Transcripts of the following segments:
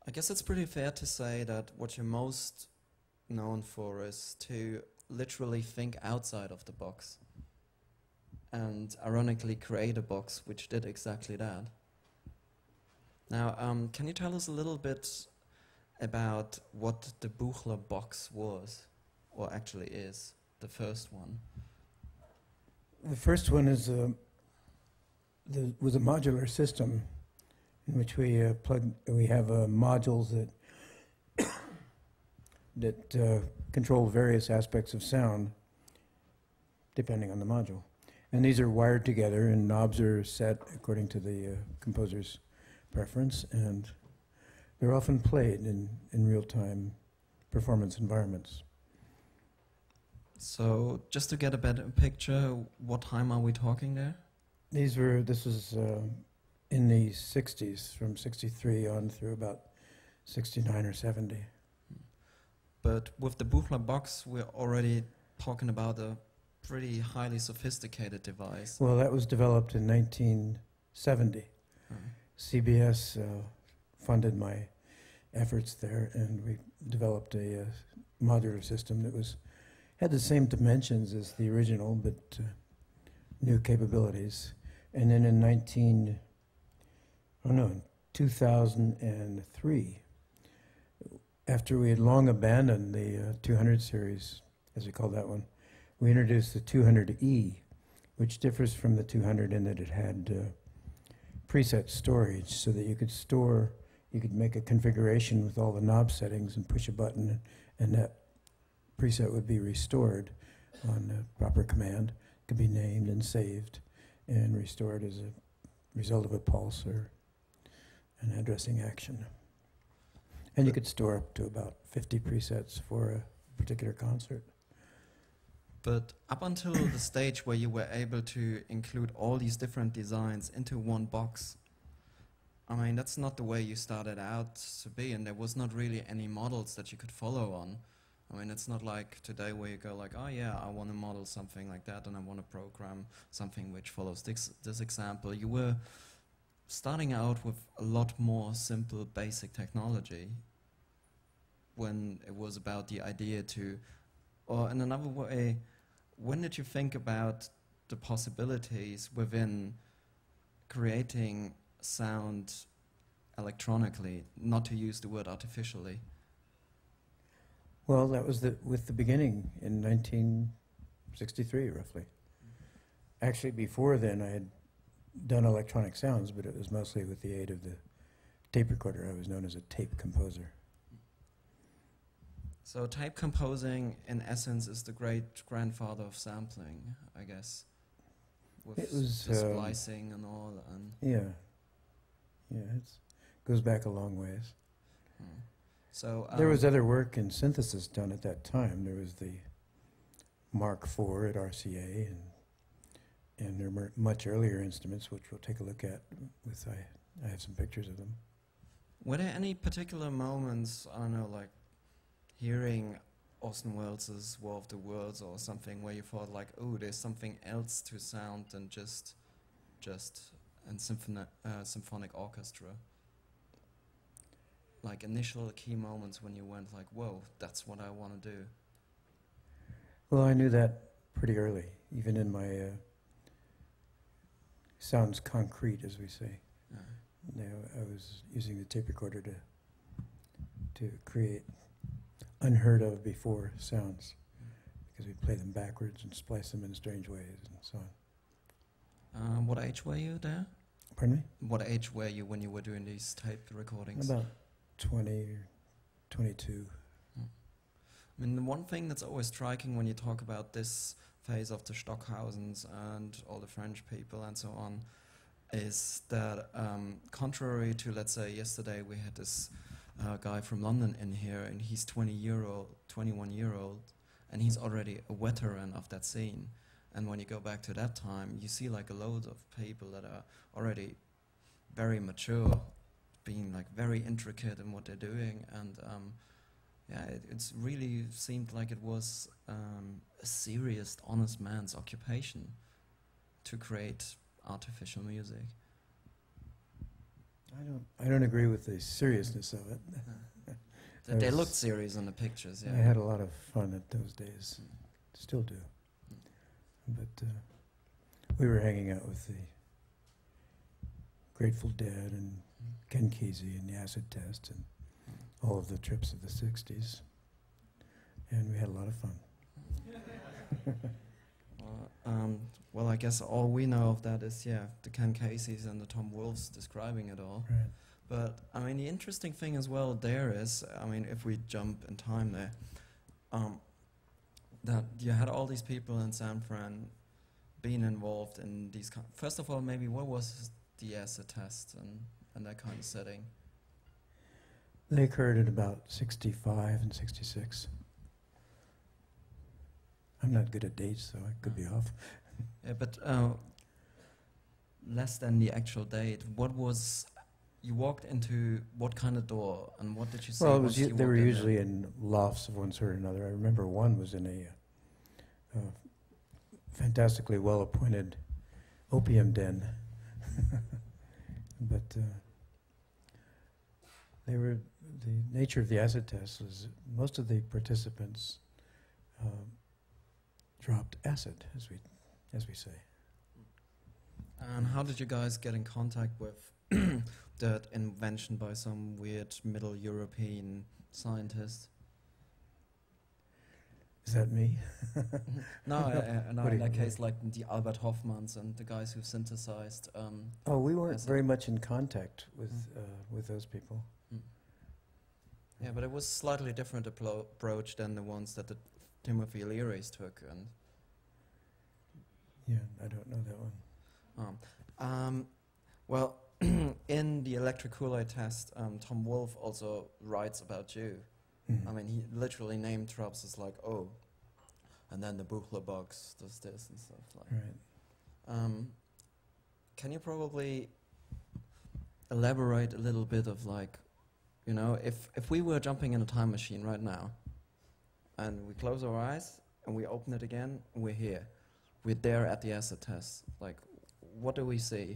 I guess it's pretty fair to say that what you're most known for is to literally think outside of the box and ironically create a box which did exactly that. Now, can you tell us a little bit about what the Buchla box was, or actually is, the first one? The first one is was a modular system in which we have modules that control various aspects of sound depending on the module. And these are wired together, and knobs are set according to the composer's preference, and they're often played in real-time performance environments. So, just to get a better picture, what time are we talking there? This was in the 60s, from 63 on through about 69 or 70. But with the Buchla box, we're already talking about a pretty highly sophisticated device. Well, that was developed in 1970. CBS funded my efforts there, and we developed a modular system that had the same dimensions as the original, but new capabilities. And then in 2003, after we had long abandoned the 200 series, as we call that one, we introduced the 200E, which differs from the 200 in that it had preset storage, so that you could make a configuration with all the knob settings and push a button, and that preset would be restored on proper command. It could be named and saved and restored as a result of a pulse or an addressing action. And you could store up to about 50 presets for a particular concert. But up until the stage where you were able to include all these different designs into one box, I mean, that's not the way you started out to be, and there was not really any models that you could follow on. I mean, it's not like today where you go like, oh yeah, I want to model something like that, and I want to program something which follows this example. You were starting out with a lot more simple, basic technology when it was about the idea to, or in another way, when did you think about the possibilities within creating sound electronically, not to use the word artificially? Well, that was with the beginning in 1963, roughly. Actually, before then, I had done electronic sounds, but it was mostly with the aid of the tape recorder. I was known as a tape composer. So tape composing, in essence, is the great grandfather of sampling, I guess, with the splicing and all. And it goes back a long ways. So there was other work in synthesis done at that time. There was the Mark IV at RCA, and there were much earlier instruments, which we'll take a look at. I have some pictures of them. Were there any particular moments, I don't know, like hearing Orson Welles' War of the Worlds or something, where you thought like, oh, there's something else to sound than just a symphonic orchestra? Like initial key moments when you went like, whoa, that's what I want to do. Well, I knew that pretty early, even in my sounds concrete, as we say. I was using the tape recorder to create unheard of before sounds, because we play them backwards and splice them in strange ways and so on. What age were you there? Pardon me? What age were you when you were doing these tape recordings? About 20 or 22. I mean, the one thing that's always striking when you talk about this phase of the Stockhausens and all the French people and so on is that contrary to, let's say, yesterday we had this guy from London in here, and he's 21-year-old, and he's already a veteran of that scene. And when you go back to that time, you see like a load of people that are already very mature, being like very intricate in what they're doing, and it's really seemed like it was a serious, honest man's occupation to create artificial music. I don't agree with the seriousness of it. They looked serious in the pictures, yeah. I had a lot of fun at those days. Still do. But we were hanging out with the Grateful Dead and Ken Kesey and the Acid Test and all of the trips of the 60s. And we had a lot of fun. Well, I guess all we know of that is, yeah, the Ken Caseys and the Tom Wolfes describing it all. Right. But, I mean, the interesting thing as well there is, I mean, if we jump in time there, that you had all these people in San Fran being involved in these first of all, maybe what was the acid test and that kind of setting? They occurred at about 65 and 66. I'm not good at dates, so I could be off. Yeah, but less than the actual date. What was you walked into what kind of door and what did you see? Well, they were in usually in lofts of one sort or another. I remember one was in a fantastically well-appointed opium den, but they were the nature of the acid test was most of the participants dropped acid, as we say. And how did you guys get in contact with that invention by some weird Middle European scientist? Is that me? No, in that case, like the Albert Hoffmans and the guys who synthesized. Oh, we weren't very much in contact with those people. Yeah, but it was slightly different approach than the ones that the Timothy Leary's took. And yeah, I don't know that one. Well, in the electric Kool-Aid test, Tom Wolfe also writes about you. Mm-hmm. I mean, he literally name drops as like, oh, and then the Buchla box does this and stuff like. Right. Can you probably elaborate a little bit of like, you know, if we were jumping in a time machine right now, and we close our eyes and we open it again, and we're here, we're there at the acid test. Like, what do we see?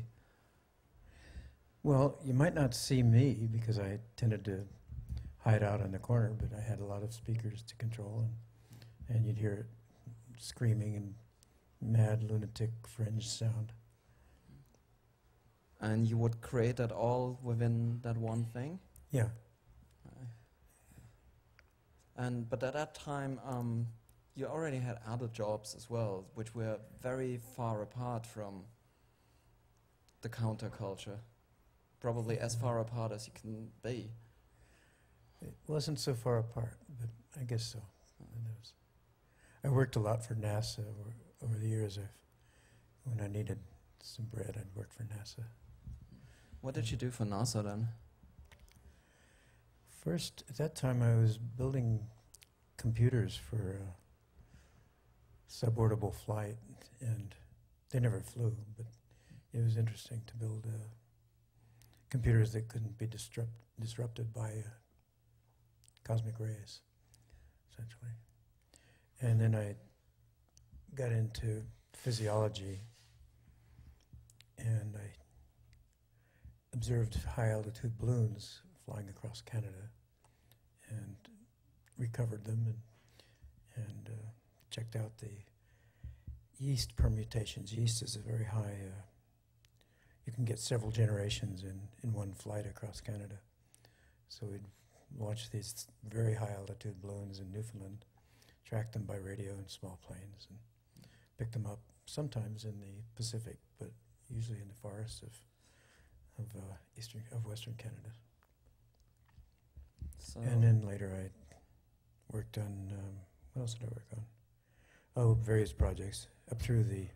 Well, you might not see me because I tended to hide out in the corner, but I had a lot of speakers to control, and you'd hear it screaming and mad lunatic fringe sound. And you would create that all within that one thing? Yeah. But at that time, you already had other jobs as well, which were very far apart from the counterculture. Probably as far apart as you can be. It wasn't so far apart, but I guess so. I worked a lot for NASA over the years. When I needed some bread, I'd work for NASA. What did you do for NASA then? First, at that time, I was building computers for suborbital flight, and they never flew, but it was interesting to build computers that couldn't be disrupted by cosmic rays, essentially. And then I got into physiology, and I observed high-altitude balloons flying across Canada and recovered them and checked out the yeast permutations. Yeast is a very high, you can get several generations in one flight across Canada. So we'd watch these very high altitude balloons in Newfoundland, track them by radio in small planes, and pick them up sometimes in the Pacific, but usually in the forests of Western Canada. So And then later I worked on, what else did I work on? Oh, various projects, up through the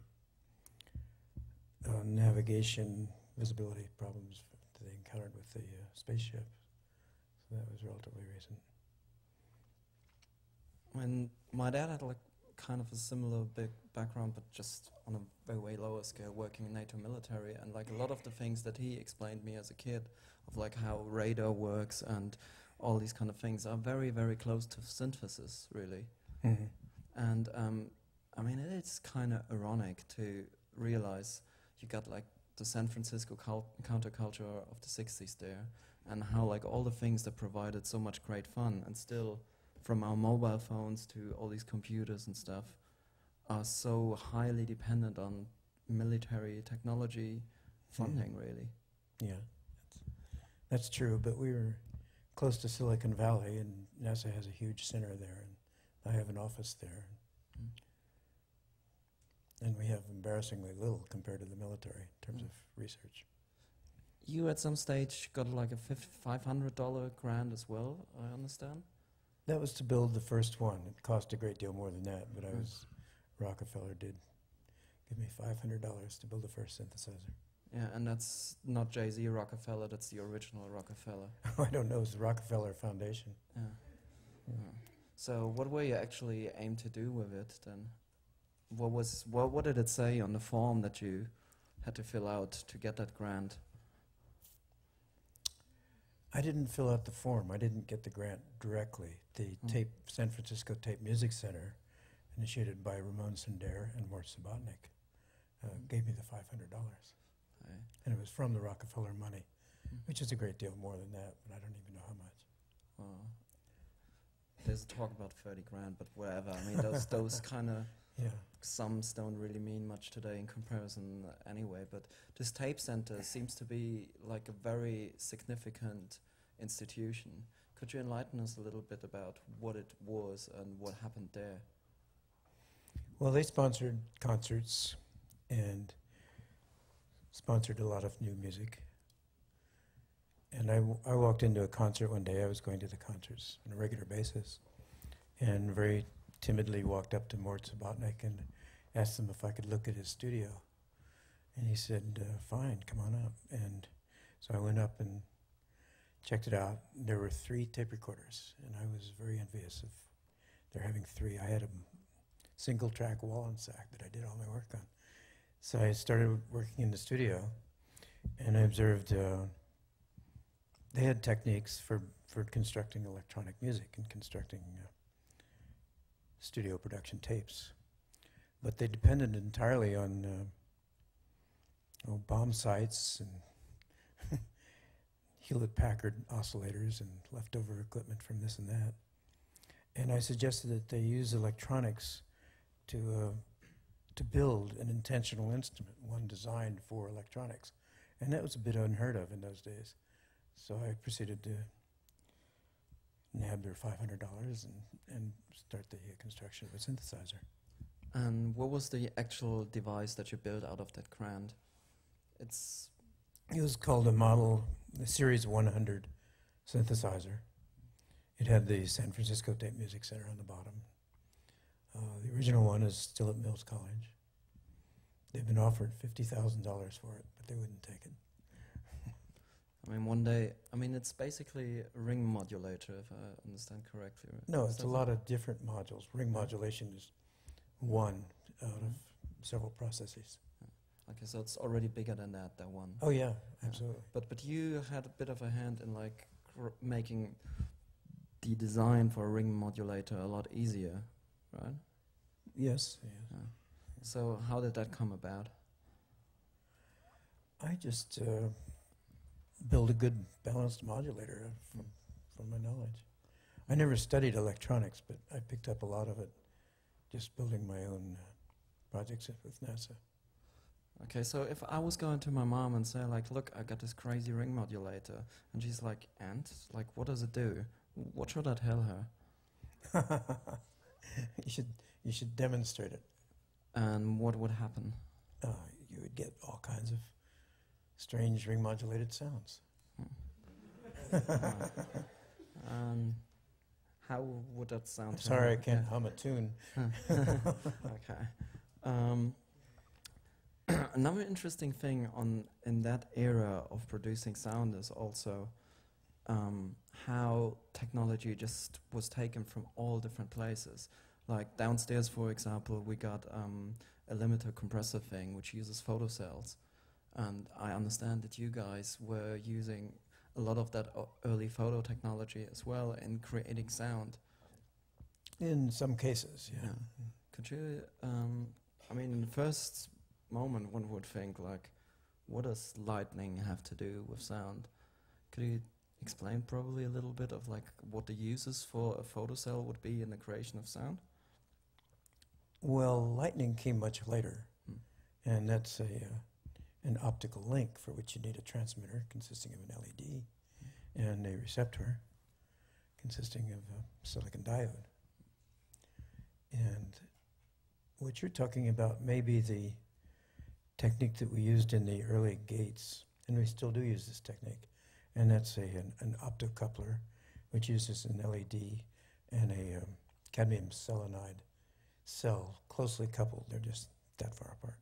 navigation visibility problems that they encountered with the spaceship. So that was relatively recent. when my dad had like kind of a similar big background, but just on a very way lower scale, working in NATO military, and like a lot of the things that he explained me as a kid of like how radar works and all these kind of things are very, very close to synthesis, really. Mm-hmm. And I mean, it's kind of ironic to realize you got like the San Francisco counterculture of the 60s there, and how like all the things that provided so much great fun, and still from our mobile phones to all these computers and stuff, are so highly dependent on military technology funding, really. Yeah, that's true, but we were close to Silicon Valley, and NASA has a huge center there, and I have an office there. And we have embarrassingly little compared to the military in terms of research. You at some stage got like a $500 grant as well, I understand? That was to build the first one. It cost a great deal more than that, but Rockefeller did give me $500 to build the first synthesizer. Yeah, and that's not Jay-Z Rockefeller, that's the original Rockefeller. I don't know, it's the Rockefeller Foundation. Yeah. So what were you actually aimed to do with it then? What did it say on the form that you had to fill out to get that grant? I didn't fill out the form. I didn't get the grant directly. The San Francisco Tape Music Center, initiated by Ramon Sender and Mort Subotnick, gave me the $500. And it was from the Rockefeller money, which is a great deal more than that, but I don't even know how much. There's talk about 30 grand, but whatever. I mean, those kind of sums don't really mean much today in comparison anyway. But this tape center seems to be like a very significant institution. Could you enlighten us a little bit about what it was and what happened there? Well, they sponsored concerts and sponsored a lot of new music. And I walked into a concert one day. I was going to the concerts on a regular basis, and very timidly walked up to Mort Subotnick and asked him if I could look at his studio. And he said, fine, come on up. And so I went up and checked it out. There were 3 tape recorders, and I was very envious of their having 3. I had a single-track Wallensack that I did all my work on. So I started working in the studio, and I observed they had techniques for constructing electronic music and constructing studio production tapes. But they depended entirely on bomb sights and Hewlett-Packard oscillators and leftover equipment from this and that. And I suggested that they use electronics to build an intentional instrument, one designed for electronics. And that was a bit unheard of in those days. So I proceeded to nab their $500 and start the construction of a synthesizer. And what was the actual device that you built out of that grant? It was called the Series 100 synthesizer. It had the San Francisco Tape Music Center on the bottom. The original one is still at Mills College. They've been offered $50,000 for it, but they wouldn't take it. I mean, one day, it's basically a ring modulator, if I understand correctly. Right? No, it's a lot of different modules. Ring modulation is one out of several processes. Okay, so it's already bigger than that one. Oh yeah, absolutely. But you had a bit of a hand in like making the design for a ring modulator a lot easier, right? Yes. Yeah. So how did that come about? I just build a good balanced modulator from my knowledge. I never studied electronics, but I picked up a lot of it just building my own projects with NASA. Okay, so if I was going to my mom and say like, look, I got this crazy ring modulator, and she's like, and? Like, what does it do? What should I tell her? You should demonstrate it. And what would happen? You would get all kinds of strange ring modulated sounds. How would that sound? I'm sorry, I can't hum a tune. Okay. Another interesting thing in that era of producing sound is also how technology just was taken from all different places. Like downstairs, for example, we got a limiter compressor thing which uses photocells. And I understand that you guys were using a lot of that early photo technology as well in creating sound. In some cases, yeah. Could you, in the first moment one would think like, what does lightning have to do with sound? Could you explain probably a little bit of like what the uses for a photocell would be in the creation of sound? Well, lightning came much later, Hmm. and that's an optical link for which you need a transmitter consisting of an LED and a receptor consisting of a silicon diode. And what you're talking about may be the technique that we used in the early gates, and we still do use this technique, and that's an optocoupler, which uses an LED and a cadmium selenide cell closely coupled. They're just that far apart.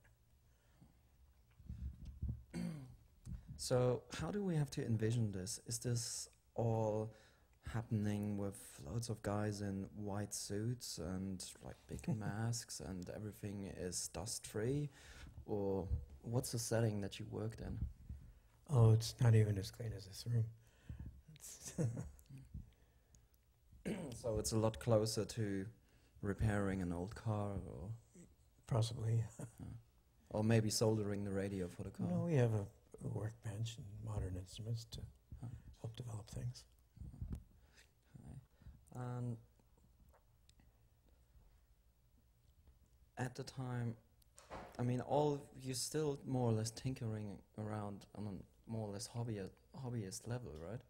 So how do we have to envision this? Is this all happening with loads of guys in white suits and like big masks and everything is dust free? Or what's the setting that you worked in? Oh, it's not even as clean as this room. So it's a lot closer to repairing an old car Possibly. or maybe soldering the radio for the car. No, we have a workbench and modern instruments to help develop things. And at the time, I mean, you're still more or less tinkering around on a more or less hobbyist level, right?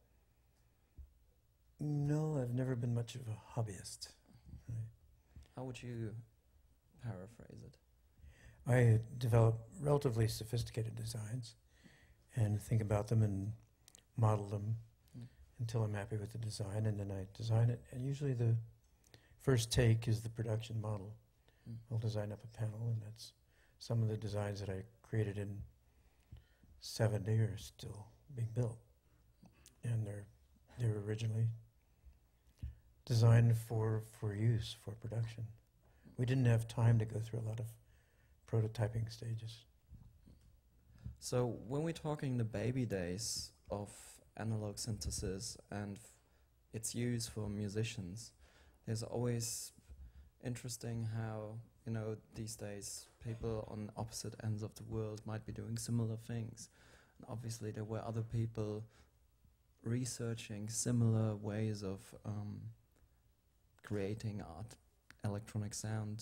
No, I've never been much of a hobbyist. Right. How would you paraphrase it? I develop relatively sophisticated designs and think about them and model them until I'm happy with the design, and then I design it. And usually the first take is the production model. I'll design up a panel, and that's some of the designs that I created in 70 are still being built. And they're originally designed for use, for production. We didn't have time to go through a lot of prototyping stages. So when we're talking the baby days of analog synthesis and its use for musicians, there's always interesting how, you know, these days people on opposite ends of the world might be doing similar things. And obviously there were other people researching similar ways of creating art, electronic sound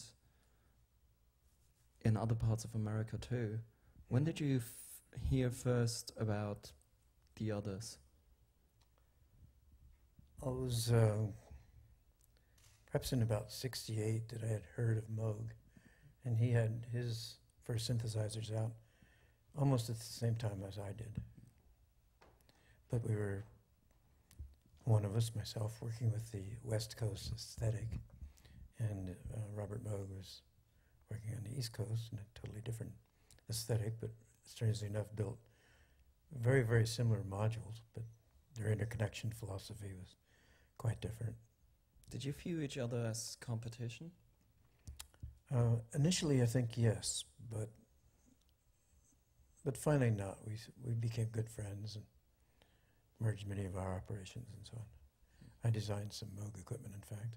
in other parts of America too. When did you hear first about the others? I was perhaps in about 68 that I had heard of Moog, and he had his first synthesizers out almost at the same time as I did. But we were, one of us, myself, working with the West Coast aesthetic, and Robert Moog was working on the East Coast in a totally different aesthetic, but strangely enough built very, very similar modules, but their interconnection philosophy was quite different. Did you view each other as competition? Initially, I think yes, but finally not. We became good friends and merged many of our operations and so on. I designed some Moog equipment, in fact.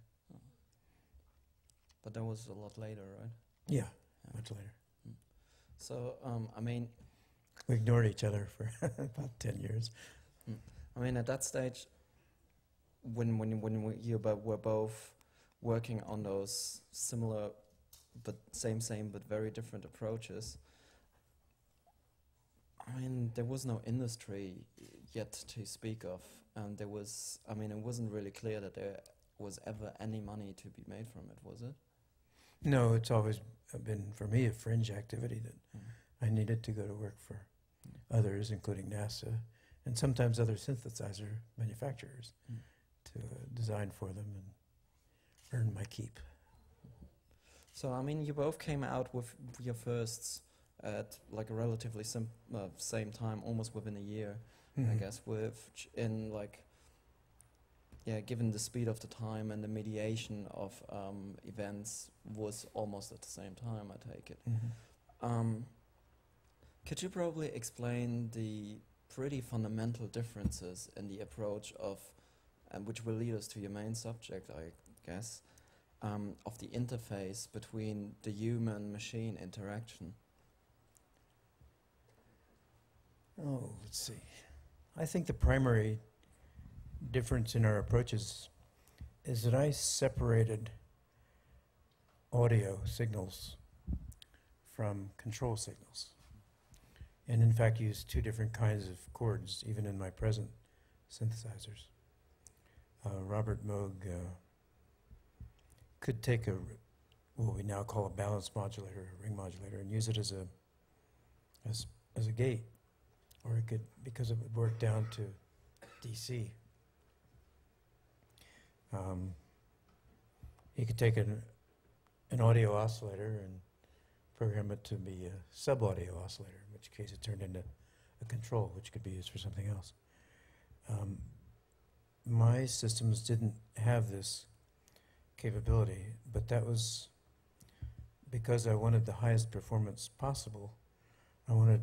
But that was a lot later, right? Yeah, much later. So, I mean... We ignored each other for about 10 years. I mean, at that stage, when were both working on those similar, but same, but very different approaches, I mean, there was no industry yet to speak of, and there was, I mean, it wasn't really clear that there was ever any money to be made from it, was it? No, it's always been, for me, a fringe activity that I needed to go to work for others, including NASA, and sometimes other synthesizer manufacturers, to design for them and earn my keep. So, I mean, you both came out with your firsts at like a relatively same time, almost within a year, I guess, in like, yeah, given the speed of the time and the mediation of events was almost at the same time, I take it. Could you probably explain the pretty fundamental differences in the approach of, and which will lead us to your main subject, I guess, of the interface between the human-machine interaction? Oh, let's see. I think the primary difference in our approaches is that I separated audio signals from control signals, and in fact use two different kinds of chords even in my present synthesizers. Robert Moog could take what we now call a balance modulator, a ring modulator, and use it as a gate, or it could, because it would work down to DC. He could take an audio oscillator and program it to be a sub-audio oscillator, in which case it turned into a control, which could be used for something else. My systems didn't have this capability, but that was because I wanted the highest performance possible. I wanted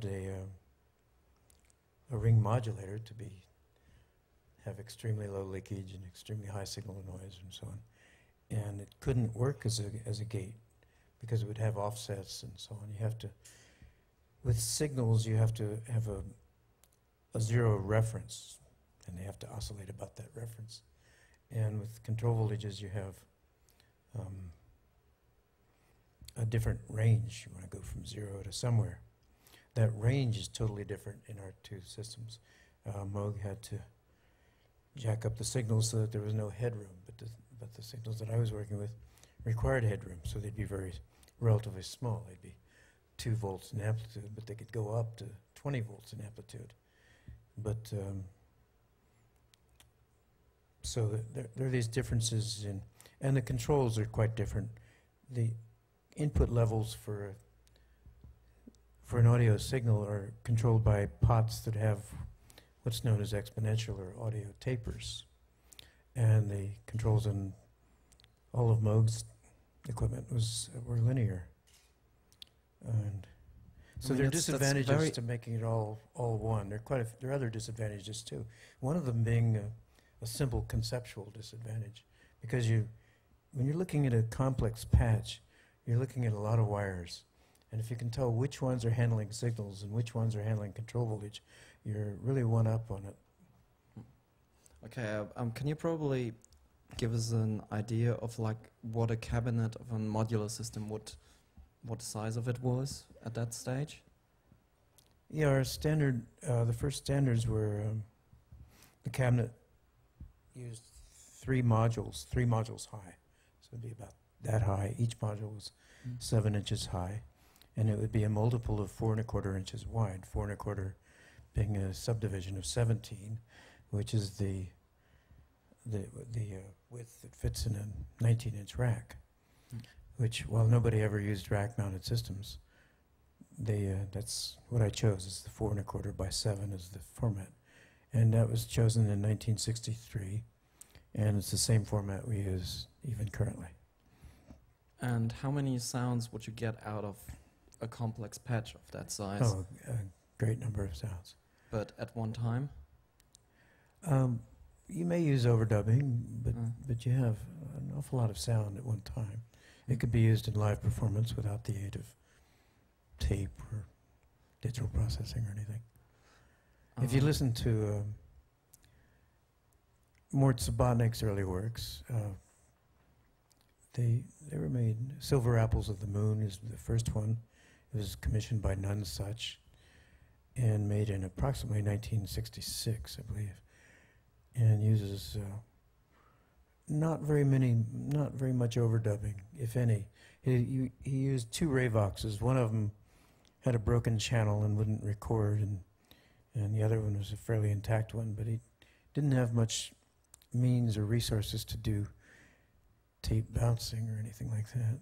a ring modulator to have extremely low leakage and extremely high signal to noise and so on. And it couldn't work as a gate because it would have offsets and so on. You have to, with signals, you have to have a zero reference, and they have to oscillate about that reference. And with control voltages, you have a different range. You want to go from 0 to somewhere. That range is totally different in our two systems. Moog had to jack up the signals so that there was no headroom, but the signals that I was working with required headroom, so they'd be relatively small. They'd be 2 volts in amplitude, but they could go up to 20 volts in amplitude. But so there are these differences and the controls are quite different. The input levels for an audio signal are controlled by pots that have what's known as exponential or audio tapers. And the controls in all of Moog's equipment were linear. And so there are disadvantages to making it all one. There are other disadvantages too. One of them being a simple conceptual disadvantage, because when you're looking at a complex patch, you're looking at a lot of wires. And if you can tell which ones are handling signals and which ones are handling control voltage, you're really one up on it. Okay, can you probably give us an idea of like what a cabinet of a modular system what size of it was at that stage? Yeah, our standard, the first standards were the cabinet used 3 modules high. So it'd be about that high. Each module was 7 inches high. And it would be a multiple of 4 1/4 inches wide, 4 1/4 being a subdivision of 17, which is the width that fits in a 19-inch rack, which, while nobody ever used rack-mounted systems, that's what I chose, is the 4 1/4 by 7 as the format. And that was chosen in 1963, and it's the same format we use even currently. And how many sounds would you get out of a complex patch of that size? Oh, a great number of sounds. But at one time? You may use overdubbing, but you have an awful lot of sound at one time. It could be used in live performance without the aid of tape or digital processing or anything. If you listen to Mort Subotnick's early works, they were made. Silver Apples of the Moon is the first one. It was commissioned by None Such and made in approximately 1966, I believe, and uses not very much overdubbing, if any. He used 2 Ravoxes. One of them had a broken channel and wouldn't record, and the other one was a fairly intact one, but he didn't have much means or resources to do tape bouncing or anything like that.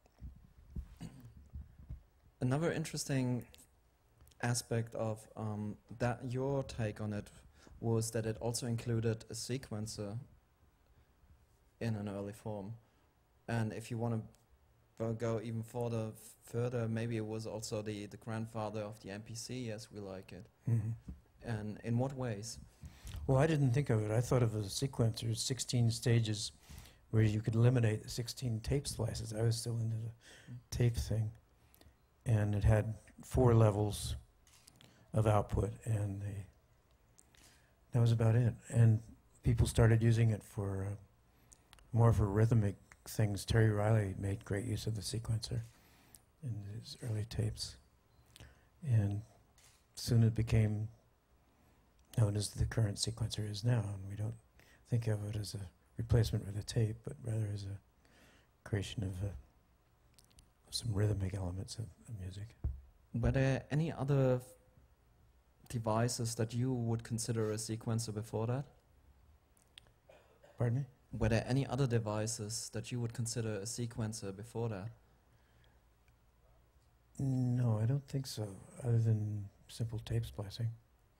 Another interesting aspect of that your take on it was that it also included a sequencer in an early form. And if you want to go even further, maybe it was also the grandfather of the MPC as we like it. Mm-hmm. And in what ways? Well, I didn't think of it. I thought of a sequencer, 16 stages, where you could eliminate the 16 tape slices. I was still into the tape thing. And it had 4 levels of output, and that was about it. And people started using it for more for rhythmic things. Terry Riley made great use of the sequencer in his early tapes, and soon it became known as the current sequencer is now, and we don't think of it as a replacement for the tape, but rather as a creation of some rhythmic elements of music. Were there any other devices that you would consider a sequencer before that? Pardon me? Were there any other devices that you would consider a sequencer before that? No, I don't think so, other than simple tape splicing.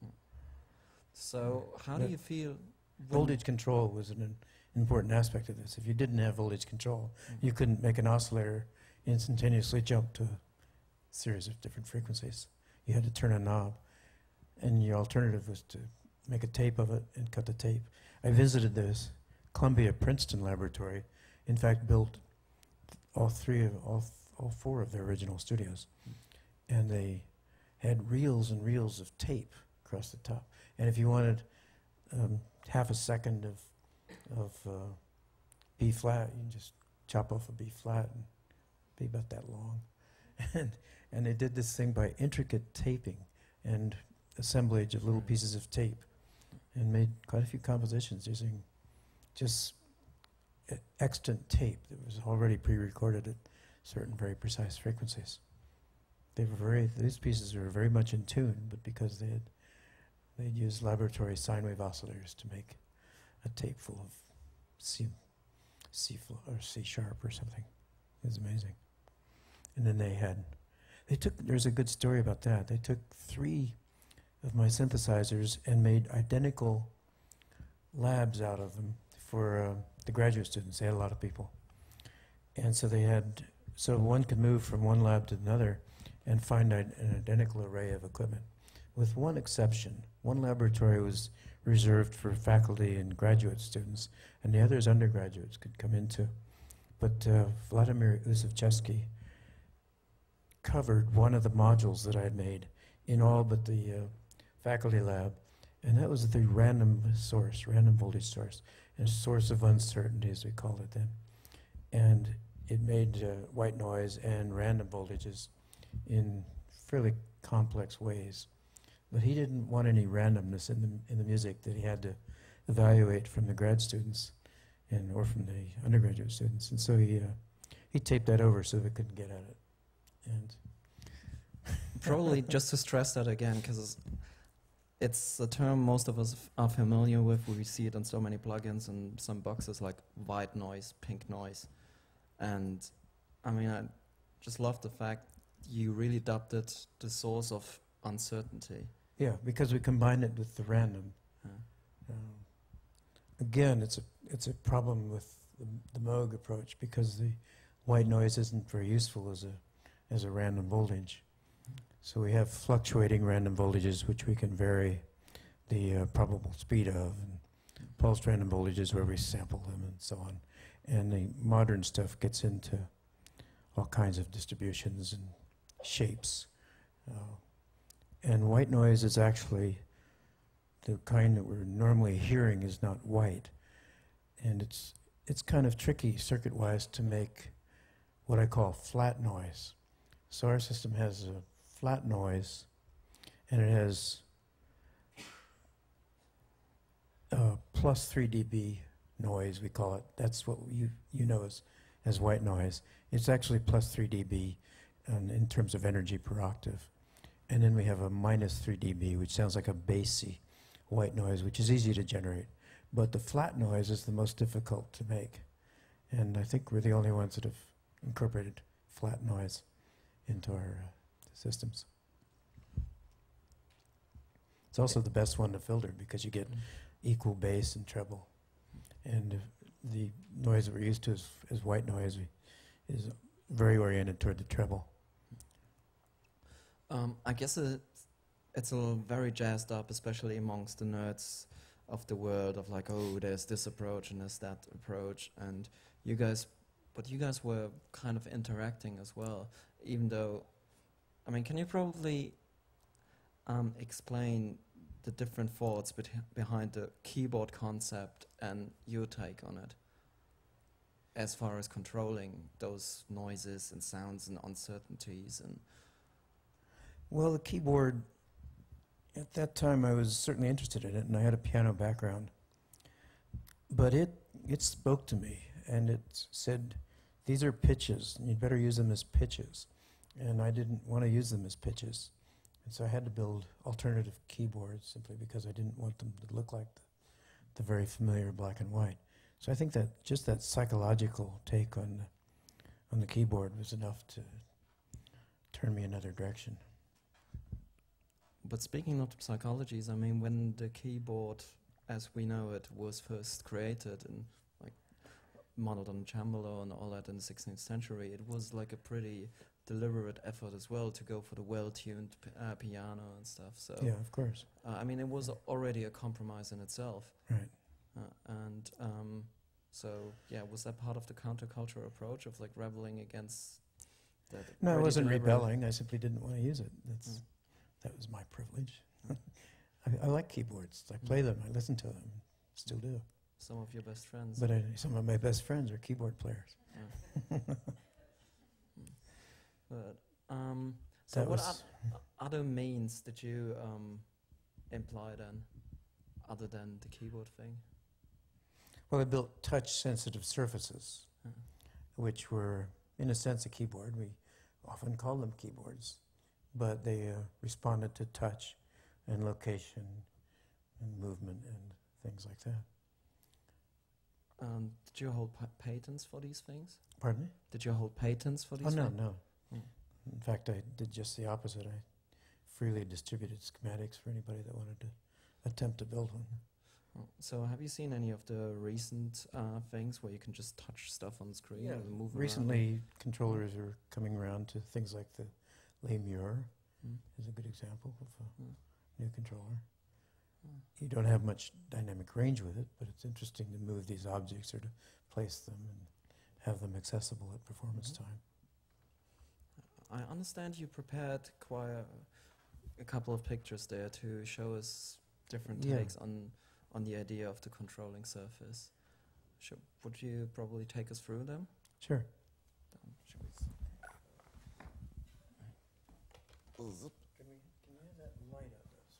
So how do you feel? Voltage control was an important aspect of this. If you didn't have voltage control, you couldn't make an oscillator instantaneously jump to a series of different frequencies. You had to turn a knob, and your alternative was to make a tape of it and cut the tape. I visited this Columbia Princeton laboratory, in fact built all four of their original studios, and they had reels and reels of tape across the top. And if you wanted half a second of B flat, you can just chop off a B flat and be about that long. And they did this thing by intricate taping and assemblage of little pieces of tape, and made quite a few compositions using just extant tape that was already pre-recorded at certain very precise frequencies. These pieces were very much in tune, but because they'd used laboratory sine wave oscillators to make a tape full of C sharp or something. It was amazing. And then there's a good story about that. They took 3 of my synthesizers and made identical labs out of them for the graduate students. They had a lot of people. And so one could move from one lab to another and find an identical array of equipment, with one exception. One laboratory was reserved for faculty and graduate students, and the others undergraduates could come into. But Vladimir Uzovchevsky covered one of the modules that I had made in all but the faculty lab, and that was the random voltage source, and source of uncertainty, as we called it then. And it made white noise and random voltages in fairly complex ways. But he didn't want any randomness in the music that he had to evaluate from the grad students or from the undergraduate students. And so he taped that over so they couldn't get at it. And probably just to stress that again, because it's a term most of us are familiar with. We see it on so many plugins and some boxes, like white noise, pink noise. And I mean, I just love the fact you really dubbed it the source of uncertainty. Yeah, because we combine it with the random. Again, it's a problem with the Moog approach, because the white noise isn't very useful as a random voltage. So we have fluctuating random voltages which we can vary the probable speed of, and pulsed random voltages where we sample them and so on. And the modern stuff gets into all kinds of distributions and shapes. And white noise is actually the kind that we're normally hearing is not white. And it's kind of tricky circuit-wise to make what I call flat noise. So our system has a flat noise, and it has plus 3 dB noise, we call it. That's what you know as white noise. It's actually plus 3 dB in terms of energy per octave. And then we have a minus 3 dB, which sounds like a bassy white noise, which is easy to generate. But the flat noise is the most difficult to make. And I think we're the only ones that have incorporated flat noise into our systems. It's also the best one to filter because you get equal bass and treble. And the noise that we're used to is white noise is very oriented toward the treble. I guess it's a very jazzed up, especially amongst the nerds of the world, of like, oh, there's this approach and there's that approach, and you guys were kind of interacting as well, even though, I mean, can you probably explain the different thoughts behind the keyboard concept and your take on it, as far as controlling those noises and sounds and uncertainties and... Well, the keyboard, at that time I was certainly interested in it, and I had a piano background. But it spoke to me, and it said, these are pitches, and you'd better use them as pitches. And I didn't want to use them as pitches. And so I had to build alternative keyboards simply because I didn't want them to look like the very familiar black and white. So I think that just that psychological take on the keyboard was enough to turn me another direction. But speaking of psychologies, I mean, when the keyboard, as we know it, was first created and like modeled on cembalo and all that in the 16th century, it was like a pretty deliberate effort as well to go for the well-tuned piano and stuff. So Yeah, of course. I mean, it was already a compromise in itself. Right. So yeah, was that part of the counterculture approach of like rebelling against that? No, I already wasn't deliberate- rebelling. I simply didn't want to use it. That was my privilege. I like keyboards. I play them. I listen to them. Still do. Some of your best friends. But some of my best friends are keyboard players. Yeah. But so That what was- other means did you imply then, other than the keyboard thing? Well, I built touch-sensitive surfaces, Uh, which were, in a sense, a keyboard. We often call them keyboards, but they responded to touch and location and movement and things like that. Did you hold patents for these things? Pardon me? Did you hold patents for these Oh, no, things? no. Mm. In fact, I did just the opposite. I freely distributed schematics for anybody that wanted to attempt to build one. Oh, so have you seen any of the recent things where you can just touch stuff on the screen and move around? Recently, controllers are coming around to things like the Lemur Mm. is a good example of a Mm. new controller. Mm. You don't have much dynamic range with it, but it's interesting to move these objects or to place them and have them accessible at performance time. I understand you prepared quite a couple of pictures there to show us different Yeah. takes on the idea of the controlling surface. Would you probably take us through them? Sure. Should we Can you have that light on this?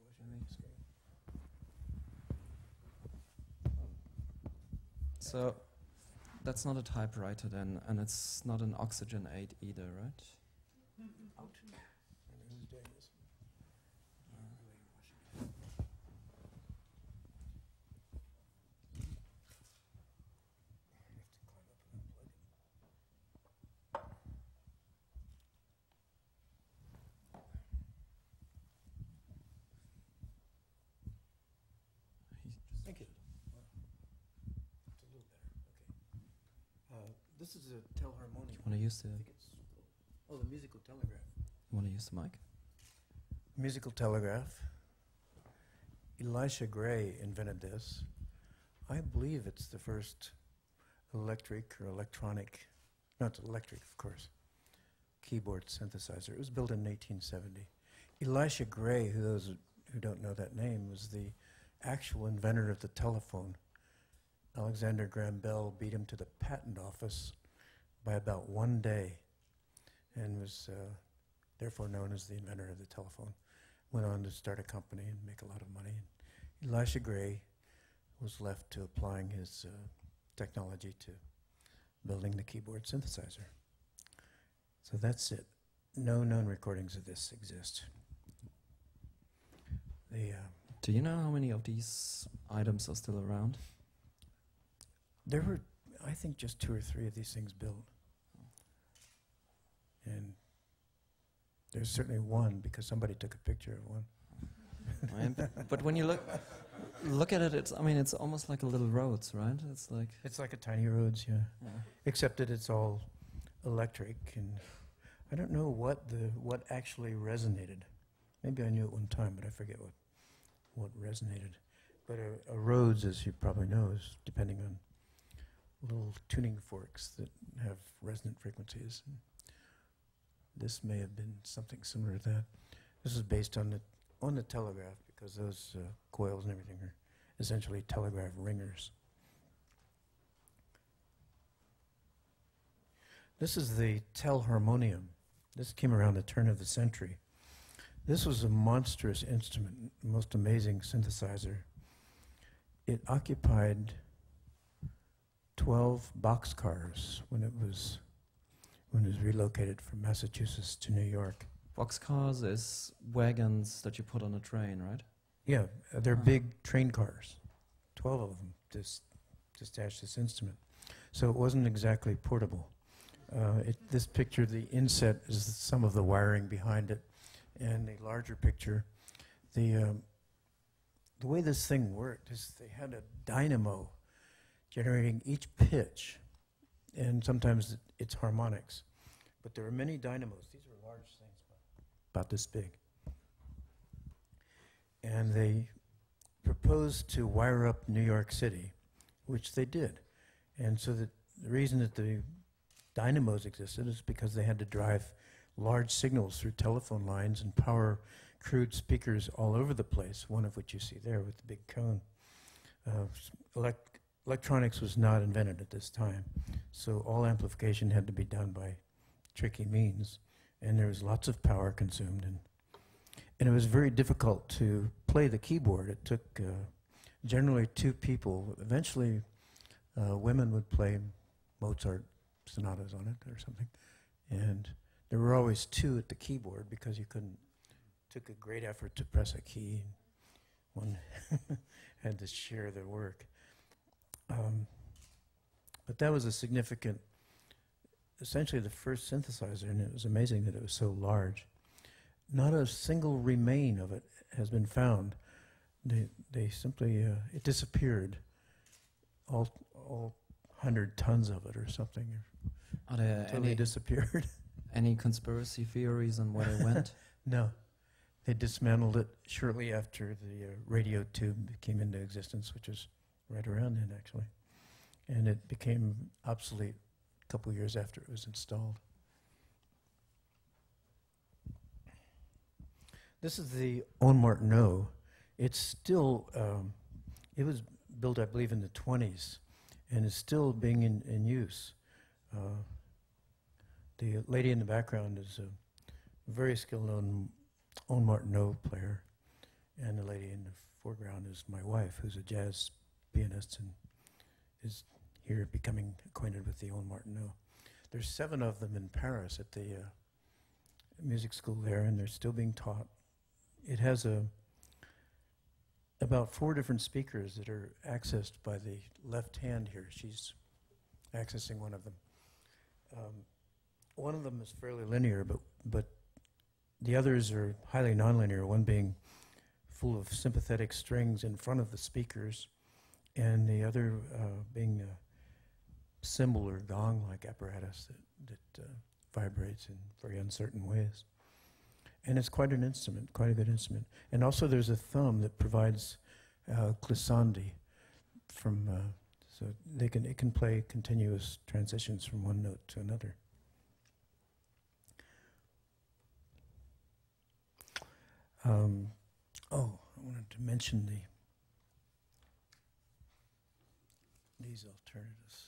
So that's not a typewriter then, and it's not an oxygen aid either, right? Out. And who's doing this? You have to climb up and unplug it. Thank you. It's a little better. Okay. This is a telharmonic. You want to use the I think it's the musical telegraph. you want to use the mic? Musical telegraph. Elisha Gray invented this. I believe it's the first electric or electronic, not electric, of course, keyboard synthesizer. It was built in 1870. Elisha Gray, those who don't know that name, was the actual inventor of the telephone. Alexander Graham Bell beat him to the patent office by about 1 day and was therefore known as the inventor of the telephone. Went on to start a company and make a lot of money. Elisha Gray was left to applying his technology to building the keyboard synthesizer. So that's it. No known recordings of this exist. Do you know how many of these items are still around? There were, I think, just 2 or 3 of these things built. And there's certainly one because somebody took a picture of one. But when you look at it, it's almost like a little Rhodes, right? It's like a tiny Rhodes, yeah. yeah. Except that it's all electric, and I don't know what actually resonated. Maybe I knew at one time, but I forget what resonated. But a Rhodes, as you probably know, is depending on little tuning forks that have resonant frequencies. And this may have been something similar to that. This is based on the on the telegraph, because those coils and everything are essentially telegraph ringers. This is the telharmonium. This came around the turn of the century. This was a monstrous instrument, most amazing synthesizer. It occupied 12 boxcars when it was relocated from Massachusetts to New York. Boxcars is wagons that you put on a train, right? Yeah, they're big train cars. 12 of them to stash this instrument. So it wasn't exactly portable. This picture, the inset is some of the wiring behind it, and the larger picture, the way this thing worked is they had a dynamo generating each pitch, and sometimes it's harmonics. But there were many dynamos. These were large things, about this big. And they proposed to wire up New York City, which they did. And so the reason that the dynamos existed is because they had to drive large signals through telephone lines and power crude speakers all over the place, one of which you see there with the big cone. Electronics was not invented at this time, so all amplification had to be done by tricky means, and there was lots of power consumed, and it was very difficult to play the keyboard. It took generally two people. Eventually, women would play Mozart sonatas on it or something, and there were always two at the keyboard because you couldn't. It took a great effort to press a key. One had to share the work. But that was a significant, essentially the first synthesizer, and it was amazing that it was so large. Not a single remain of it has been found. They simply, it disappeared, all 100 tons of it or something. Are there Totally disappeared. any conspiracy theories on where they went? No. They dismantled it shortly after the radio tube came into existence, which was right around then, actually. And it became obsolete a couple years after it was installed. This is the On Martineau. It's still, it was built, I believe, in the 20s, and is still being in use. The lady in the background is a very skilled on Martineau player, and the lady in the foreground is my wife, who's a jazz pianist and is here becoming acquainted with the On Martineau. There's 7 of them in Paris at the music school there, and they're still being taught. It has about 4 different speakers that are accessed by the left hand here. She's accessing one of them. One of them is fairly linear, but the others are highly nonlinear, one being full of sympathetic strings in front of the speakers, and the other being a cymbal or gong-like apparatus that vibrates in very uncertain ways. And it's quite an instrument, quite a good instrument. And also there's a thumb that provides glissandi from, so it can play continuous transitions from one note to another. I wanted to mention these alternatives.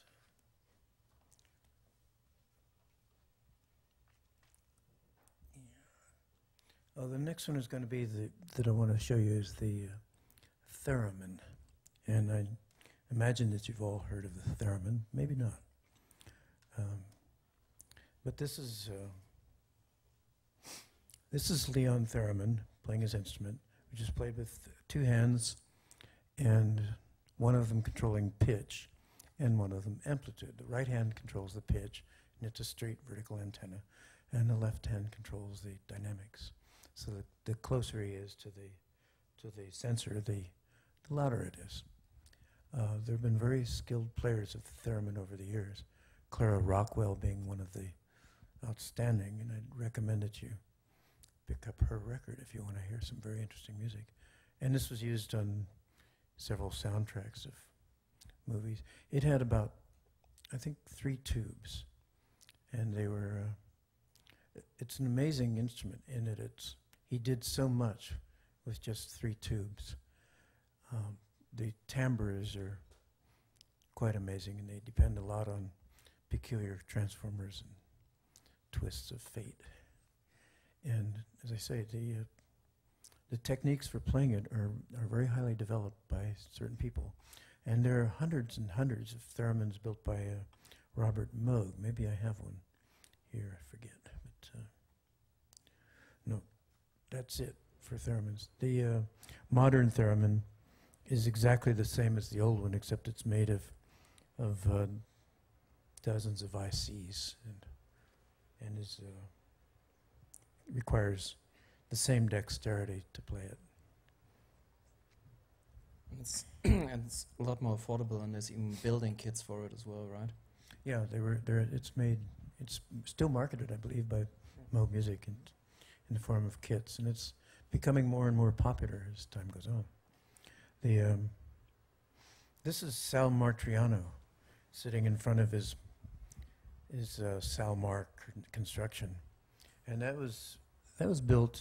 Yeah. Oh, the next one is going to be that I want to show you is the theremin, and I imagine that you've all heard of the theremin. Maybe not, but this is Leon Theremin playing his instrument, which is played with 2 hands, and one of them controlling pitch, and one of them amplitude. The right hand controls the pitch, and it's a straight vertical antenna, and the left hand controls the dynamics. So the closer he is to the sensor, the louder it is. There have been very skilled players of the theremin over the years, Clara Rockwell being one of the outstanding, and I'd recommend that you pick up her record if you want to hear some very interesting music. And this was used on several soundtracks of movies. It had about, I think, 3 tubes, and they were, it's an amazing instrument in that he did so much with just 3 tubes. The timbres are quite amazing, and they depend a lot on peculiar transformers and twists of fate. And as I say, the techniques for playing it are very highly developed by certain people. And there are hundreds and hundreds of theremins built by Robert Moog. Maybe I have one here, I forget. But no, that's it for theremins. The modern theremin is exactly the same as the old one, except it's made of dozens of ICs and is requires the same dexterity to play it. It's it's a lot more affordable, and there's even building kits for it as well, right? Yeah, it's still marketed, I believe, by Moog Music in the form of kits, and it's becoming more and more popular as time goes on. This is Sal Martriano sitting in front of his Salmar construction, and that was built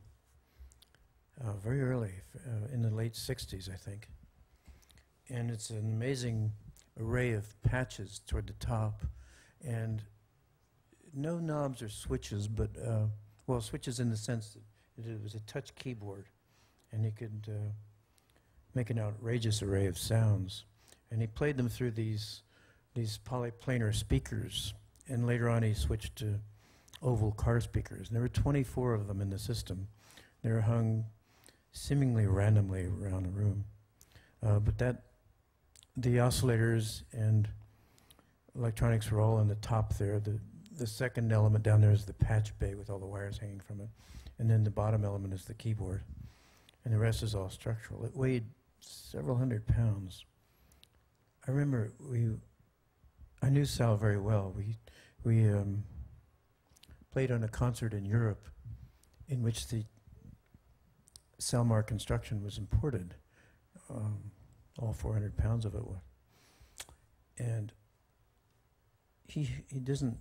very early, in the late 60s, I think. And it's an amazing array of patches toward the top, and no knobs or switches, but, well, switches in the sense that it was a touch keyboard, and you could make an outrageous array of sounds. And he played them through these polyplanar speakers, and later on he switched to oval car speakers. And there were 24 of them in the system. They were hung seemingly randomly around the room. But the oscillators and electronics were all on the top there. The second element down there is the patch bay with all the wires hanging from it. And then the bottom element is the keyboard. And the rest is all structural. It weighed several hundred pounds. I remember I knew Sal very well. We played on a concert in Europe in which the Salmar construction was imported. All 400 pounds of it was. And he doesn't,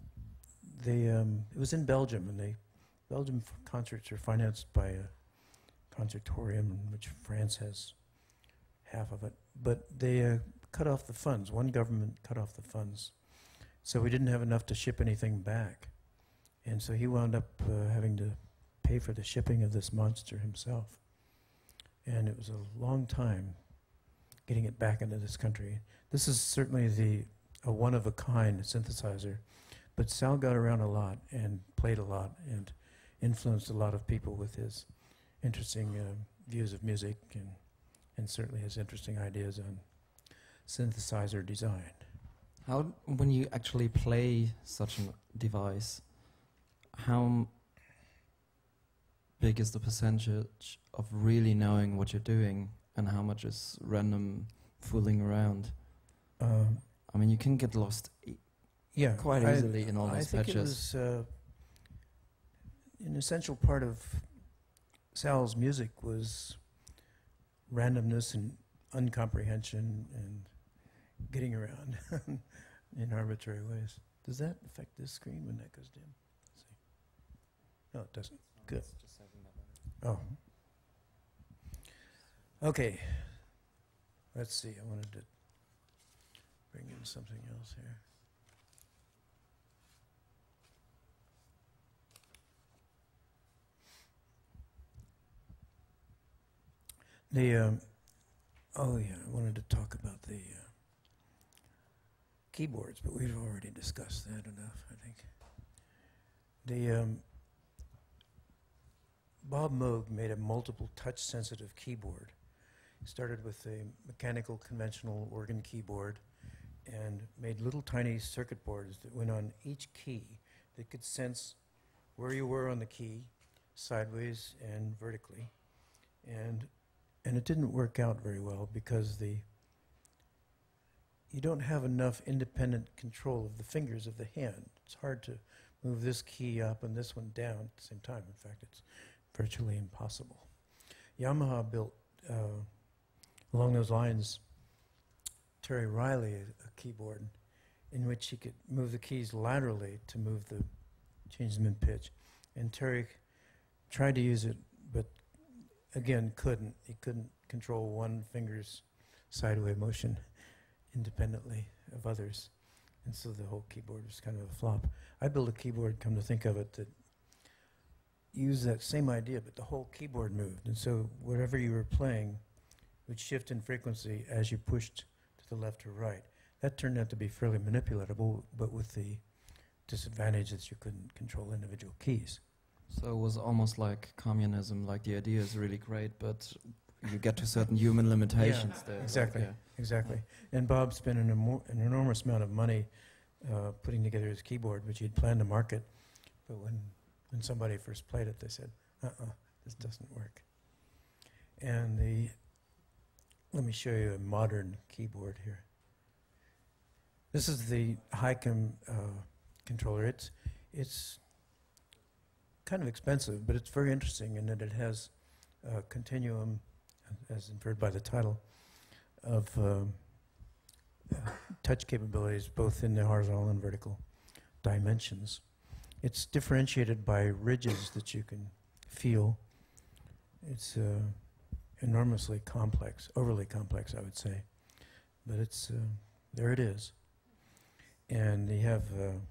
it was in Belgium, and Belgium concerts are financed by a conservatorium, in which France has half of it. But they cut off the funds. One government cut off the funds. So we didn't have enough to ship anything back. And so he wound up having to pay for the shipping of this monster himself. And it was a long time getting it back into this country. This is certainly a one-of-a-kind synthesizer, but Sal got around a lot and played a lot and influenced a lot of people with his interesting views of music and certainly his interesting ideas on synthesizer design. When you actually play such a device, how big is the percentage of really knowing what you're doing, and how much is random fooling around? I mean, you can get lost quite easily in all those patches. I think it was an essential part of Sal's music was randomness and uncomprehension and getting around in arbitrary ways. Does that affect this screen when that goes dim? Let's see. No, it doesn't. Good. Oh. Okay. Let's see. I wanted to bring in something else here. Oh yeah, I wanted to talk about the keyboards, but we've already discussed that enough, I think. Bob Moog made a multiple touch-sensitive keyboard. He started with a mechanical conventional organ keyboard and made little tiny circuit boards that went on each key that could sense where you were on the key, sideways and vertically. And it didn't work out very well because you don't have enough independent control of the fingers of the hand. It's hard to move this key up and this one down at the same time. In fact, it's virtually impossible. Yamaha built, along those lines, Terry Riley, a keyboard in which he could move the keys laterally to change them in pitch. And Terry tried to use it, but again, he couldn't control one finger's sideway motion independently of others. And so the whole keyboard was kind of a flop. I built a keyboard, come to think of it, that used that same idea, but the whole keyboard moved. And so whatever you were playing would shift in frequency as you pushed to the left or right. That turned out to be fairly manipulatable, but with the disadvantage that you couldn't control individual keys. So it was almost like communism, like the idea is really great, but you get to certain human limitations there. Exactly, Yeah. exactly. And Bob spent an enormous amount of money putting together his keyboard, which he'd planned to market. But when somebody first played it, they said, this doesn't work. And let me show you a modern keyboard here. This is the HiCom controller. It's kind of expensive, but it's very interesting in that it has a continuum, as inferred by the title, of touch capabilities, both in the horizontal and vertical dimensions. It's differentiated by ridges that you can feel. It's enormously complex, overly complex, I would say. But it's there it is. And you have,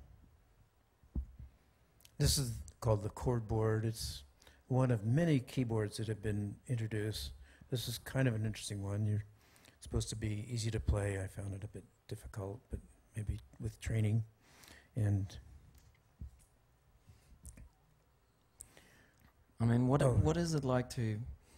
this is called the chord board. It's one of many keyboards that have been introduced. This is kind of an interesting one. You're supposed to be easy to play. I found it a bit difficult, but maybe with training. And I mean, what is it like to,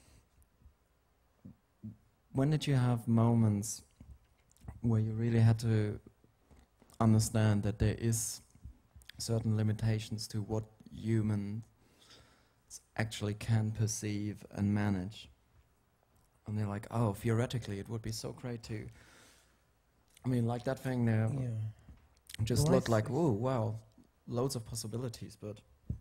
when did you have moments where you really had to understand that there is certain limitations to what humans actually can perceive and manage? And they're like, oh, theoretically it would be so great to, I mean, like that thing there just looked like, oh, wow, loads of possibilities, but...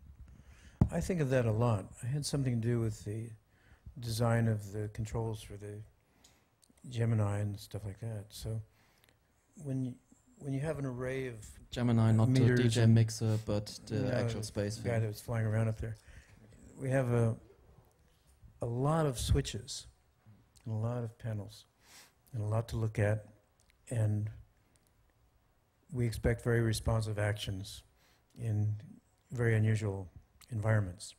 I think of that a lot. I had something to do with the design of the controls for the Gemini and stuff like that. So when you have an array of Gemini, not the DJ mixer, but the actual space guy thing. that was flying around up there. We have a lot of switches, and a lot of panels, and a lot to look at, and we expect very responsive actions in very unusual environments.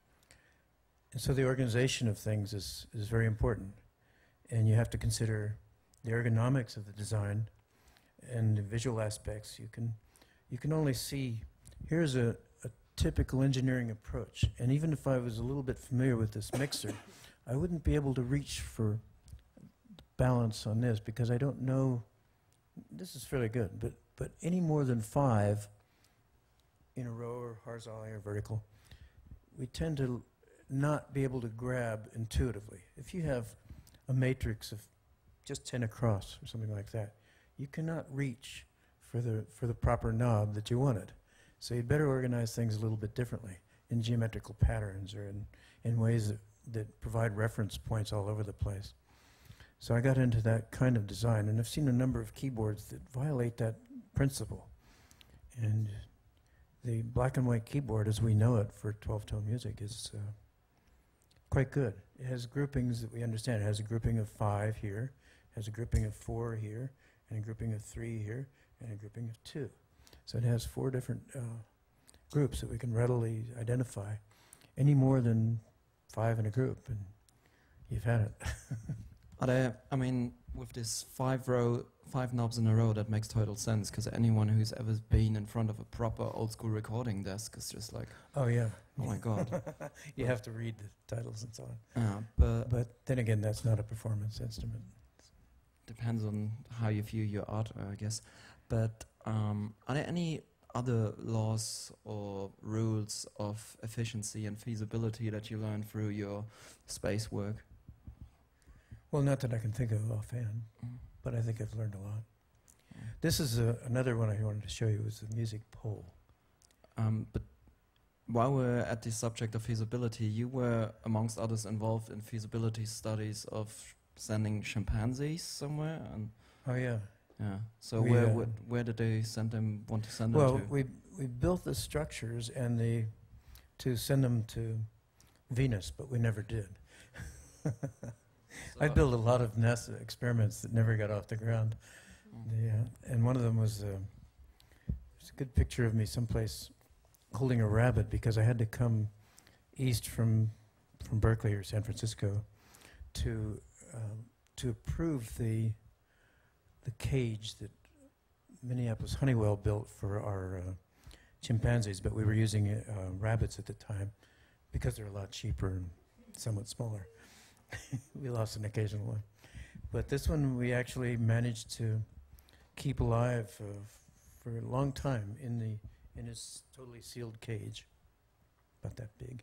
And so the organization of things is very important, and you have to consider the ergonomics of the design and the visual aspects. You can only see, here's a typical engineering approach, and even if I was a little bit familiar with this mixer, I wouldn't be able to reach for balance on this because I don't know, this is fairly good, but any more than 5 in a row or horizontally or vertical, we tend to not be able to grab intuitively. If you have a matrix of just 10 across or something like that, you cannot reach for the proper knob that you wanted. So you'd better organize things a little bit differently in geometrical patterns or in ways that provide reference points all over the place. So I got into that kind of design, and I've seen a number of keyboards that violate that principle. And the black and white keyboard as we know it for 12-tone music is quite good. It has groupings that we understand. It has a grouping of 5 here, has a grouping of 4 here, and a grouping of 3 here, and a grouping of 2. So it has 4 different groups that we can readily identify. Any more than 5 in a group, and you've had it. Are there, I mean, with this 5 knobs in a row, that makes total sense, because anyone who's ever been in front of a proper old school recording desk is just like, oh yeah, oh my god. You have to read the titles and so on. But then again, that's not a performance instrument. Depends on how you view your art, I guess. But are there any other laws or rules of efficiency and feasibility that you learned through your space work? Well, not that I can think of offhand, but I think I've learned a lot. This is another one I wanted to show you, was the music pole. But while we're at the subject of feasibility, you were, amongst others, involved in feasibility studies of sending chimpanzees somewhere. And oh yeah. Yeah. So where did they want to send them to? Well, we built the structures and to send them to Venus, but we never did. I built a lot of NASA experiments that never got off the ground. And one of them was there's a good picture of me someplace holding a rabbit because I had to come east from Berkeley or San Francisco to approve the cage that Minneapolis Honeywell built for our chimpanzees, but we were using rabbits at the time because they're a lot cheaper and somewhat smaller. We lost an occasional one. But this one we actually managed to keep alive for a long time in his totally sealed cage, about that big.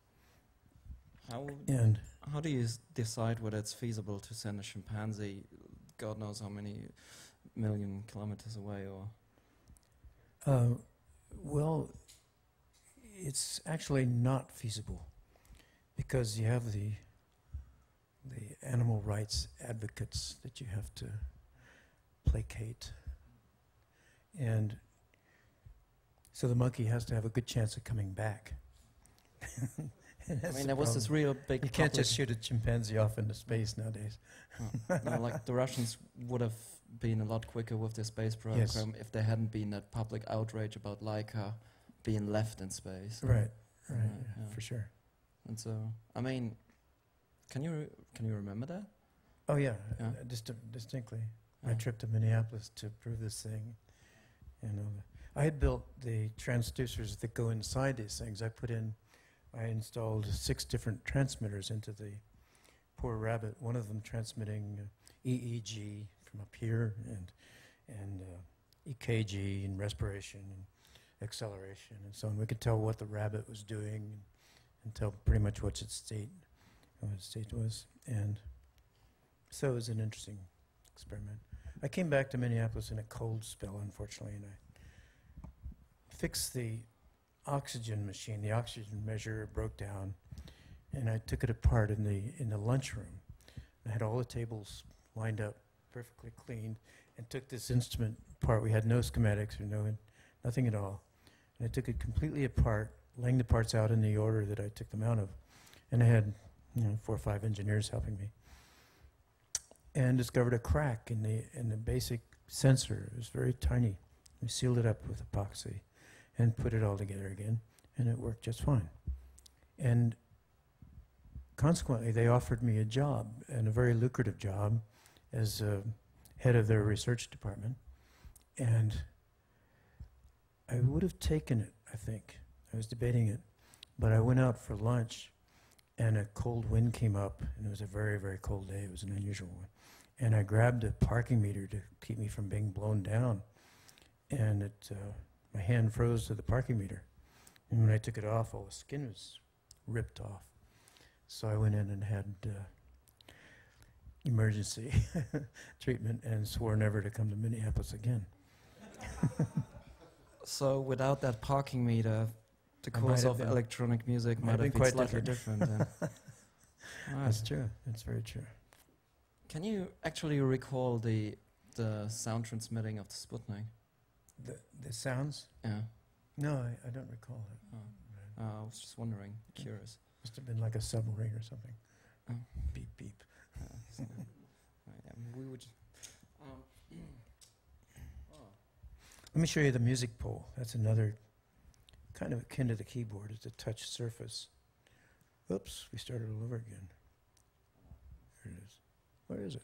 How do you decide whether it's feasible to send a chimpanzee, God knows how many million kilometers away, or? Well, it's actually not feasible because you have the animal rights advocates that you have to placate. And so the monkey has to have a good chance of coming back. I mean, there was this real big... You can't just shoot a chimpanzee off into space nowadays. No, like the Russians would have been a lot quicker with their space program if there hadn't been that public outrage about Laika being left in space. Right, for sure. And so, I mean, can you remember that? Oh yeah, distinctly. My trip to Minneapolis to prove this thing. I had built the transducers that go inside these things. I installed 6 different transmitters into the poor rabbit. One of them transmitting EEG from up here and EKG and respiration and acceleration and so on. We could tell what the rabbit was doing and tell pretty much what its state was. And so it was an interesting experiment. I came back to Minneapolis in a cold spell, unfortunately, and I fixed the oxygen machine. The oxygen measure broke down, and I took it apart in the lunchroom. I had all the tables lined up perfectly clean, and took this instrument apart. We had no schematics or nothing at all. And I took it completely apart, laying the parts out in the order that I took them out of. And I had 4 or 5 engineers helping me. And discovered a crack in the basic sensor. It was very tiny. We sealed it up with epoxy and put it all together again, and it worked just fine. And consequently, they offered me a job, and a very lucrative job, as head of their research department. And I would have taken it, I think. I was debating it. But I went out for lunch, and a cold wind came up, and it was a very, very cold day. It was an unusual one. And I grabbed a parking meter to keep me from being blown down. And my hand froze to the parking meter. And when I took it off, all the skin was ripped off. So I went in and had emergency treatment and swore never to come to Minneapolis again. So without that parking meter, the course of electronic music might have been quite slightly different. That's true. That's very true. Can you actually recall the sound transmitting of the Sputnik? The sounds? Yeah. No, I don't recall it. Oh. I was just wondering, curious. Must have been like a submarine or something. Oh. Beep, beep. We would. Let me show you the music pole. That's another kind of akin to the keyboard. It's a touch surface. Oops, we started all over again. There it is. Where is it?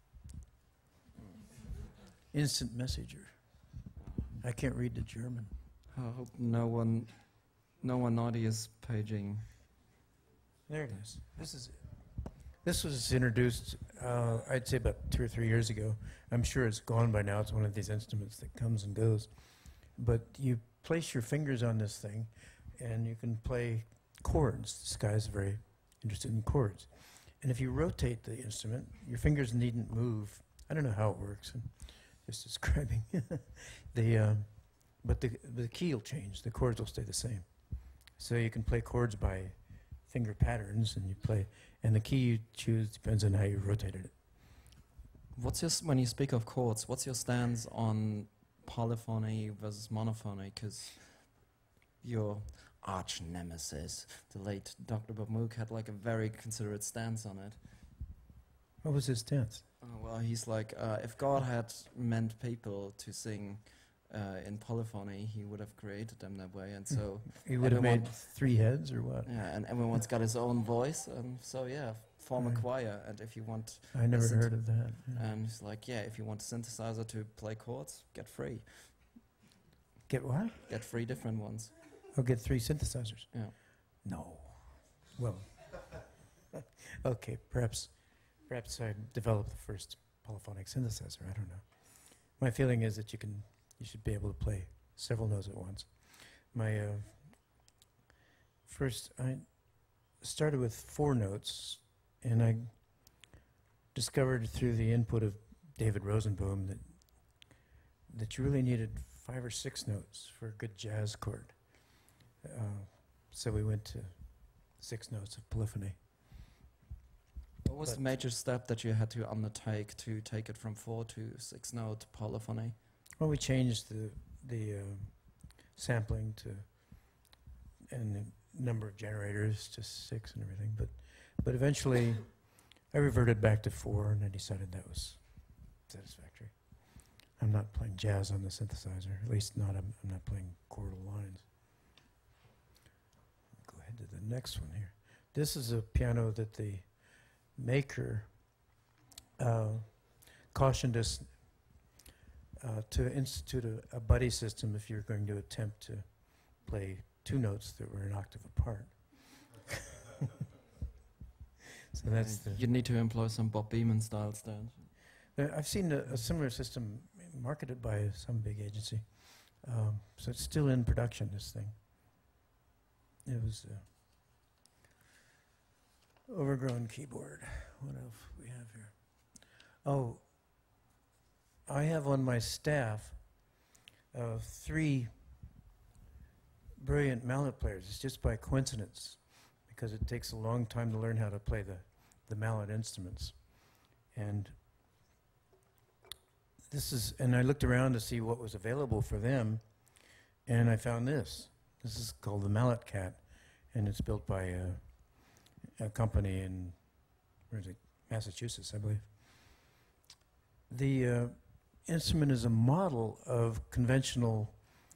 Instant messenger. I can't read the German. I hope no one naughty is paging. There it is. This was introduced, I'd say about 2 or 3 years ago. I'm sure it's gone by now. It's one of these instruments that comes and goes. But you place your fingers on this thing, and you can play chords. This guy's very interested in chords. And if you rotate the instrument, your fingers needn't move. I don't know how it works. I'm just describing. But the key will change. The chords will stay the same. So you can play chords by finger patterns, and you play. And the key you choose depends on how you rotated it. When you speak of chords, what's your stance on polyphony versus monophony? Because arch nemesis. The late Dr. Bob Moog had like a very considerate stance on it. What was his stance? Well, he's like, if God had meant people to sing in polyphony, he would have created them that way, and so He would have everyone- made 3 heads or what? yeah, and everyone's got his own voice, and so yeah, form a Right. choir, and if you want, I never Listen heard of that. Yeah. and it's like, yeah, if you want a synthesizer to play chords, get free Get what? different ones. I'll get 3 synthesizers. Yeah. No. Well, okay, perhaps I developed the first polyphonic synthesizer. I don't know. My feeling is that you should be able to play several notes at once. My first, I started with 4 notes, and I discovered through the input of David Rosenboom that you really needed 5 or 6 notes for a good jazz chord. So we went to 6 notes of polyphony. What was the But- major step that you had to undertake to take it from 4 to 6 note polyphony? Well, we changed the sampling and the number of generators to 6 and everything, but eventually I reverted back to 4, and I decided that was satisfactory. I'm not playing jazz on the synthesizer, at least not. I'm not playing chordal lines. Go ahead to the next one here. This is a piano that the maker cautioned us to institute a buddy system if you're going to attempt to play 2 notes that were an octave apart. So that's the. You need to employ some Bob Beeman styles then. I've seen a similar system marketed by some big agency, so it's still in production. This thing. It was overgrown keyboard. What else we have here? Oh, I have on my staff 3 brilliant mallet players. It's just by coincidence, because it takes a long time to learn how to play the mallet instruments. And and I looked around to see what was available for them, and I found this. This is called the Mallet Cat, and it's built by a company in, where is it, Massachusetts, I believe. The instrument is a model of conventional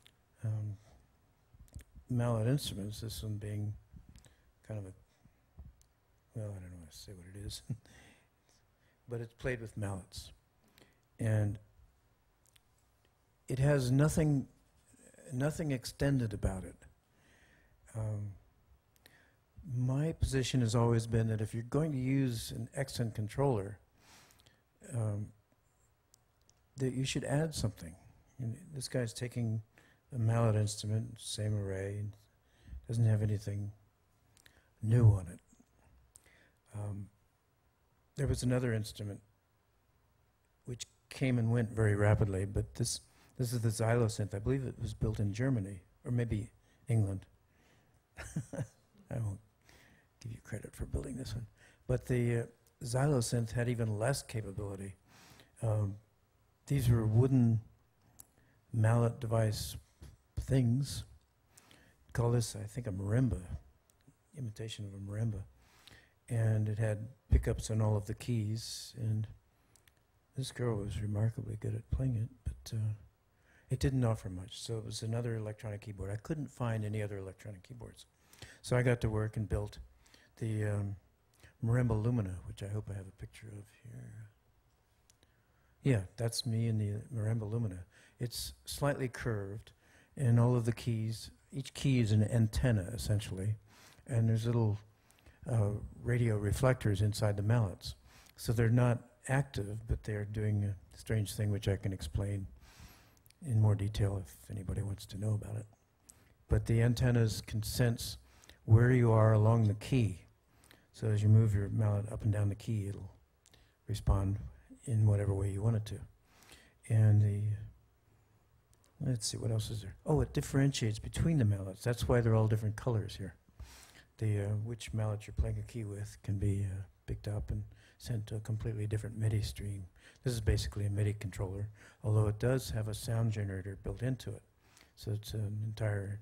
mallet instruments, this one being kind of well, I don't know how to say what it is, but it's played with mallets. And it has nothing extended about it. My position has always been that if you're going to use an accent controller, that you should add something. And this guy's taking a mallet instrument, same array, and doesn't have anything new on it. There was another instrument which came and went very rapidly, but this is the xylosynth. I believe it was built in Germany, or maybe England. I won't give you credit for building this one. But the xylosynth had even less capability. These were wooden mallet device things. Call this, I think, a marimba, imitation of a marimba. And it had pickups on all of the keys, and this girl was remarkably good at playing it, but it didn't offer much. So it was another electronic keyboard. I couldn't find any other electronic keyboards. So I got to work and built the Marimba Lumina, which I hope I have a picture of here. Yeah, that's me in the Marimba Lumina. It's slightly curved, and all of the keys, each key is an antenna, essentially, and there's little radio reflectors inside the mallets. So they're not active, but they're doing a strange thing which I can explain in more detail if anybody wants to know about it. But the antennas can sense where you are along the key. So as you move your mallet up and down the key, it'll respond in whatever way you want it to. And let's see, what else is there? Oh, it differentiates between the mallets. That's why they're all different colors here. Which mallet you're playing a key with can be picked up and sent to a completely different MIDI stream. This is basically a MIDI controller, although it does have a sound generator built into it. So it's an entire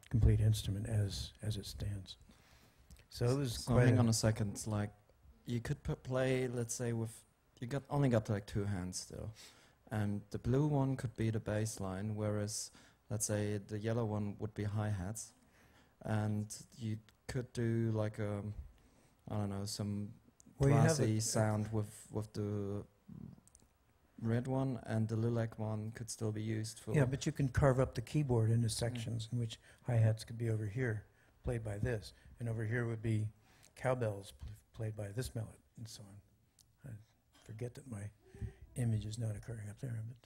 complete instrument as it stands. So it was So quite hang on a second. It's like you could play, let's say, with only got like two hands still, and the blue one could be the bass line, whereas let's say the yellow one would be hi-hats, and you could do like a, I don't know, some Well, you have brassy sound with the red one, and the lilac one could still be used for. Yeah, but you can carve up the keyboard into sections in which hi-hats could be over here, played by this, and over here would be cowbells played by this mallet, and so on. I forget that my image is not occurring up there, but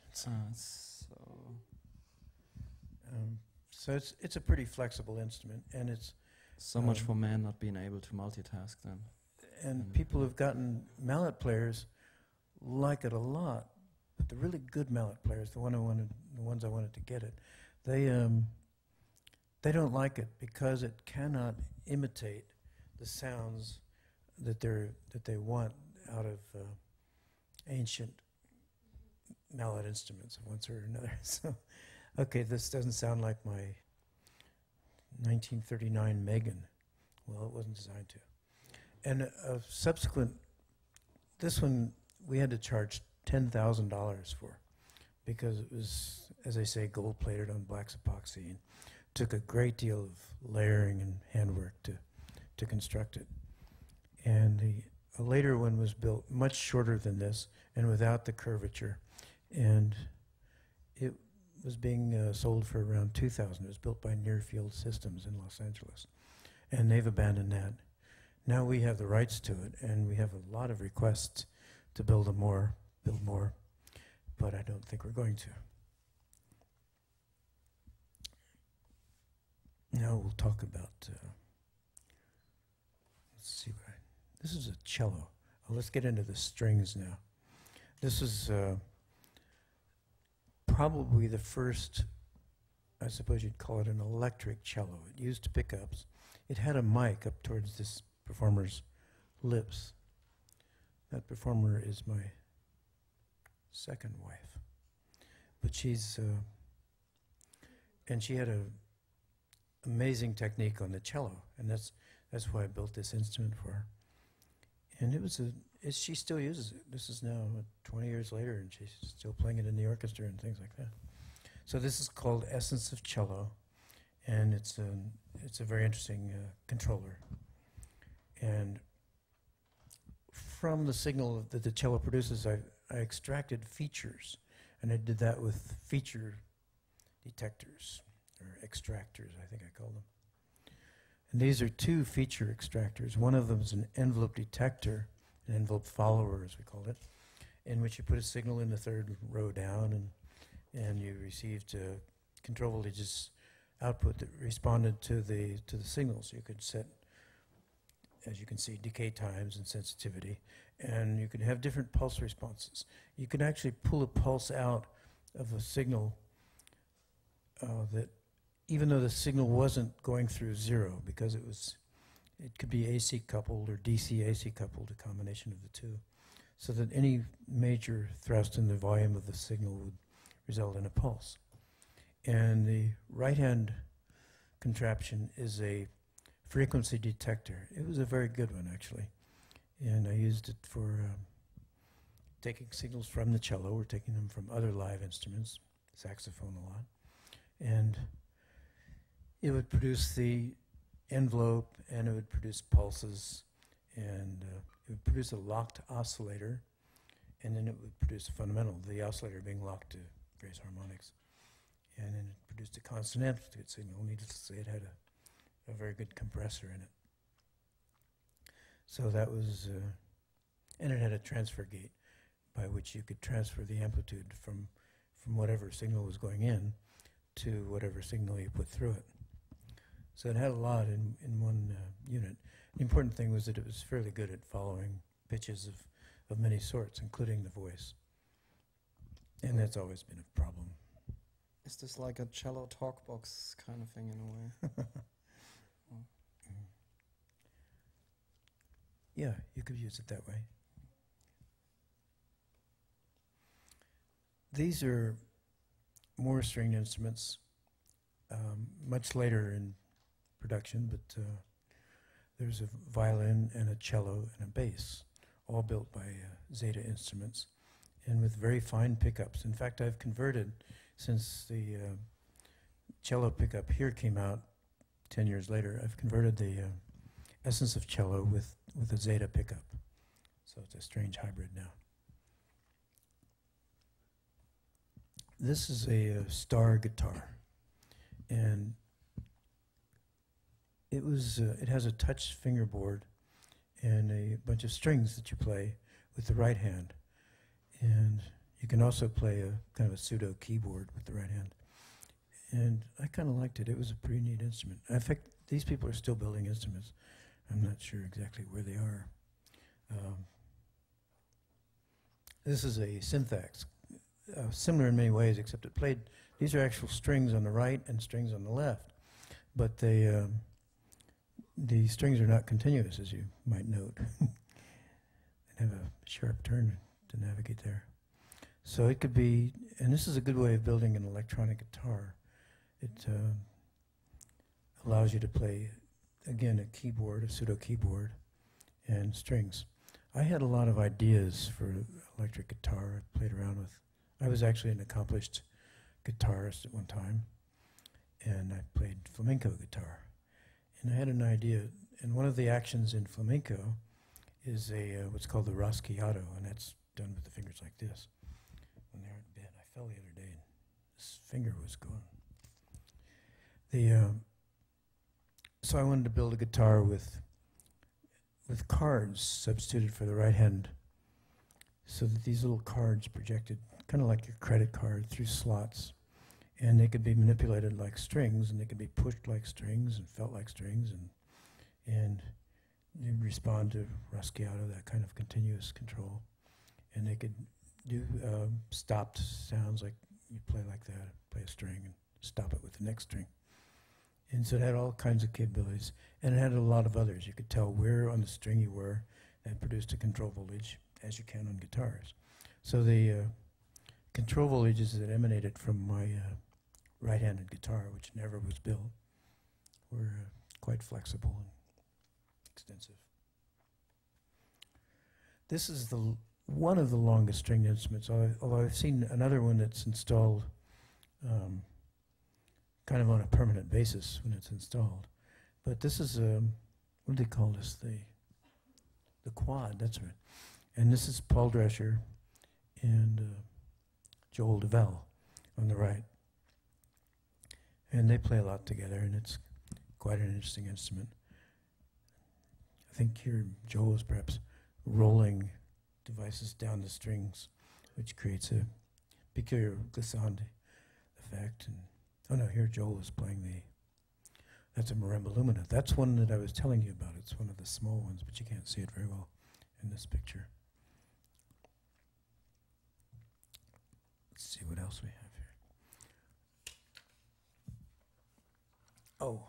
so it's a pretty flexible instrument, and it's so much for man not being able to multitask then. and people who've gotten mallet players like it a lot. But the really good mallet players, the ones I wanted to get it, they don't like it because it cannot imitate the sounds that they want out of ancient mallet instruments of one sort or another. So, okay, this doesn't sound like my 1939 Megan. Well, it wasn't designed to. And a subsequent, this one we had to charge $10,000 for because it was, as I say, gold-plated on black epoxy and took a great deal of layering and handwork to construct it. And a later one was built much shorter than this and without the curvature, and it was being sold for around $2,000. It was built by Nearfield Systems in Los Angeles, and they've abandoned that. Now we have the rights to it, and we have a lot of requests to build more, but I don't think we're going to. Now we'll talk about, let's see this is a cello. Let's get into the strings now. This is probably the first, I suppose you'd call it an electric cello. It used pickups. It had a mic up towards this performer's lips. That performer is my second wife. But she's, and she had an amazing technique on the cello, and that's why I built this instrument for her. And it was she still uses it. This is now 20 years later, and she's still playing it in the orchestra and things like that. So this is called Essence of Cello, and it's a very interesting controller. And from the signal that the cello produces, I extracted features, and I did that with feature detectors, or extractors, I think I call them. And these are two feature extractors. One of them is an envelope detector, an envelope follower, as we called it, in which you put a signal in the third row down, and you received control voltages output that responded to the signals. You could set, as you can see, decay times and sensitivity, and you could have different pulse responses. You could actually pull a pulse out of a signal that, even though the signal wasn't going through zero, because it could be AC coupled or DC AC coupled, a combination of the two, so that any major thrust in the volume of the signal would result in a pulse. And the right-hand contraption is a frequency detector. It was a very good one, actually. And I used it for taking signals from the cello, or taking them from other live instruments, saxophone a lot. And it would produce the envelope, and it would produce pulses, and it would produce a locked oscillator, and then it would produce a fundamental, the oscillator being locked to various harmonics. And then it produced a constant amplitude signal. Needless to say, it had a very good compressor in it. So that was, and it had a transfer gate by which you could transfer the amplitude from whatever signal was going in to whatever signal you put through it. So it had a lot in one unit. The important thing was that it was fairly good at following pitches of many sorts, including the voice. And that's always been a problem. Is this like a cello talk box kind of thing in a way? Yeah, you could use it that way. These are more stringed instruments. much later in production, but there's a violin and a cello and a bass, all built by Zeta Instruments, and with very fine pickups. In fact, I've converted, since the cello pickup here came out 10 years later, I've converted the essence of cello with a Zeta pickup. So it's a strange hybrid now. This is a Star guitar, and it has a touch fingerboard and a bunch of strings that you play with the right hand. And you can also play a kind of a pseudo keyboard with the right hand. And I kind of liked it. It was a pretty neat instrument. In fact, these people are still building instruments. I'm not sure exactly where they are. This is a Synthax, similar in many ways, except it played, these are actual strings on the right and strings on the left. But the strings are not continuous, as you might note. They have a sharp turn to navigate there. So it could be, and this is a good way of building an electronic guitar. It allows you to play, again, a keyboard, a pseudo keyboard, and strings. I had a lot of ideas for electric guitar I played around with. I was actually an accomplished guitarist at one time, and I played flamenco guitar. And I had an idea, and one of the actions in flamenco is what's called the rasqueado, and that's done with the fingers like this. When they're in bed, I fell the other day, and this finger was gone. So I wanted to build a guitar with cards substituted for the right hand, so that these little cards projected, kind of like your credit card, through slots. And they could be manipulated like strings, and they could be pushed like strings and felt like strings, and they respond to rasqueado, that kind of continuous control. And they could do stopped sounds, like you play like that, play a string and stop it with the next string. And so it had all kinds of capabilities, and it had a lot of others. You could tell where on the string you were, and produced a control voltage, as you can on guitars. So the control voltages that emanated from my right-handed guitar, which never was built, were quite flexible and extensive. This is one of the longest stringed instruments, although I've seen another one that's installed kind of on a permanent basis when it's installed. But this is, what do they call this? The quad, that's right. And this is Paul Drescher and Joel DeVell on the right. And they play a lot together, and it's quite an interesting instrument. I think here Joel is perhaps rolling devices down the strings, which creates a peculiar glissando effect. And oh no, here Joel is playing that's a marimba lumina. That's one that I was telling you about. It's one of the small ones, but you can't see it very well in this picture. Let's see what else we have here. Oh,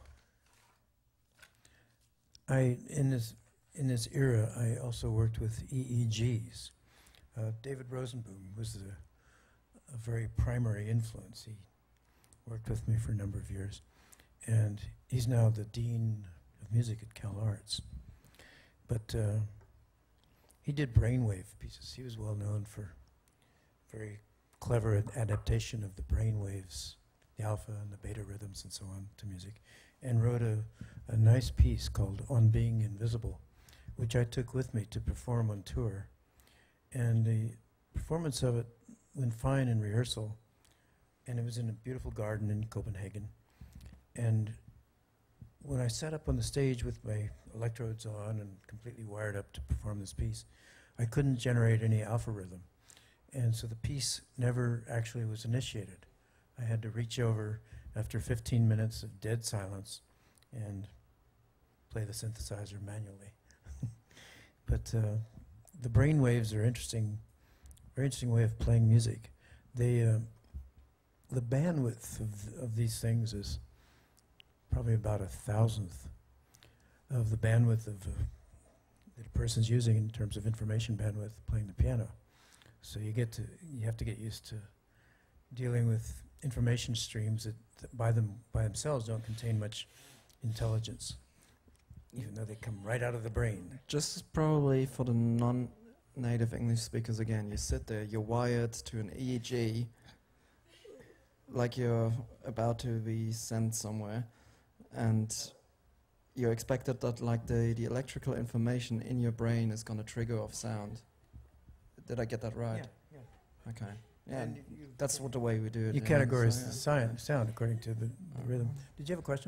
in this era, I also worked with EEGs. David Rosenboom was a very primary influence. He worked with me for a number of years, and he's now the Dean of Music at Cal Arts. But he did brainwave pieces. He was well known for very clever adaptation of the brainwaves, the alpha and the beta rhythms and so on, to music, and wrote a nice piece called On Being Invisible, which I took with me to perform on tour. And the performance of it went fine in rehearsal, and it was in a beautiful garden in Copenhagen. And when I sat up on the stage with my electrodes on and completely wired up to perform this piece, I couldn't generate any alpha rhythm. And so the piece never actually was initiated. I had to reach over after 15 minutes of dead silence and play the synthesizer manually. But the brain waves are interesting, very interesting way of playing music. The bandwidth of these things is probably about 1,000th of the bandwidth that a person's using in terms of information bandwidth playing the piano. So you have to get used to dealing with information streams that by themselves don't contain much intelligence, even though they come right out of the brain. Just probably for the non-native English speakers again, you sit there, you're wired to an EEG, like you're about to be sent somewhere, and you're expected that like the electrical information in your brain is going to trigger off sound. Did I get that right? Yeah. Okay. Yeah, and that's what the way we do it. You categorize the sound according to the rhythm. Did you have a question?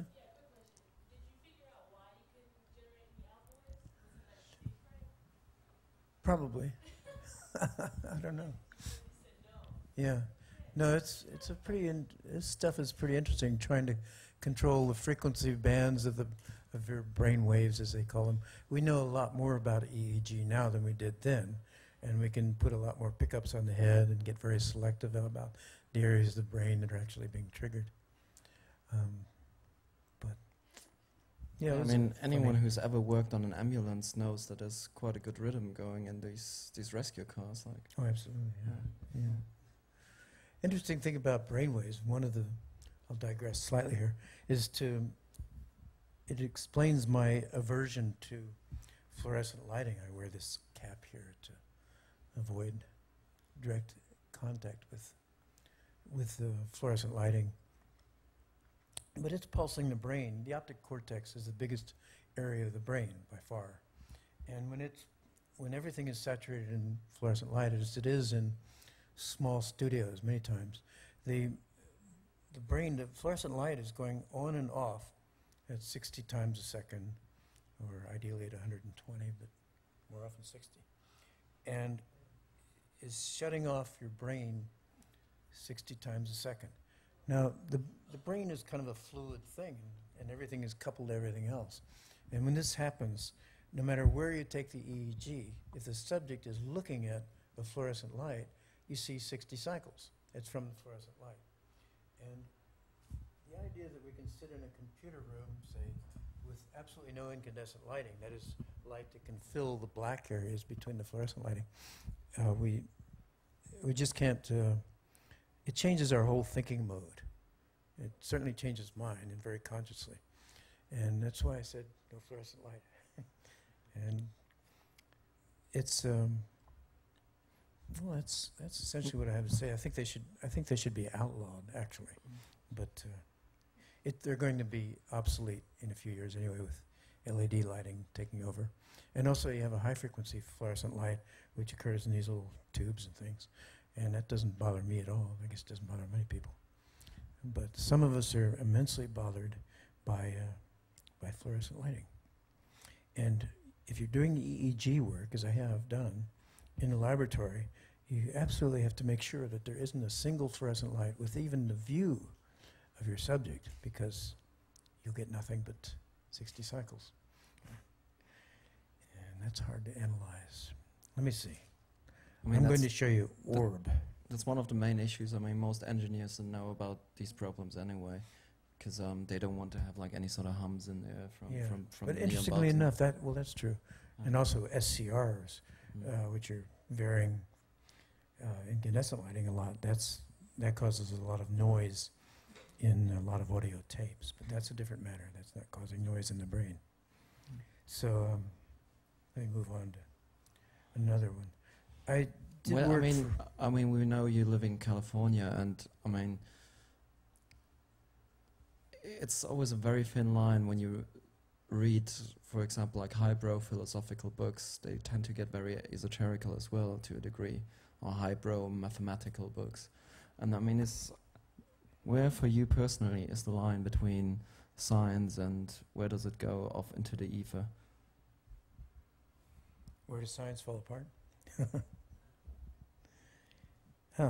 Probably. I don't know. Yeah. No, it's a pretty this stuff is pretty interesting. Trying to control the frequency bands of your brain waves, as they call them. We know a lot more about EEG now than we did then, and we can put a lot more pickups on the head and get very selective about the areas of the brain that are actually being triggered. But yeah, I mean, anyone who's ever worked on an ambulance knows that there's quite a good rhythm going in these rescue cars. Like, oh, absolutely, yeah. Interesting thing about brainwaves, I'll digress slightly here, it explains my aversion to fluorescent lighting. I wear this cap here to avoid direct contact with the fluorescent lighting. But it's pulsing the brain. The optic cortex is the biggest area of the brain by far. And when everything is saturated in fluorescent light, as it is in small studios many times, the fluorescent light is going on and off at 60 times a second, or ideally at 120, but more often 60. And is shutting off your brain 60 times a second. Now, the brain is kind of a fluid thing, and everything is coupled to everything else. And when this happens, no matter where you take the EEG, if the subject is looking at the fluorescent light, you see 60 cycles. It's from the fluorescent light. And the idea that we can sit in a computer room, say, with absolutely no incandescent lighting, that is light that can fill the black areas between the fluorescent lighting, we just can't, it changes our whole thinking mode. It certainly changes mine, and very consciously. And that's why I said no fluorescent light. And it's, well, that's essentially what I have to say. I think they should be outlawed, actually. But they're going to be obsolete in a few years anyway, with LED lighting taking over. And also you have a high frequency fluorescent light which occurs in these little tubes and things. And that doesn't bother me at all. I guess it doesn't bother many people. But some of us are immensely bothered by fluorescent lighting. And if you're doing the EEG work, as I have done, in the laboratory, you absolutely have to make sure that there isn't a single fluorescent light with even the view of your subject, because you'll get nothing but 60 cycles. And that's hard to analyze. Let me see. I'm going to show you orb. That's one of the main issues. I mean, most engineers don't know about these problems anyway, because they don't want to have like any sort of hums in there from But interestingly enough, that's true. And also SCRs, which are varying incandescent lighting a lot. That causes a lot of noise in a lot of audio tapes, but that's a different matter. That's not causing noise in the brain. So let me move on to another one. I mean, we know you live in California, and I mean, it's always a very thin line when you read, for example, like highbrow philosophical books. They tend to get very esoterical as well, to a degree, or highbrow mathematical books. And I mean, where for you personally is the line between science and where does it go off into the ether? Where does science fall apart? Huh.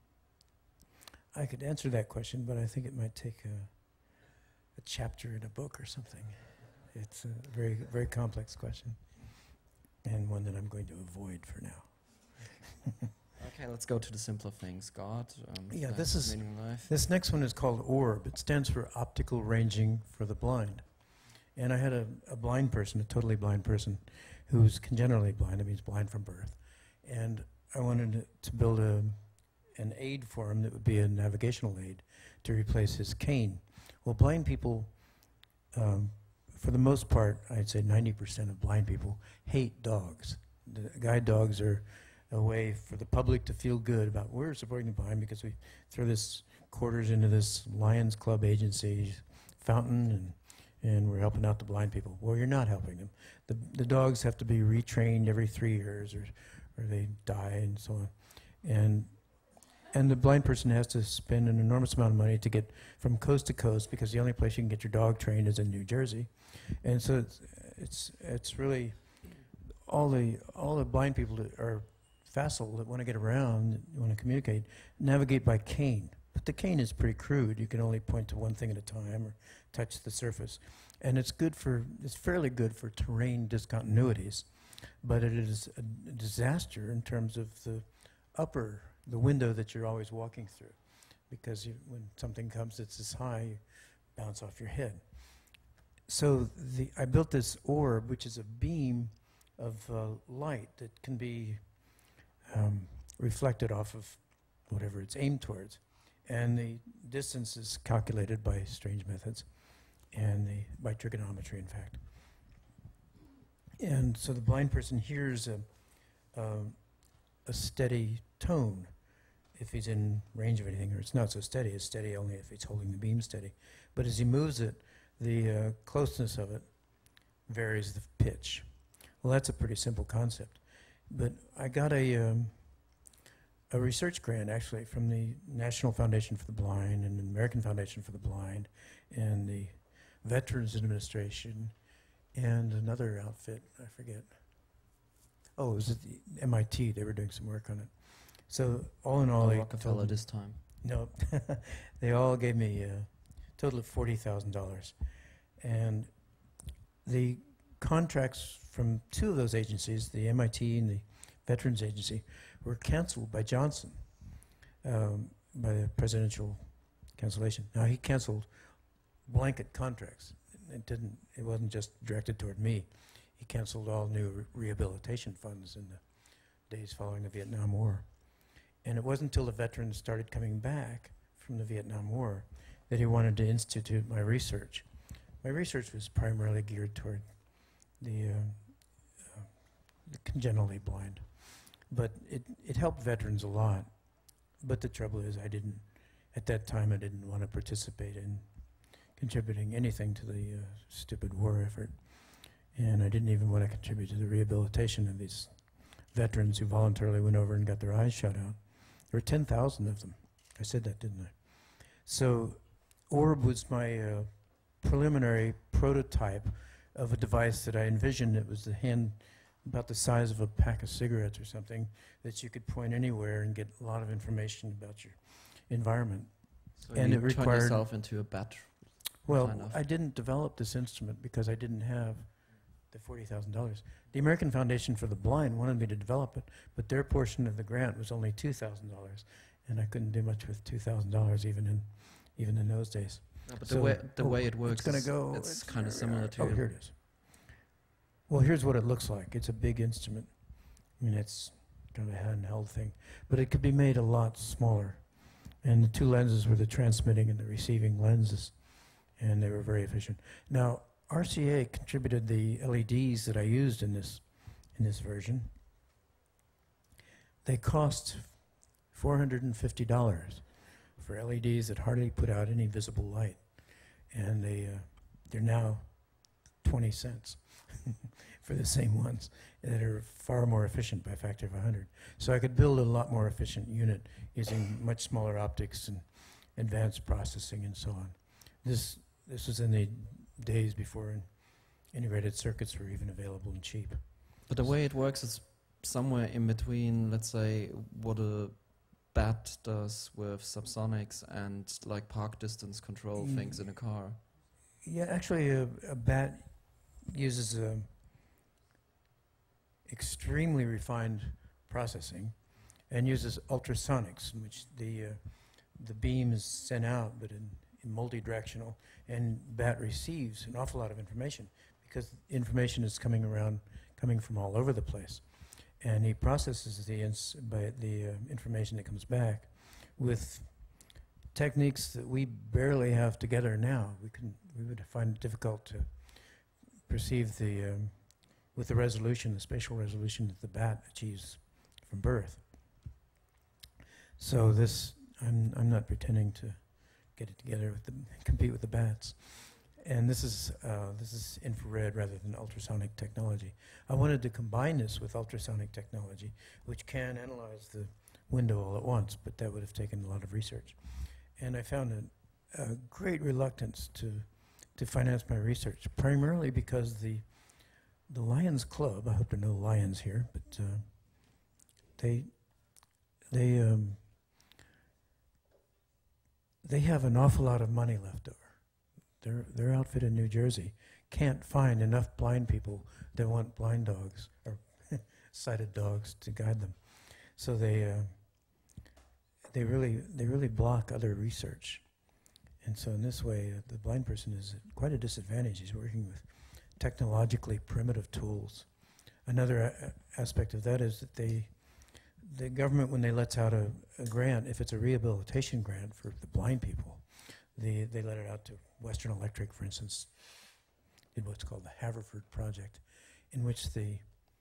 I could answer that question, but I think it might take a chapter in a book or something. It's a very, very complex question, and one that I'm going to avoid for now. Okay, let's go to the simpler things. God. Yeah, this next one is called orb. It stands for optical ranging for the blind. And I had a blind person, a totally blind person, who's congenitally blind. That means blind from birth. And I wanted to build an aid for him that would be a navigational aid to replace his cane. Well, blind people, for the most part, I'd say 90% of blind people hate dogs. The guide dogs are a way for the public to feel good about we're supporting the blind because we throw this quarters into this Lions Club agency fountain and we're helping out the blind people. Well, you're not helping them. The dogs have to be retrained every 3 years or they die and so on. And the blind person has to spend an enormous amount of money to get from coast to coast because the only place you can get your dog trained is in New Jersey. And so it's really all the blind people that are facile that want to get around, want to communicate, navigate by cane. But the cane is pretty crude. You can only point to one thing at a time or touch the surface. And it's fairly good for terrain discontinuities, but it is a disaster in terms of the window that you're always walking through. Because when something comes that's this high, you bounce off your head. So I built this orb, which is a beam of light that can be reflected off of whatever it's aimed towards. And the distance is calculated by strange methods, and by trigonometry, in fact. And so the blind person hears a steady tone if he's in range of anything, or it's not so steady. It's steady only if he's holding the beam steady. But as he moves it, the closeness of it varies the pitch. Well, that's a pretty simple concept. But I got a research grant, actually, from the National Foundation for the Blind and the American Foundation for the Blind and the Veterans Administration and another outfit, I forget. Oh, it was at the MIT. They were doing some work on it. So all in all, Rockefeller this time. No, they all gave me a total of $40,000. And the contracts from 2 of those agencies, the MIT and the Veterans Agency, were canceled by Johnson, by the presidential cancellation. Now, he canceled blanket contracts. It wasn't just directed toward me. He canceled all new rehabilitation funds in the days following the Vietnam War. And it wasn't until the veterans started coming back from the Vietnam War that he wanted to institute my research. My research was primarily geared toward the congenitally blind. But it helped veterans a lot. But the trouble is at that time I didn't want to participate in contributing anything to the stupid war effort. And I didn't even want to contribute to the rehabilitation of these veterans who voluntarily went over and got their eyes shut out. There were 10,000 of them. I said that, didn't I? So Orb was my preliminary prototype of a device that I envisioned. It was the hand about the size of a pack of cigarettes or something that you could point anywhere and get a lot of information about your environment. So and you it turned required yourself into a bat. Well, kind of. I didn't develop this instrument because I didn't have the $40,000. The American Foundation for the Blind wanted me to develop it, but their portion of the grant was only $2,000, and I couldn't do much with $2,000 even in those days. No, but So the way it works, it's going to go. it's kind of similar to. Oh, here it is. Well, here's what it looks like. It's a big instrument. I mean, it's kind of a handheld thing, but it could be made a lot smaller. And the 2 lenses were the transmitting and the receiving lenses, and they were very efficient. Now, RCA contributed the LEDs that I used in this version. They cost $450 for LEDs that hardly put out any visible light, and they're now 20 cents for the same ones that are far more efficient by a factor of 100. So I could build a lot more efficient unit using much smaller optics and advanced processing and so on. This was in the days before integrated circuits were even available and cheap. But the way it works is somewhere in between, let's say, what a bat does with subsonics and like park distance control things in a car. Yeah, actually a bat uses extremely refined processing and uses ultrasonics, in which the beam is sent out but in multi-directional, and bat receives an awful lot of information because information is coming from all over the place. And he processes the information that comes back with techniques that we barely have together now. We would find it difficult to perceive with the resolution, the spatial resolution that the bat achieves from birth. So I'm not pretending to get it together compete with the bats. And this is infrared rather than ultrasonic technology. I wanted to combine this with ultrasonic technology, which can analyze the window all at once, but that would have taken a lot of research. And I found a great reluctance to finance my research, primarily because the Lions Club, I hope there are no lions here, but they have an awful lot of money left over. Their outfit in New Jersey can't find enough blind people that want blind dogs or sighted dogs to guide them. So they really block other research. And so in this way, the blind person is at quite a disadvantage. He's working with technologically primitive tools. Another aspect of that is that the government, when they lets out a grant, if it's a rehabilitation grant for the blind people, they let it out to Western Electric, for instance, did what's called the Haverford Project, in which the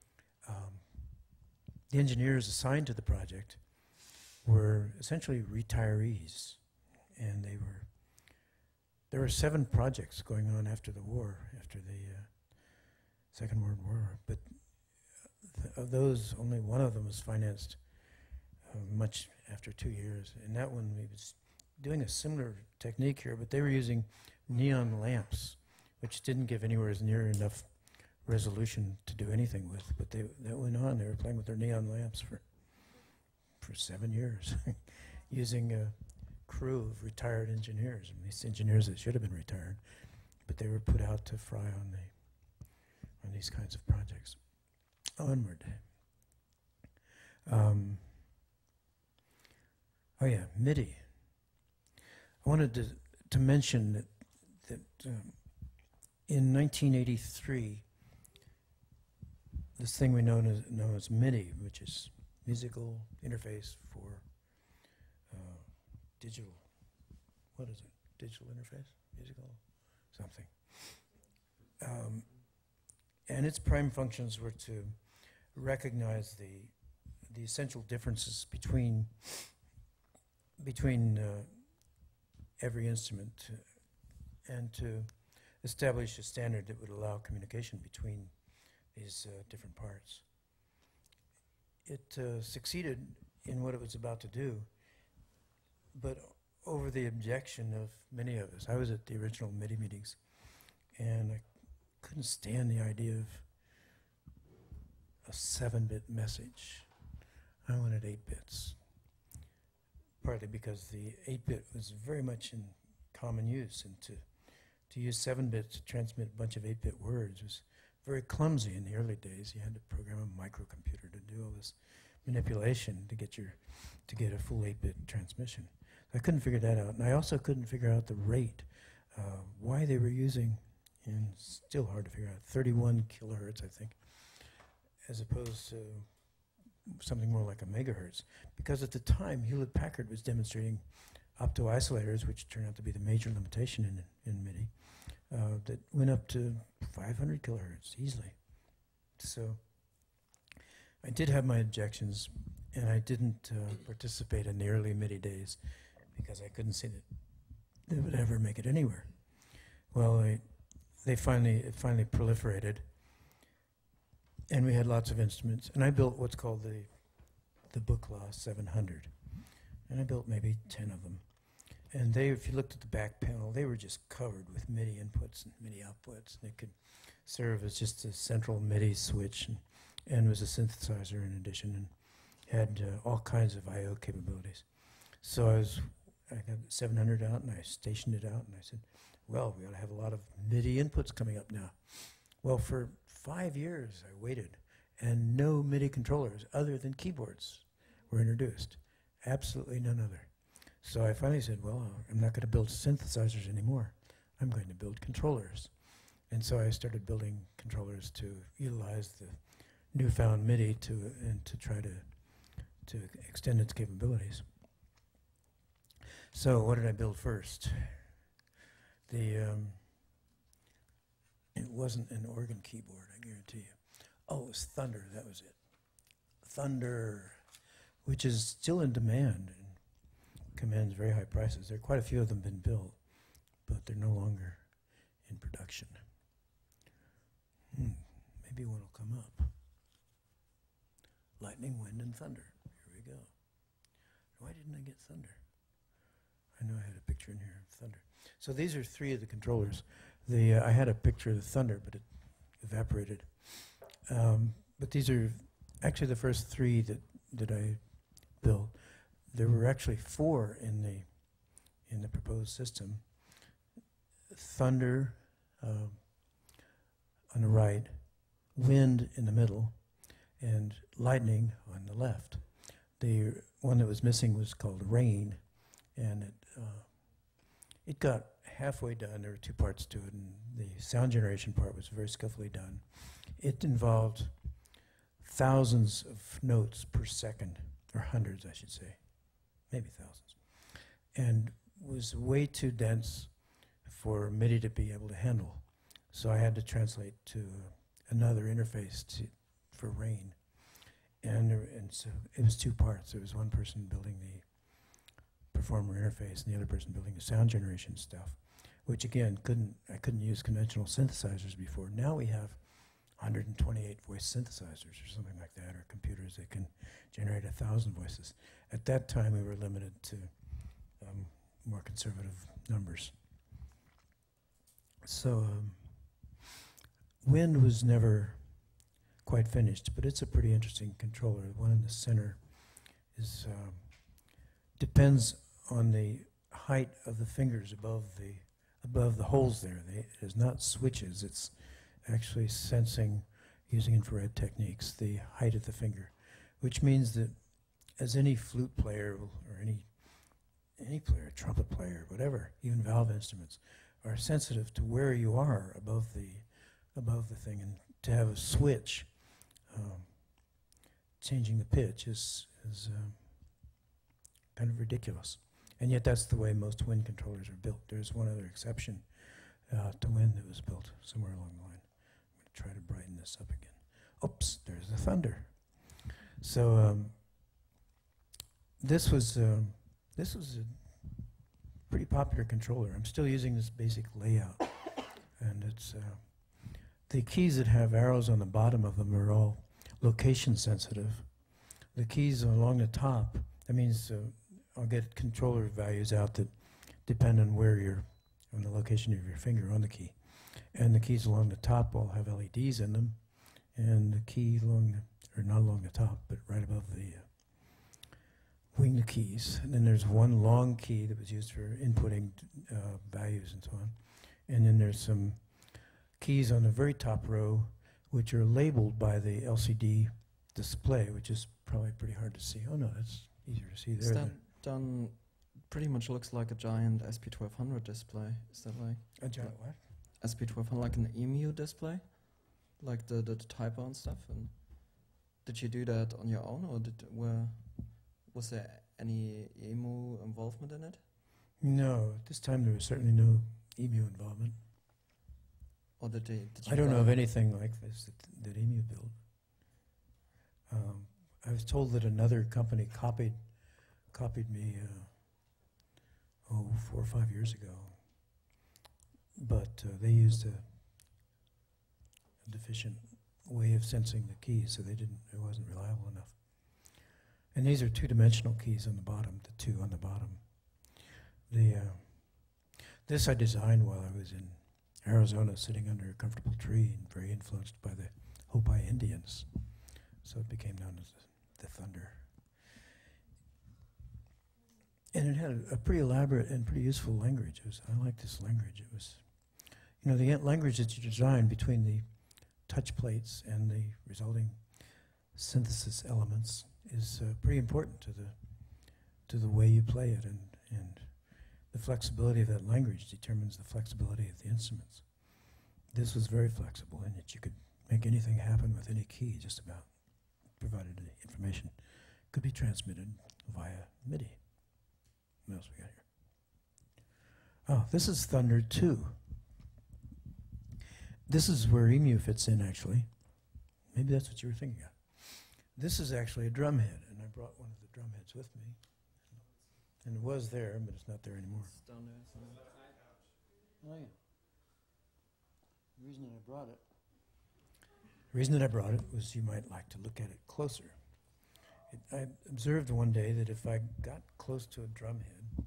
engineers assigned to the project were essentially retirees, and there were 7 projects going on after the war, after the Second World War, but of those, only one of them was financed much after 2 years, and that one we was doing a similar technique here, but they were using neon lamps, which didn't give anywhere near enough resolution to do anything with, but that went on. They were playing with their neon lamps for 7 years, using a crew of retired engineers, and these engineers that should have been retired, but they were put out to fry on these kinds of projects. Onward. Oh yeah, MIDI. I wanted to mention that in 1983, this thing we know as MIDI, which is musical interface for digital. What is it? Digital interface? Musical something. And its prime functions were to recognize the essential differences between every instrument and to establish a standard that would allow communication between these different parts. It succeeded in what it was about to do, but over the objection of many of us. I was at the original MIDI meetings, and I couldn't stand the idea of a 7-bit message. I wanted 8 bits, partly because the 8-bit was very much in common use, and to use 7 bits to transmit a bunch of 8-bit words was very clumsy in the early days. You had to program a microcomputer to do all this manipulation to get a full 8-bit transmission. I couldn't figure that out, and I also couldn't figure out the rate, why they were using, and still hard to figure out, 31 kilohertz, I think, as opposed to something more like a megahertz. Because at the time, Hewlett-Packard was demonstrating opto-isolators, which turned out to be the major limitation in MIDI, that went up to 500 kilohertz easily. So I did have my objections, and I didn't participate in the early MIDI days because I couldn't see that they would ever make it anywhere. Well, it finally proliferated, and we had lots of instruments, and I built what's called the Buchla 700, and I built maybe 10 of them. And if you looked at the back panel, they were just covered with MIDI inputs and MIDI outputs. They could serve as just a central MIDI switch, and was a synthesizer in addition, and had all kinds of I/O capabilities. So I got 700 out, and I stationed it out, and I said, well, we ought to have a lot of MIDI inputs coming up now. Well, for 5 years I waited, and no MIDI controllers other than keyboards were introduced. Absolutely none other. So I finally said, well, I'm not going to build synthesizers anymore. I'm going to build controllers. And so I started building controllers to utilize the newfound MIDI to try to extend its capabilities. So what did I build first? It wasn't an organ keyboard, I guarantee you. Oh, it was Thunder, that was it. Thunder, which is still in demand and commands very high prices. There are quite a few of them been built, but they're no longer in production. Maybe one will come up. Lightning, wind, and thunder. Here we go. Why didn't I get thunder? I know I had a picture in here of thunder. So these are three of the controllers. I had a picture of the thunder, but it evaporated. But these are actually the first three that I built. There were actually four in the proposed system. Thunder on the right, wind in the middle, and lightning on the left. The one that was missing was called rain, and it got halfway done. There were two parts to it, and the sound generation part was very skillfully done. It involved thousands of notes per second, or hundreds, I should say, maybe thousands, and was way too dense for MIDI to be able to handle. So I had to translate to another interface for rain. And so it was two parts. There was one person building the performer interface and the other person building the sound generation stuff, which again, I couldn't use conventional synthesizers before. Now we have 128 voice synthesizers or something like that, or computers that can generate 1,000 voices. At that time, we were limited to more conservative numbers. So wind was never quite finished, but it's a pretty interesting controller. The one in the center is depends on the height of the fingers above the holes there. It is not switches. It's actually sensing using infrared techniques the height of the finger, which means that as any flute player or any player, trumpet player, whatever, even valve instruments, are sensitive to where you are above the thing, and to have a switch changing the pitch is kind of ridiculous. And yet that's the way most wind controllers are built. There's one other exception to wind that was built somewhere along the line. I'm going to try to brighten this up again. Oops, there's the thunder. So this was a pretty popular controller. I'm still using this basic layout, and it's the keys that have arrows on the bottom of them are all location sensitive. The keys along the top, that means I'll get controller values out that depend on where you're, on the location of your finger on the key. And the keys along the top all have LEDs in them, and the key or not along the top, but right above the winged keys. And then there's one long key that was used for inputting values and so on. And then there's some keys on the very top row which are labeled by the LCD display, which is probably pretty hard to see. Oh no, that's easier to see there. That done pretty much looks like a giant SP1200 display. Is that like a giant what? SP1200, like an EMU display, like the typo and stuff? And did you do that on your own, or was there any EMU involvement in it? No, at this time there was certainly no EMU involvement. Or did you I don't know of anything like this that EMU built. I was told that another company copied me 4 or 5 years ago, but they used a deficient way of sensing the keys, so it wasn't reliable enough. And these are two-dimensional keys on the bottom, the two on the bottom. This I designed while I was in Arizona, sitting under a comfortable tree and very influenced by the Hopi Indians. So it became known as the Thunder. And it had a pretty elaborate and pretty useful language. I like this language. It was, the language that you design between the touch plates and the resulting synthesis elements is pretty important to the way you play it, and the flexibility of that language determines the flexibility of the instruments. This was very flexible, in that you could make anything happen with any key, just about, provided the information could be transmitted via MIDI. What else we got here? Oh, this is Thunder 2. This is where Emu fits in, actually. Maybe that's what you were thinking of. This is actually a drum head, and I brought one of the drum heads with me. And it was there, but it's not there anymore. It's down there somewhere. Oh, yeah. The reason that I brought it was you might like to look at it closer. I observed one day that if I got close to a drum head,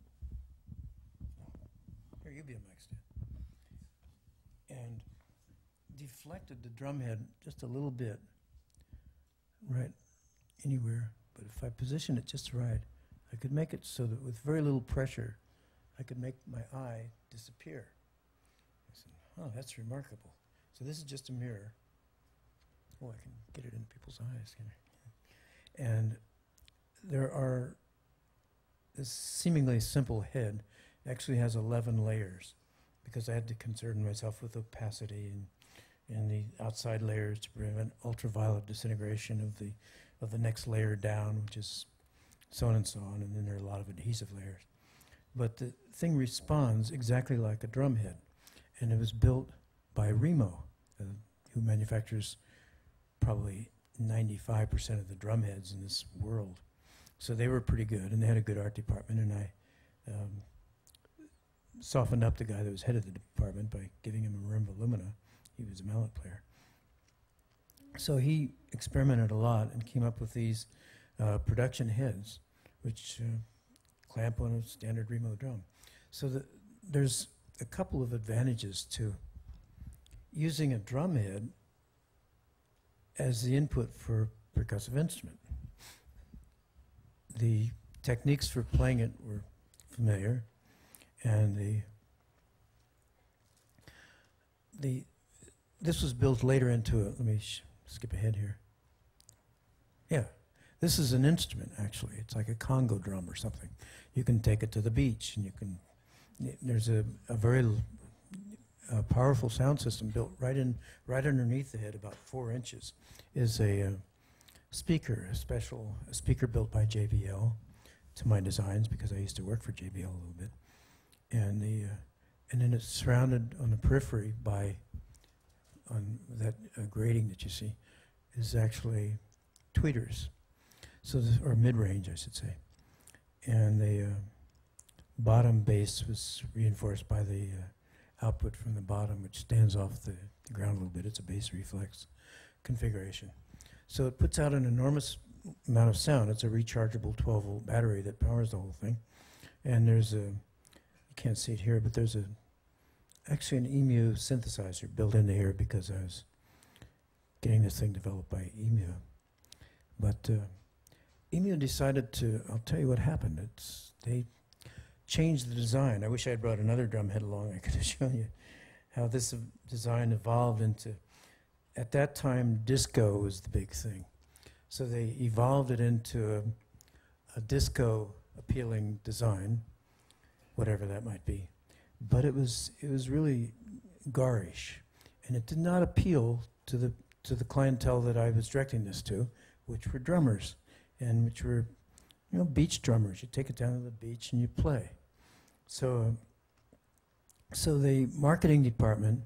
here, you be a mic stand, and deflected the drum head just a little bit, right anywhere, but if I positioned it just right, I could make it so that with very little pressure, I could make my eye disappear. I said, oh, that's remarkable. So this is just a mirror. Oh, I can get it in people's eyes. Can I? And there are, this seemingly simple head actually has 11 layers because I had to concern myself with opacity and the outside layers to prevent ultraviolet disintegration of the next layer down, which is so on and so on, and then there are a lot of adhesive layers. But the thing responds exactly like a drum head, and it was built by Remo, who manufactures probably 95% of the drum heads in this world. So they were pretty good, and they had a good art department, and I softened up the guy that was head of the department by giving him a rim of alumina. He was a mallet player. So he experimented a lot and came up with these production heads, which clamp on a standard Remo drum. So there's a couple of advantages to using a drum head as the input for a percussive instrument. The techniques for playing it were familiar, and this was built later into it. Let me skip ahead here. Yeah, this is an instrument, actually. It's like a Congo drum or something. You can take it to the beach, and you can, there's a very powerful sound system built right underneath the head, about 4 inches, is a speaker, a speaker built by JBL to my designs, because I used to work for JBL a little bit. And then it's surrounded on the periphery by, on that grating that you see, is actually tweeters, so or mid-range, I should say. And the bottom base was reinforced by the output from the bottom, which stands off the ground a little bit. It's a bass reflex configuration. So it puts out an enormous amount of sound. It's a rechargeable 12-volt battery that powers the whole thing. And there's a, you can't see it here, but there's actually an EMU synthesizer built into here because I was getting this thing developed by EMU. But EMU decided to, I'll tell you what happened. They changed the design. I wish I had brought another drum head along. I could have shown you how this design evolved into, at that time, disco was the big thing. So they evolved it into a disco appealing design, whatever that might be. But it was really garish, and it did not appeal to the clientele that I was directing this to, which were drummers, and which were, you know, beach drummers. You take it down to the beach and you play. So the marketing department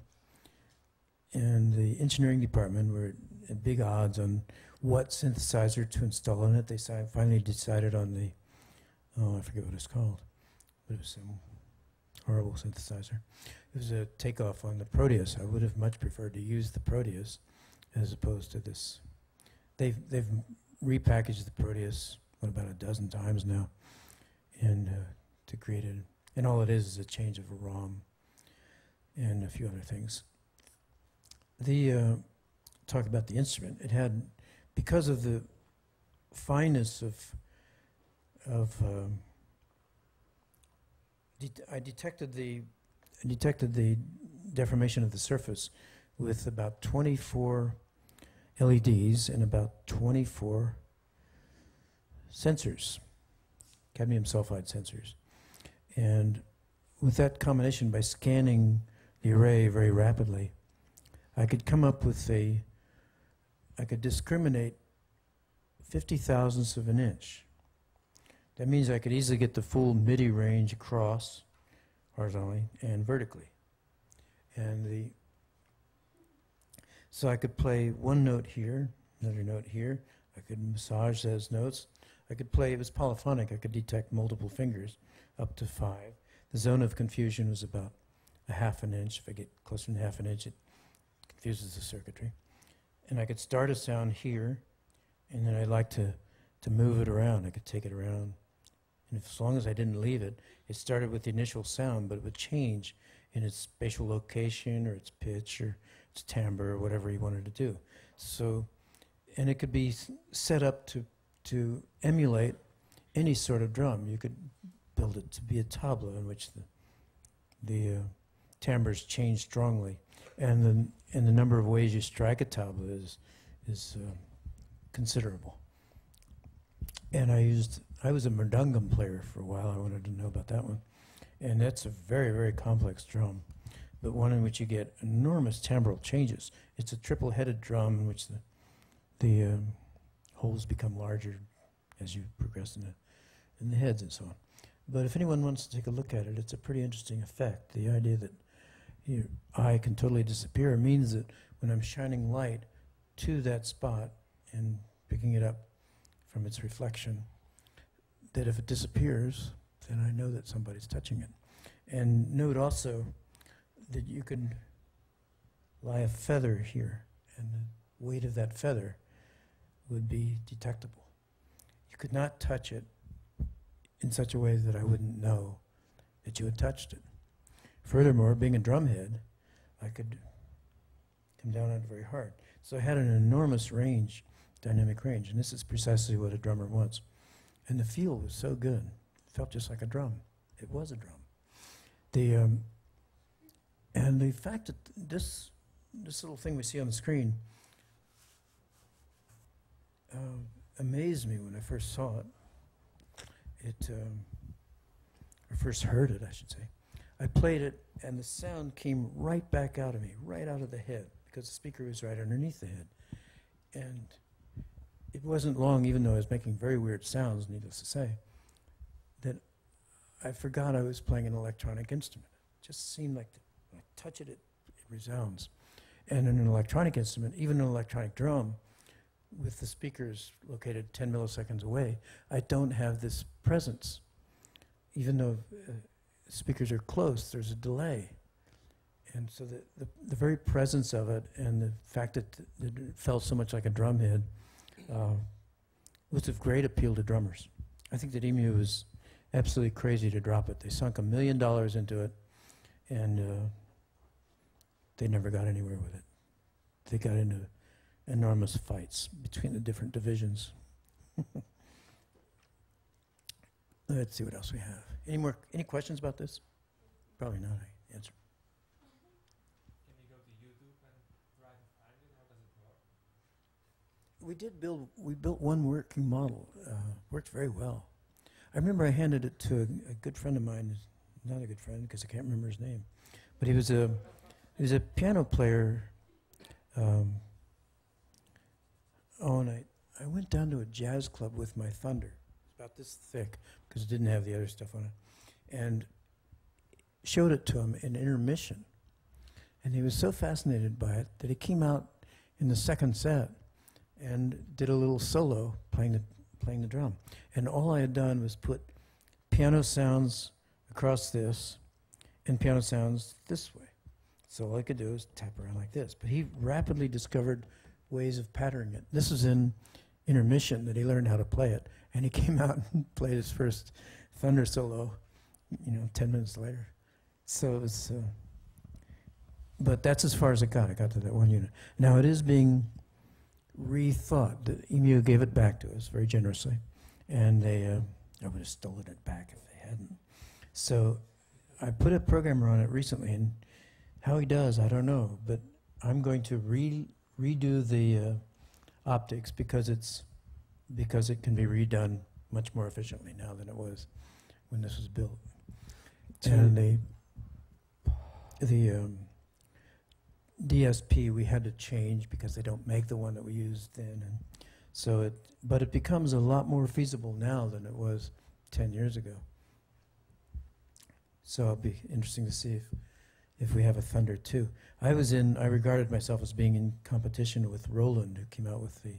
and the engineering department were at big odds on what synthesizer to install in it. They finally decided on the, oh, I forget what it's called, but it was some horrible synthesizer. It was a takeoff on the Proteus. I would have much preferred to use the Proteus as opposed to this. They've repackaged the Proteus, what, about a dozen times now, and to create it. And all it is a change of a ROM and a few other things. Talk about the instrument. It had, because of the fineness I detected the deformation of the surface with about 24 LEDs and about 24 sensors, cadmium sulfide sensors. And with that combination, by scanning the array very rapidly, I could come up with I could discriminate 50 thousandths of an inch. That means I could easily get the full MIDI range across horizontally and vertically. And so I could play one note here, another note here. I could massage those notes. I could play, it was polyphonic, I could detect multiple fingers up to 5. The zone of confusion was about a half an inch. If I get closer than half an inch, it confuses the circuitry. And I could start a sound here, and then I'd like to move it around. I could take it around. And as long as I didn't leave it, it started with the initial sound, but it would change in its spatial location or its pitch or its timbre or whatever you wanted to do. So, and it could be set up to emulate any sort of drum. You could build it to be a tabla in which the timbres change strongly, and the number of ways you strike a tabla is considerable. And I was a mridangam player for a while. I wanted to know about that one, and that's a very, very complex drum, but one in which you get enormous timbral changes. It's a triple-headed drum in which the holes become larger as you progress in the heads and so on. But if anyone wants to take a look at it, it's a pretty interesting effect. The idea that your eye can totally disappear means that when I'm shining light to that spot and picking it up from its reflection, that if it disappears, then I know that somebody's touching it. And note also that you can lie a feather here, and the weight of that feather would be detectable. You could not touch it in such a way that I wouldn't know that you had touched it. Furthermore, being a drumhead, I could come down on it very hard. So I had an enormous range, dynamic range, and this is precisely what a drummer wants. And the feel was so good. It felt just like a drum. It was a drum. And the fact that this little thing we see on the screen amazed me when I first saw it. I first heard it, I should say. I played it, and the sound came right back out of me, right out of the head, because the speaker was right underneath the head. And it wasn't long, even though I was making very weird sounds, needless to say, that I forgot I was playing an electronic instrument. It just seemed like when I touch it, it resounds. And in an electronic instrument, even an electronic drum, with the speakers located 10 milliseconds away, I don't have this presence. Even though speakers are close, there's a delay. And so the very presence of it and the fact that it felt so much like a drum head was of great appeal to drummers. I think that EMU was absolutely crazy to drop it. They sunk $1 million into it, and they never got anywhere with it. They got into enormous fights between the different divisions. Let's see what else we have. Any questions about this? Probably not. I answer. Can you go to YouTube and try to find it? How does it work? We built one working model. Worked very well. I remember I handed it to a good friend of mine, not a good friend because I can't remember his name, but he was a piano player. And I went down to a jazz club with my Thunder. It's about this thick because it didn't have the other stuff on it, and showed it to him in intermission. And he was so fascinated by it that he came out in the second set and did a little solo playing the drum. And all I had done was put piano sounds across this and piano sounds this way. So all I could do was tap around like this. But he rapidly discovered ways of patterning it. This was in intermission that he learned how to play it. And he came out and played his first Thunder solo, 10 minutes later. So it was, but that's as far as it got. It got to that one unit. Now it is being rethought. The EMU gave it back to us very generously. And I would have stolen it back if they hadn't. So I put a programmer on it recently, and how he does, I don't know. But I'm going to redo the optics because it can be redone much more efficiently now than it was when this was built. And the DSP we had to change because they don't make the one that we used then, and so but it becomes a lot more feasible now than it was 10 years ago. So it'll be interesting to see if we have a Thunder too. I regarded myself as being in competition with Roland, who came out with the,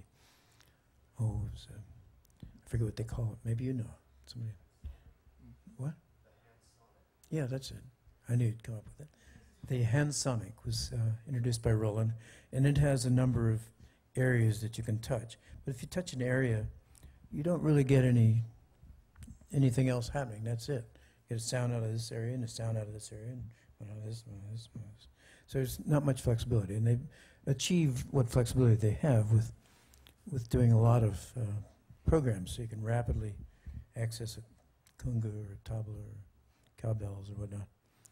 I forget what they call it. Maybe you know. Somebody. What? Yeah, that's it. I knew you'd come up with it. The Hand Sonic was introduced by Roland, and it has a number of areas that you can touch. But if you touch an area, you don't really get anything else happening. That's it. You get a sound out of this area, and a sound out of this area, and one out of this, one out of this, one out of this. So there's not much flexibility, and they've achieved what flexibility they have with doing a lot of programs, so you can rapidly access a kunga or a tabla or cowbells or whatnot.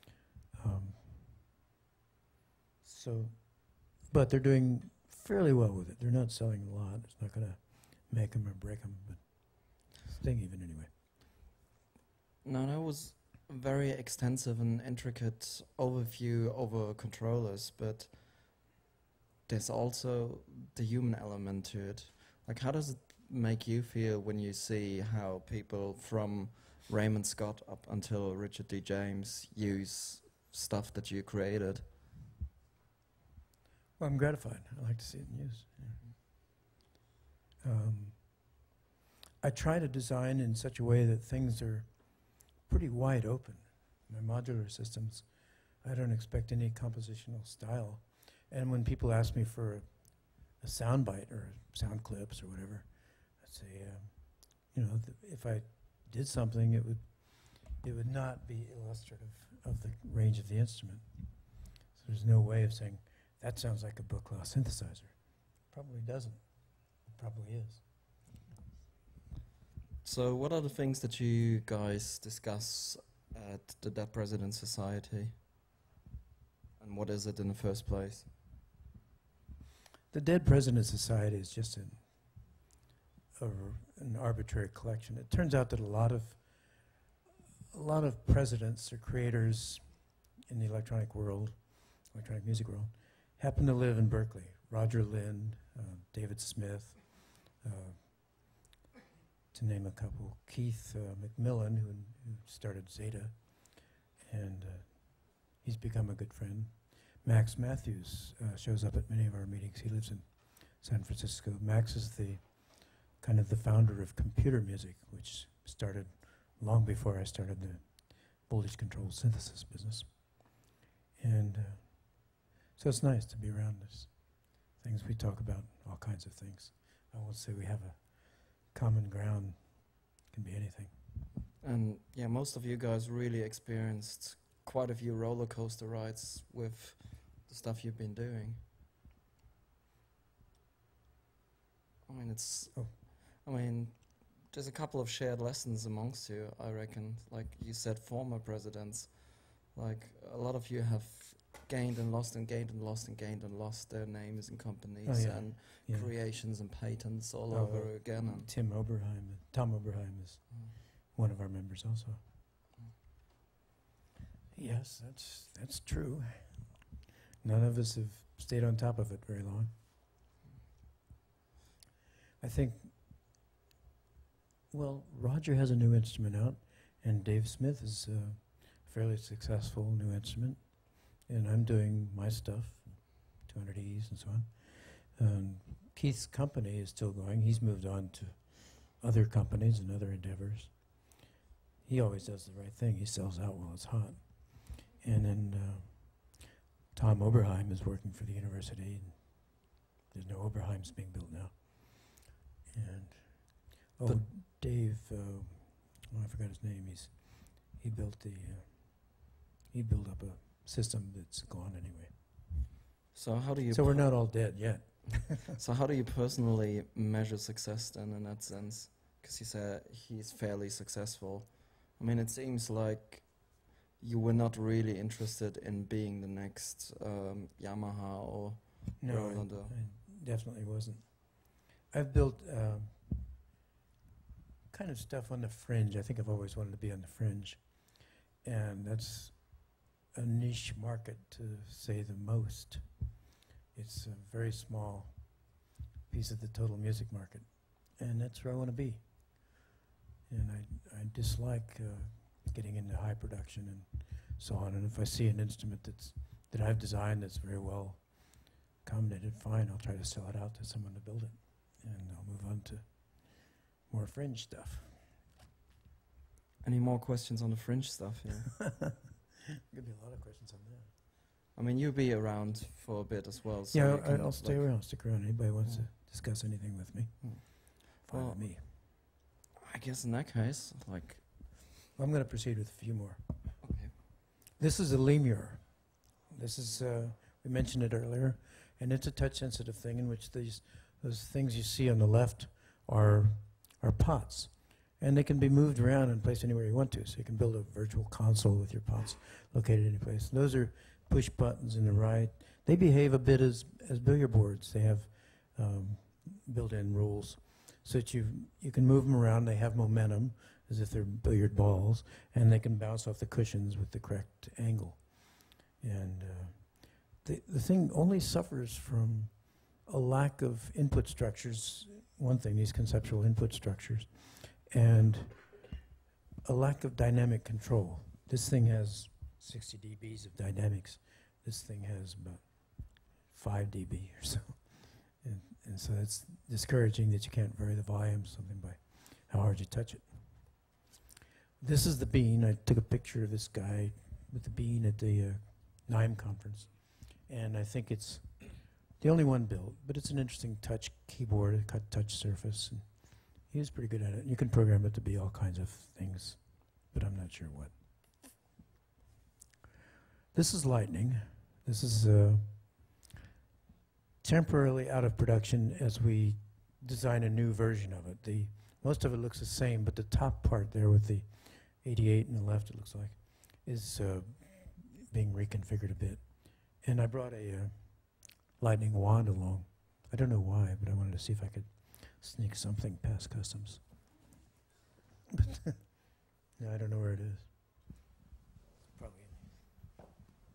But they're doing fairly well with it. They're not selling a lot. It's not going to make them or break them, but staying even anyway. No, that was a very extensive and intricate overview over controllers, but there's also the human element to it. Like, how does it make you feel when you see how people from Raymond Scott up until Richard D. James use stuff that you created? Well, I'm gratified. I like to see it in use. Yeah. I try to design in such a way that things are pretty wide open. My modular systems, I don't expect any compositional style. And when people ask me for a sound bite or sound clips or whatever, I say, if I did something, it would not be illustrative of the range of the instrument. So there's no way of saying, that sounds like a Buchla synthesizer. Probably doesn't. It probably is. So what are the things that you guys discuss at the Dead Presidents Society? And what is it in the first place? The Dead Presidents Society is just an arbitrary collection. It turns out that a lot of presidents or creators in the electronic music world, happen to live in Berkeley. Roger Lynn, David Smith, to name a couple. Keith McMillan, who started Zeta, and he's become a good friend. Max Matthews shows up at many of our meetings. He lives in San Francisco. Max is the founder of computer music, which started long before I started the voltage controlled synthesis business. And so it's nice to be around this. Things we talk about, all kinds of things. I won't say we have a common ground. It can be anything. And yeah, most of you guys really experienced quite a few roller coaster rides with the stuff you've been doing. I mean, there's a couple of shared lessons amongst you, I reckon. Like you said, former presidents. Like a lot of you have gained and lost and gained and lost and gained and lost their names and companies and creations and patents all over again. And Tom Oberheim is one of our members also. Yes, that's true. None of us have stayed on top of it very long. I think, Roger has a new instrument out, and Dave Smith is a fairly successful new instrument, and I'm doing my stuff, 200Es and so on. Keith's company is still going. He's moved on to other companies and other endeavors. He always does the right thing. He sells out while it's hot. And then Tom Oberheim is working for the university, and there's no Oberheims being built now. And Dave, I forgot his name. He built up a system that's gone anyway. so how do you? So we're not all dead yet. So how do you personally measure success then in that sense? Because you said he's fairly successful. I mean, it seems like you were not really interested in being the next Yamaha or Roland. I definitely wasn't. I've built kind of stuff on the fringe. I think I've always wanted to be on the fringe. And that's a niche market, to say the most. It's a very small piece of the total music market. And that's where I want to be. And I dislike getting into high production and so on. And if I see an instrument that I've designed that's very well accommodated, fine, I'll try to sell it out to someone to build it. And I'll move on to more fringe stuff. Any more questions on the fringe stuff? Yeah. Could be a lot of questions on that. I mean, you'll be around for a bit as well. So Yeah, you can, I'll stay around. Stick around. Anybody wants Yeah. to discuss anything with me? Fine Well, with me. I guess in that case, like, I'm going to proceed with a few more. okay. This is a lemur. This is, we mentioned it earlier, and it's a touch-sensitive thing in which those things you see on the left are pots. And they can be moved around and placed anywhere you want to. So you can build a virtual console with your pots located any place. And those are push buttons in the right. They behave a bit as billiard boards. They have built-in rules so that you can move them around. They have momentum as if they're billiard balls, and they can bounce off the cushions with the correct angle. And the thing only suffers from a lack of input structures. One thing, these conceptual input structures, and a lack of dynamic control. This thing has 60 dBs of dynamics. This thing has about 5 dB or so. And so it's discouraging that you can't vary the volume something by how hard you touch it. This is the bean. I took a picture of this guy with the bean at the NIME conference. And I think it's the only one built, but it's an interesting touch keyboard, a cut touch surface. And he was pretty good at it. You can program it to be all kinds of things, but I'm not sure what. This is Lightning. This is temporarily out of production as we design a new version of it. Most of it looks the same, but the top part there with the 88 on the left, it looks like, is being reconfigured a bit. And I brought a Lightning wand along. I don't know why, but I wanted to see if I could sneak something past customs. No, I don't know where it is. Probably in here.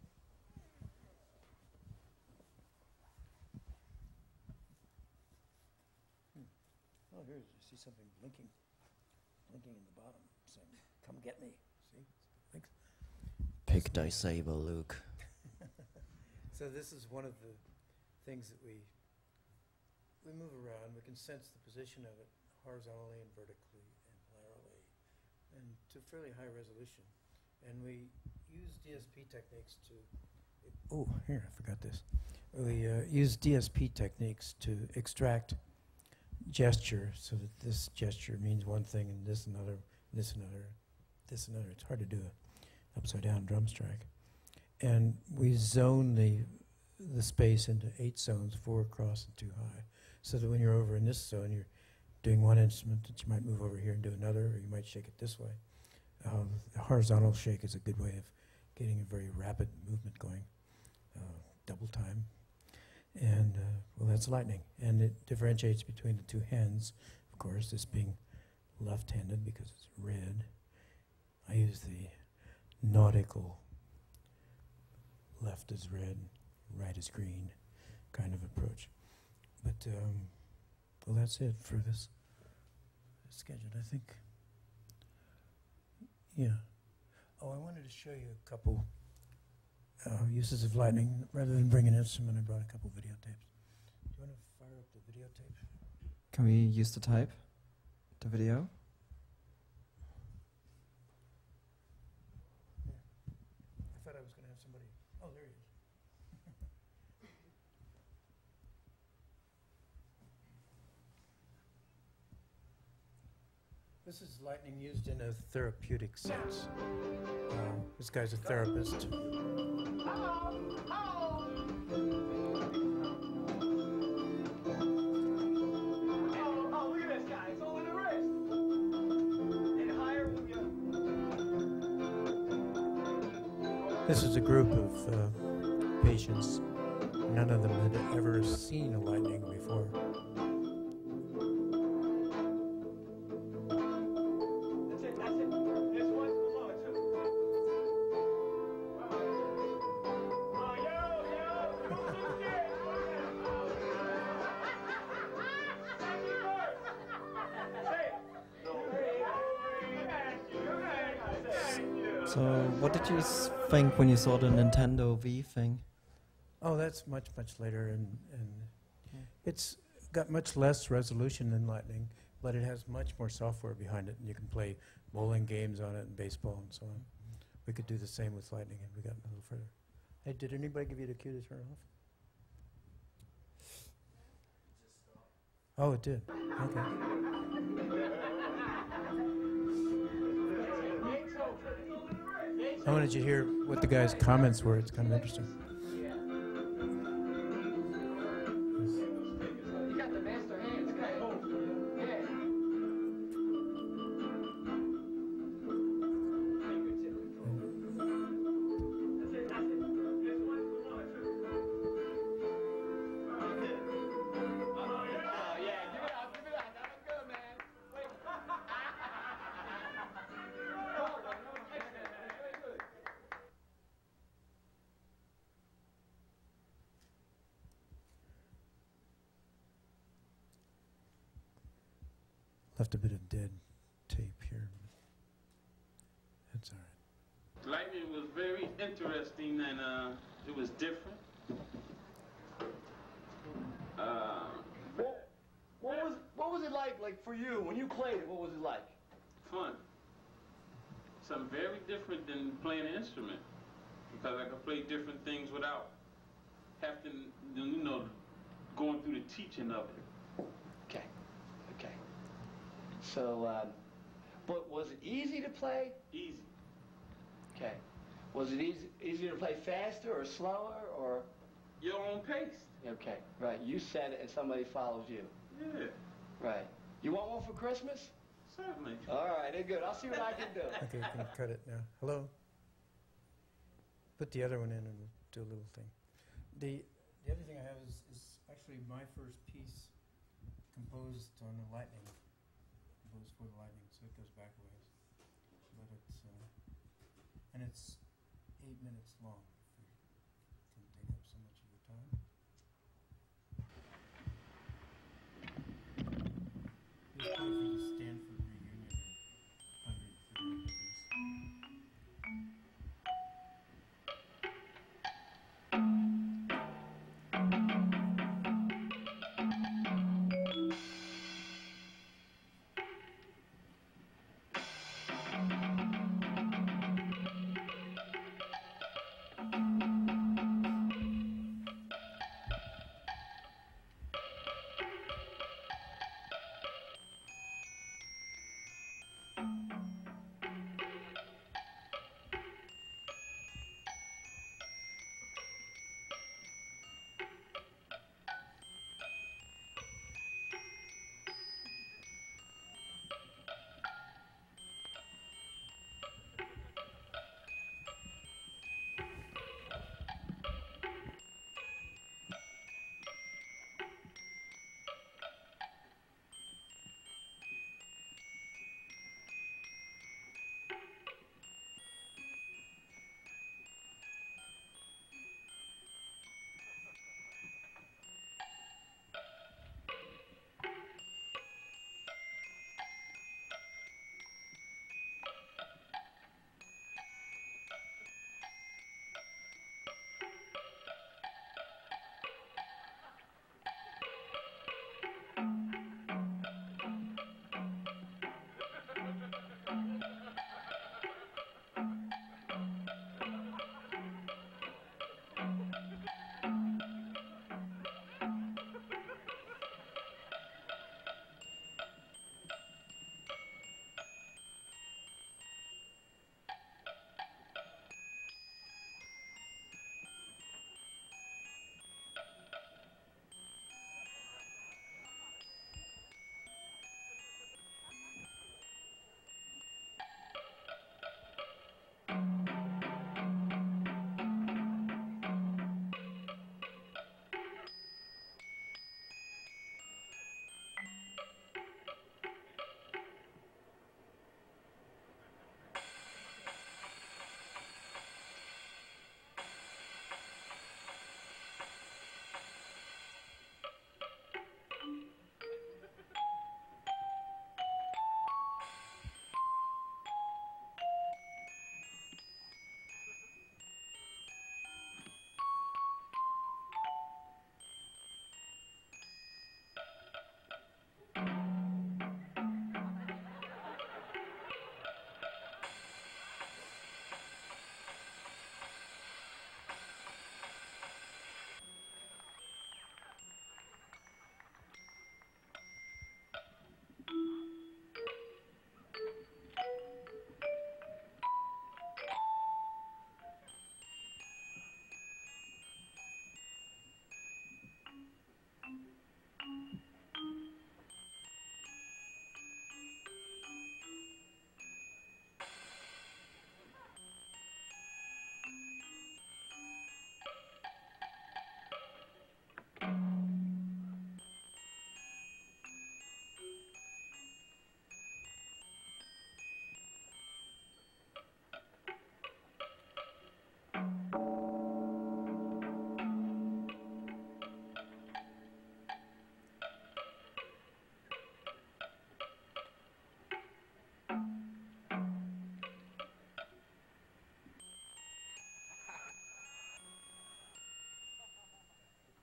Oh, here, you see something blinking in the bottom, saying, "Come get me." See? Thanks. Pick thy saber, Luke. So this is one of the things that we move around. We can sense the position of it horizontally and vertically and laterally, and to fairly high resolution. And we use DSP techniques to. Oh, here, I forgot this. We use DSP techniques to extract gesture, so that this gesture means one thing and this another, this another, this another. It's hard to do an upside down drum strike. And we zone the space into 8 zones, 4 across and 2 high, so that when you're over in this zone, you're doing one instrument that you might move over here and do another, or you might shake it this way. The horizontal shake is a good way of getting a very rapid movement going, double time. And, well, that's Lightning. And it differentiates between the 2 hands, of course, this being left-handed because it's red. I use the nautical left is red, right is green kind of approach. But, well, that's it for this schedule, I think. Yeah. Oh, I wanted to show you a couple uses of Lightning. Rather than bring an instrument, I brought a couple videotapes. Do you want to fire up the videotape? Can we use the type, the video? Yeah. I thought I was going to have somebody. Oh, there he is. This is Lightning used in a therapeutic sense. This guy's a therapist. Oh, look at this guy. It's all in the wrist. And higher with you. This is a group of patients. None of them had ever seen a Lightning before. That's it. This one below it, too. Oh, yo. Come on, So, what did you think when you saw the Nintendo Wii thing? Oh, that's much, much later, and it's got much less resolution than Lightning, but it has much more software behind it, and you can play bowling games on it and baseball and so on. We could do the same with Lightning, and we got a little further. Hey, did anybody give you the cue to turn it off? Oh, it did. Okay. I wanted you to hear what the guys' comments were. It's kind of interesting. You got the master hands, guy. Yeah. Left a bit of dead tape here. That's all right. Lightning was very interesting, and it was different. What was it like for you when you played it? What was it like? Fun. Something very different than playing an instrument, because I could play different things without having to, you know, going through the teaching of it. Okay. Okay. So, but was it easy to play? Easy. Okay. Was it easier to play faster or slower or? Your own pace. Okay. Right. You said it and somebody follows you. Yeah. Right. You want one for Christmas? Certainly. All right. They're good. I'll see what I can do. Okay, you can cut it now. Hello? Put the other one in and we'll do a little thing. The other thing I have is actually my first piece composed on the Lightning. Composed for the Lightning, so it goes back a ways. But it's, and it's 8 minutes long. If it can take up so much of your time. It's for the Stanford reunion of 100th years.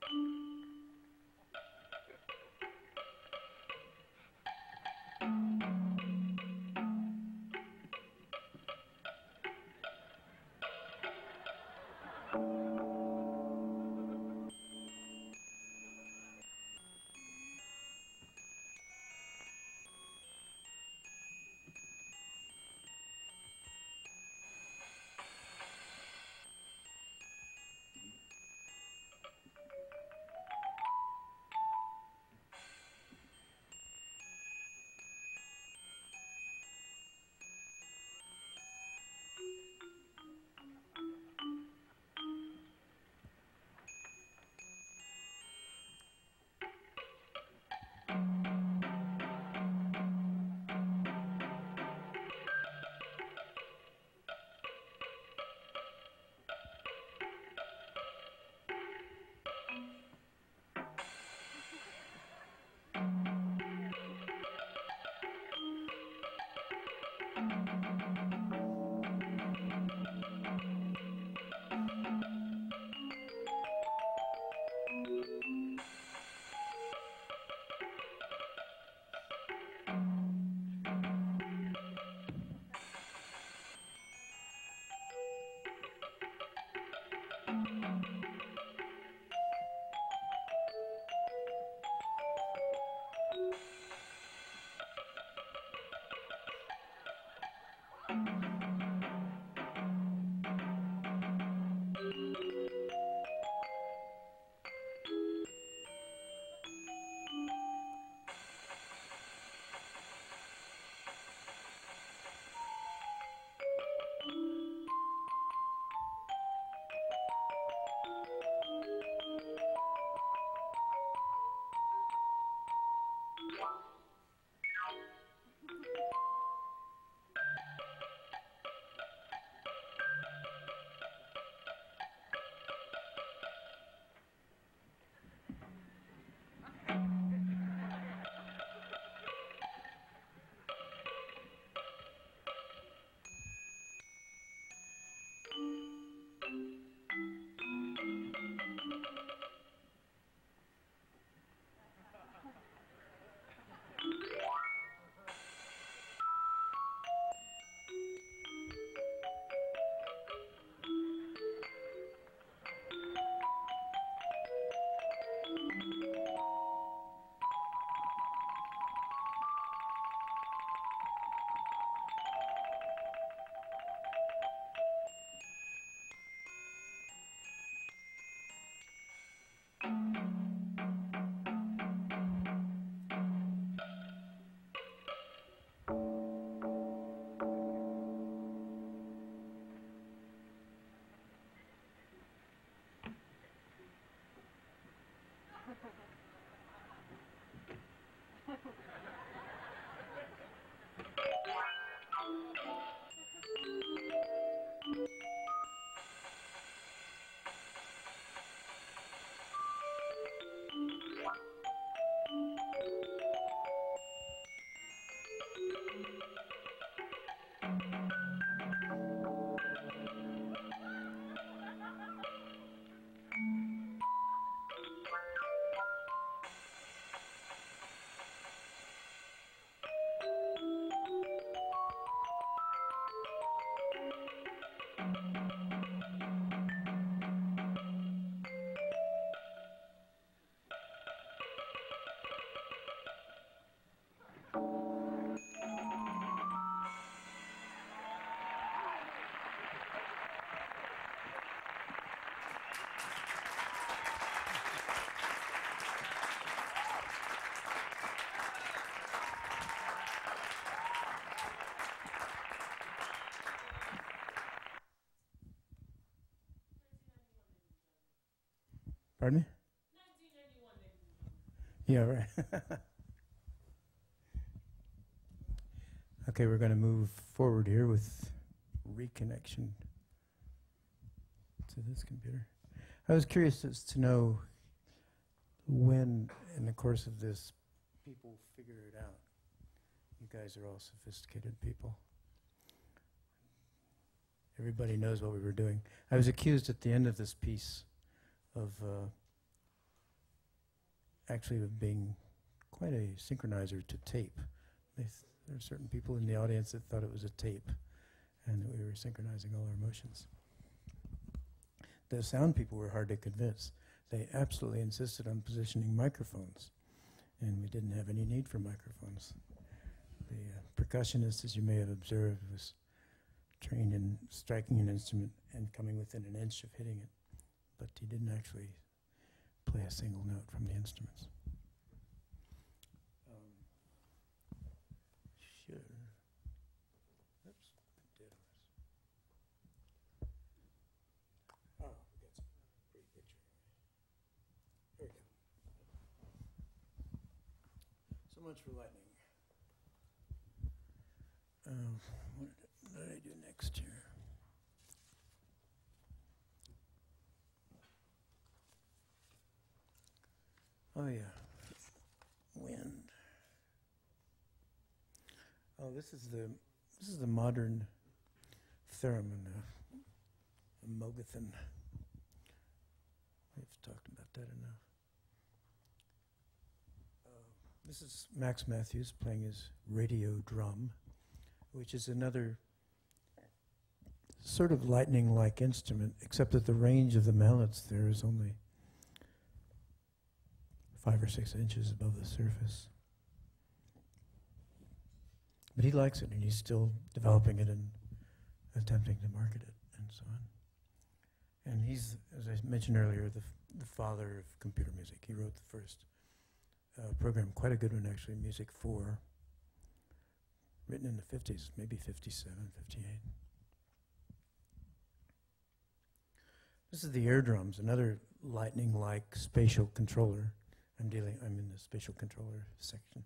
Pardon me? 1991, yeah, right. Okay, we're going to move forward here with reconnection to this computer. I was curious as to know when, in the course of this, people figure it out. You guys are all sophisticated people. Everybody knows what we were doing. I was accused at the end of this piece of actually of being quite a synchronizer to tape. There are certain people in the audience that thought it was a tape and that we were synchronizing all our motions. The sound people were hard to convince. They absolutely insisted on positioning microphones, and we didn't have any need for microphones. The percussionist, as you may have observed, was trained in striking an instrument and coming within an inch of hitting it, but he didn't actually play a single note from the instruments. Sure. Oops, dead on us. Oh, we got some pretty picture. There we go. So much for lightning. What did I do next here? Oh yeah, wind. Oh, this is the modern theremin, a Mogathan. We've talked about that enough. This is Max Matthews playing his radio drum, which is another sort of lightning-like instrument, except that the range of the mallets there is only 5 or 6 inches above the surface. But he likes it, and he's still developing it and attempting to market it, and so on. And he's, as I mentioned earlier, the father of computer music. He wrote the first program, quite a good one actually, Music 4, written in the 50s, maybe 57, 58. This is the air drums, another lightning-like spatial controller. I'm in the spatial controller section.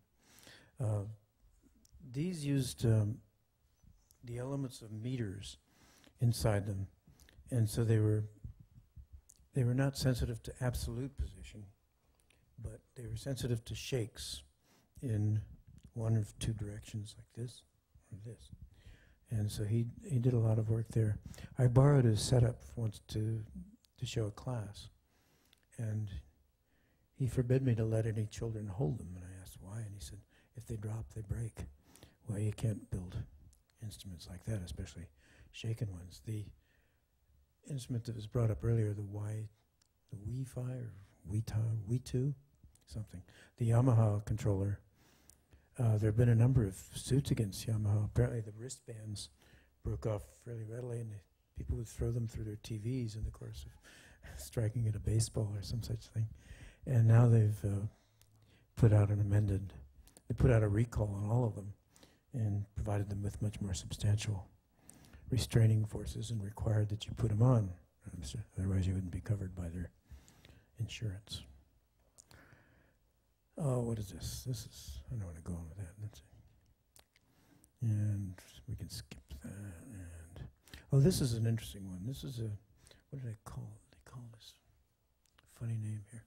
These used the elements of meters inside them, and so they were not sensitive to absolute position, but they were sensitive to shakes in one of 2 directions, like this or this. And so he did a lot of work there. I borrowed his setup once to show a class, and he forbid me to let any children hold them. And I asked why, and he said, if they drop, they break. Well, you can't build instruments like that, especially shaken ones. The instrument that was brought up earlier, the Wi-Fi or Wii2, something, the Yamaha controller, there have been a number of suits against Yamaha. Apparently the wristbands broke off fairly readily, and people would throw them through their TVs in the course of striking at a baseball or some such thing. And now they've put out a recall on all of them and provided them with much more substantial restraining forces and required that you put them on. Otherwise you wouldn't be covered by their insurance. Oh, what is this? I don't want to go on with that. Let's see. And we can skip that. And oh, this is an interesting one. This is what did I call it? They call this funny name here.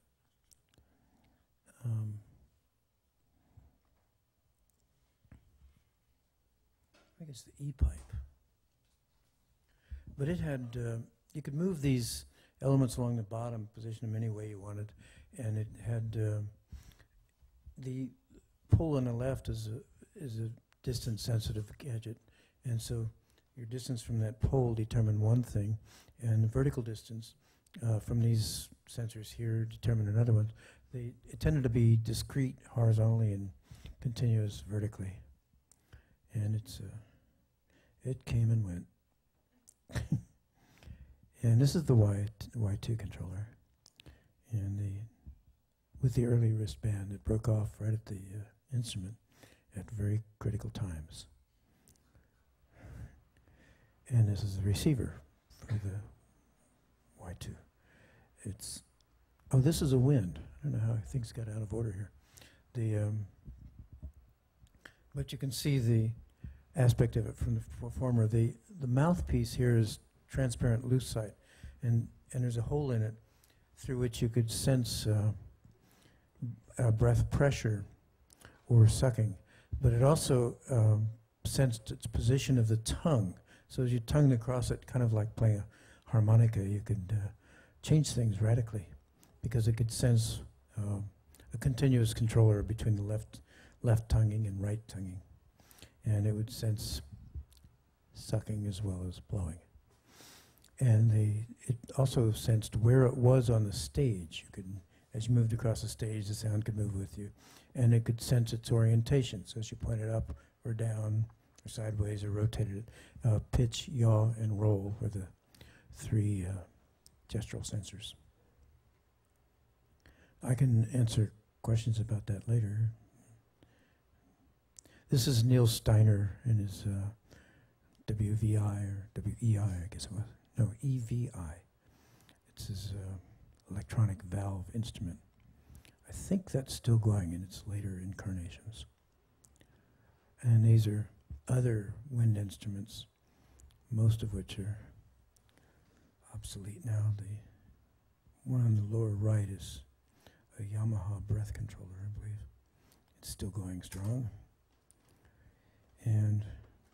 I guess the E-pipe. But it had, you could move these elements along the bottom, position them any way you wanted, and it had the pole on the left is a distance-sensitive gadget, and so your distance from that pole determined one thing, and the vertical distance from these sensors here determined another one. It tended to be discrete horizontally and continuous vertically, and it came and went. And this is the Y2 controller, and with the early wristband, it broke off right at the instrument at very critical times. And this is the receiver for the Y2. This is a wind. I don't know how things got out of order here. But you can see the aspect of it from the former. The mouthpiece here is transparent lucite, and there's a hole in it through which you could sense breath pressure or sucking. But it also sensed its position of the tongue. So as you tongued across it, kind of like playing a harmonica, you could change things radically because it could sense a continuous controller between the left tonguing and right tonguing, and it would sense sucking as well as blowing. And it also sensed where it was on the stage. You could, as you moved across the stage, the sound could move with you, and it could sense its orientation. So as you pointed up or down or sideways or rotated it, pitch, yaw, and roll were the three gestural sensors. I can answer questions about that later. This is Neil Steiner and his WVI or WEI, I guess it was. No, EVI. It's his electronic valve instrument. I think that's still going in its later incarnations. And these are other wind instruments, most of which are obsolete now. The one on the lower right is a Yamaha breath controller, I believe. It's still going strong. And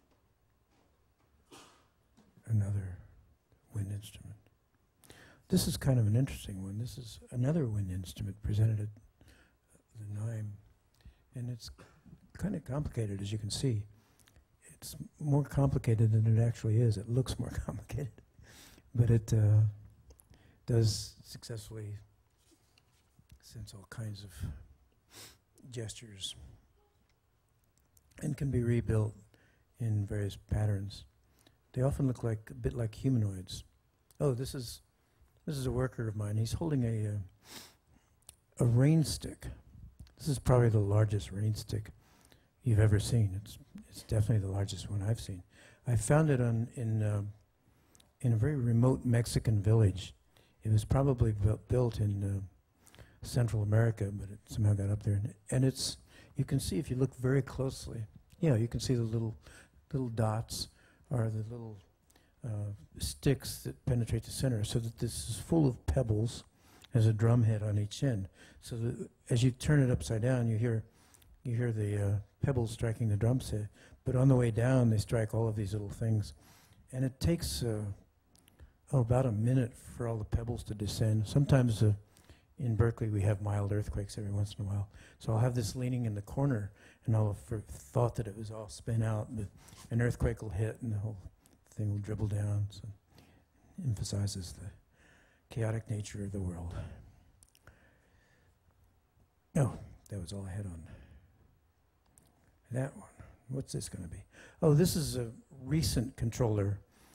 another wind instrument. This is kind of an interesting one. This is another wind instrument presented at the NIME, and it's kind of complicated, as you can see. It's more complicated than it actually is. It looks more complicated, but it does successfully sense all kinds of gestures and can be rebuilt in various patterns. They often look like a bit like humanoids. Oh, this is a worker of mine. He's holding a rain stick. This is probably the largest rain stick you've ever seen. It's definitely the largest one I've seen. I found it in a very remote Mexican village. It was probably built in Central America, but it somehow got up there. And it's, you can see if you look very closely, yeah, you can see the little dots are the little sticks that penetrate the center, so that this is full of pebbles. There's a drum head on each end. So that as you turn it upside down, you hear the pebbles striking the drum set. But on the way down, they strike all of these little things. And it takes about a minute for all the pebbles to descend. Sometimes in Berkeley, we have mild earthquakes every once in a while. So I'll have this leaning in the corner, and I'll have thought that it was all spin out, but an earthquake will hit, and the whole thing will dribble down. So it emphasizes the chaotic nature of the world. Oh, that was all I had on that one. What's this going to be? Oh, this is a recent controller,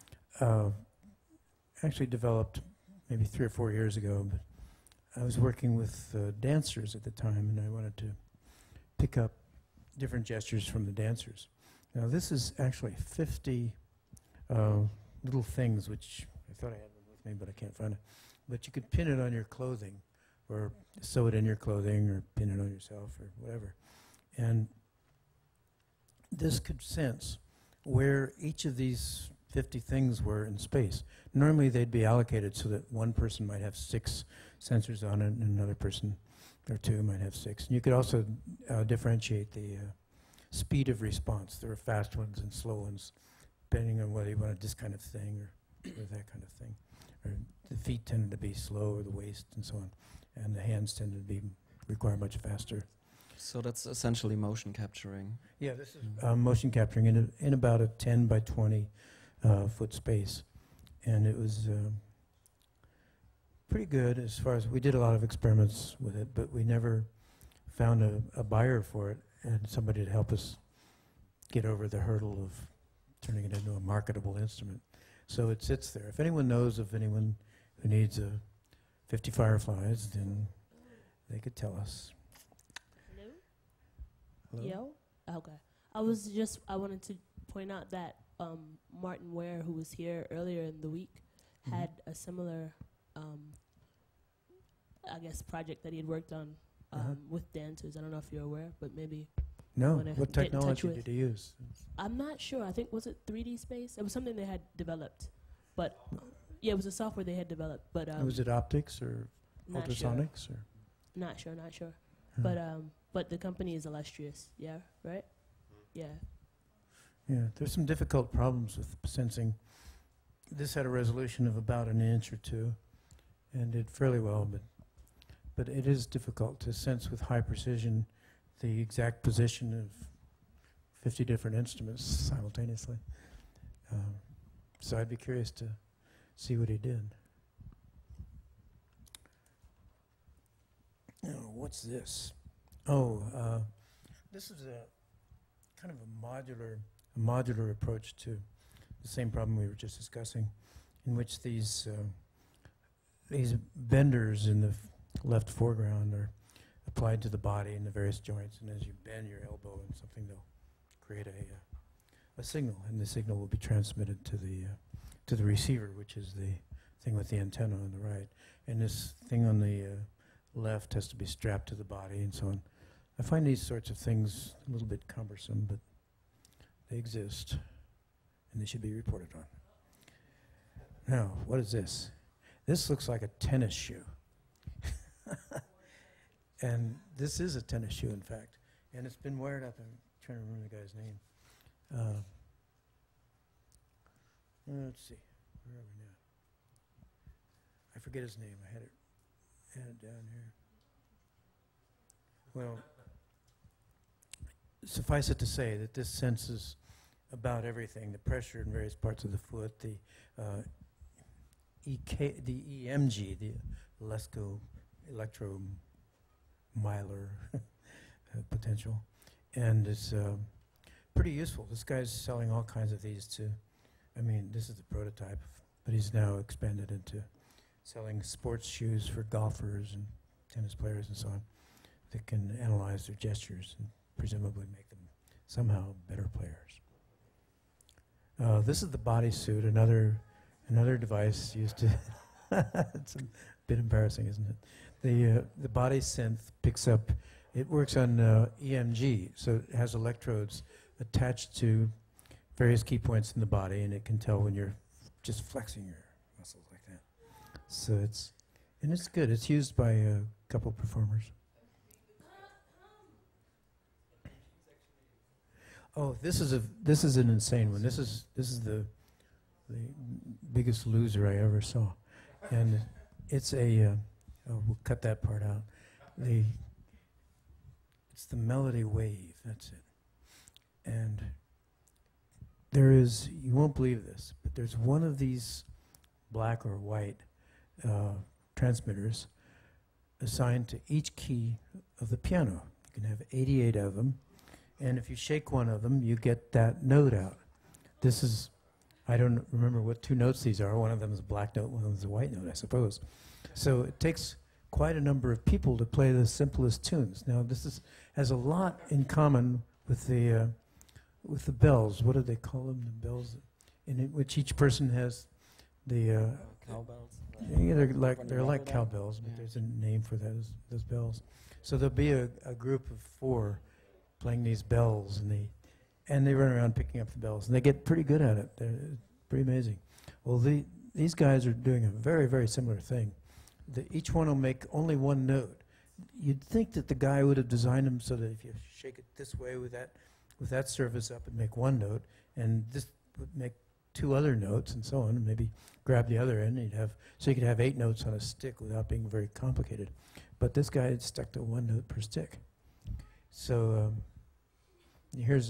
actually developed maybe 3 or 4 years ago, but I was working with dancers at the time, and I wanted to pick up different gestures from the dancers. Now, this is actually 50 little things, which I thought I had them with me, but I can't find it. But you could pin it on your clothing, or sew it in your clothing, or pin it on yourself, or whatever. And this could sense where each of these 50 things were in space. Normally, they'd be allocated so that one person might have 6 sensors on it, and another person or 2 might have 6. And you could also differentiate the speed of response. There are fast ones and slow ones, depending on whether you wanted this kind of thing or that kind of thing. Or the feet tended to be slow, or the waist, and so on. And the hands tended to require much faster. So that's essentially motion capturing. Yeah, this is motion capturing in about a 10 by 20 foot space. And it was pretty good as far as, we did a lot of experiments with it, but we never found a buyer for it and somebody to help us get over the hurdle of turning it into a marketable instrument. So it sits there. If anyone knows of anyone who needs 50 Fireflies, then they could tell us. Hello? Yo? Okay. I wanted to point out that Martin Ware, who was here earlier in the week, had a similar, I guess, project that he had worked on with dancers. I don't know if you're aware, but maybe. No. What technology did he use? I'm not sure. I think, was it 3D Space? It was something they had developed. But, yeah, it was a software they had developed. But was it optics or ultrasonics? Sure. Not sure. Huh. But the company is illustrious. Yeah, right? Yeah. Yeah, there's some difficult problems with sensing. This had a resolution of about 1 inch or 2 and did fairly well, but but it is difficult to sense with high precision the exact position of 50 different instruments simultaneously. So I'd be curious to see what he did. Now, what's this? Oh, this is a kind of a modular approach to the same problem we were just discussing, in which these benders in the left foreground are applied to the body in the various joints, and as you bend your elbow in something, they'll create a signal, and the signal will be transmitted to the receiver, which is the thing with the antenna on the right, and this thing on the left has to be strapped to the body and so on. I find these sorts of things a little bit cumbersome, but they exist, and they should be reported on. Now, what is this? This looks like a tennis shoe. And this is a tennis shoe, in fact. And it's been wired up. I'm trying to remember the guy's name. Let's see. Where are we now? I forget his name. I had it down here. Well, suffice it to say that this senses about everything: the pressure in various parts of the foot, the EMG, the electromylar potential, and it's pretty useful. This guy's selling all kinds of these to, I mean, this is the prototype, but he's now expanded into selling sports shoes for golfers and tennis players and so on that can analyze their gestures and presumably make them somehow better players. This is the bodysuit, another device used to. It's a bit embarrassing, isn't it? The body synth picks up. It works on EMG, so it has electrodes attached to various key points in the body, and it can tell when you're just flexing your muscles like that. So it's good. It's used by a couple performers. Oh, this is an insane one. This is the biggest loser I ever saw, and it's a. We'll cut that part out. It's the melody wave. That's it. And there is, you won't believe this, but there's one of these black or white transmitters assigned to each key of the piano. You can have 88 of them, and if you shake one of them, you get that note out. This is, I don't remember what two notes these are. One of them is a black note, one of them is a white note, I suppose. So it takes quite a number of people to play the simplest tunes. Now, this has a lot in common with the bells. What do they call them? The bells, in which each person has the Cowbells. yeah, they're like cowbells, but there's a name for those bells. So there'll be a group of 4 playing these bells, and they run around picking up the bells, and they get pretty good at it. They're pretty amazing. Well, these guys are doing a very, very similar thing. Each one will make only one note. You'd think that the guy would have designed them so that if you shake it this way with that surface up, it'd make one note, and this would make 2 other notes, and so on, and maybe grab the other end, and so you could have 8 notes on a stick without being very complicated. But this guy had stuck to 1 note per stick. So there's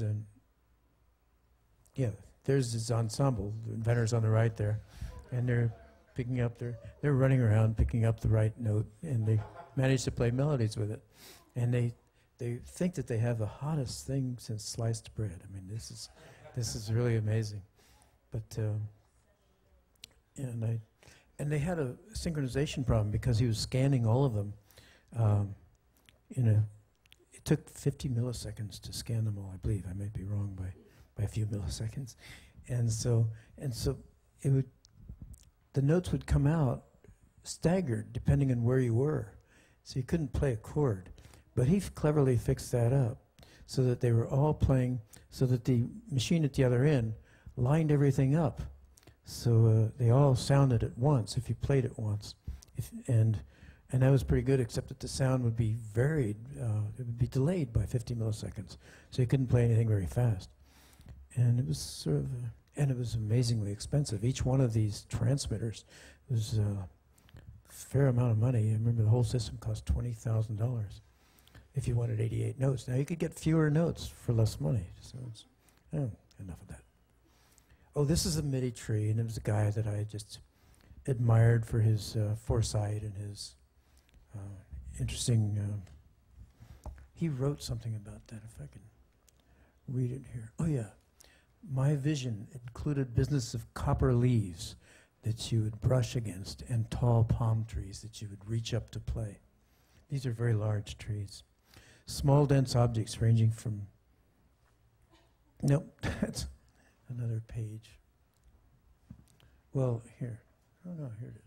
this ensemble. The inventor's on the right there, and they're picking up they're running around picking up the right note, and they manage to play melodies with it. And they think that they have the hottest thing since sliced bread. I mean, this is really amazing. But and they had a synchronization problem because he was scanning all of them. It took 50 milliseconds to scan them all, I believe. I might be wrong by a few milliseconds. And so the notes would come out staggered depending on where you were. So you couldn't play a chord. But he cleverly fixed that up so that they were all playing, so that the machine at the other end lined everything up. So they all sounded at once if you played it once. And that was pretty good, except that the sound would be varied. It would be delayed by 50 milliseconds. So you couldn't play anything very fast. And it was and it was amazingly expensive. Each one of these transmitters was fair amount of money. I remember the whole system cost $20,000 if you wanted 88 notes. Now you could get fewer notes for less money. So it's, enough of that. Oh, this is a MIDI tree, and it was a guy that I just admired for his foresight and his interesting. He wrote something about that, if I can read it here. Oh, yeah. My vision included business of copper leaves that you would brush against and tall palm trees that you would reach up to play. These are very large trees. Small, dense objects ranging from... Nope, that's another page. Well, here. Oh, no, here it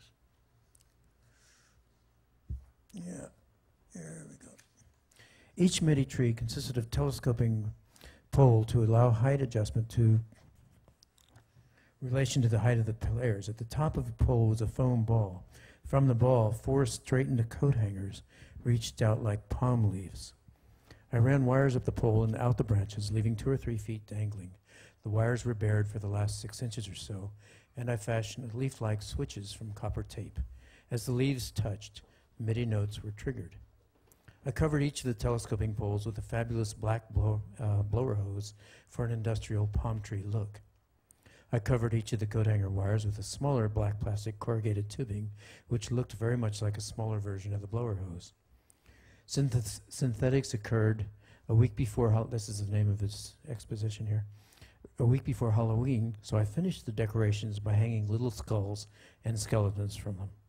is. Yeah, there we go. Each MIDI tree consisted of telescoping pole to allow height adjustment to relation to the height of the players. At the top of the pole was a foam ball. From the ball, 4 straightened coat hangers reached out like palm leaves. I ran wires up the pole and out the branches, leaving 2 or 3 feet dangling. The wires were bared for the last 6 inches or so, and I fashioned leaf-like switches from copper tape. As the leaves touched, MIDI notes were triggered. I covered each of the telescoping poles with a fabulous black blower hose for an industrial palm tree look. I covered each of the coat hanger wires with a smaller black plastic corrugated tubing, which looked very much like a smaller version of the blower hose. Synthetics occurred a week before, this is the name of his exposition here, a week before Halloween, so I finished the decorations by hanging little skulls and skeletons from them.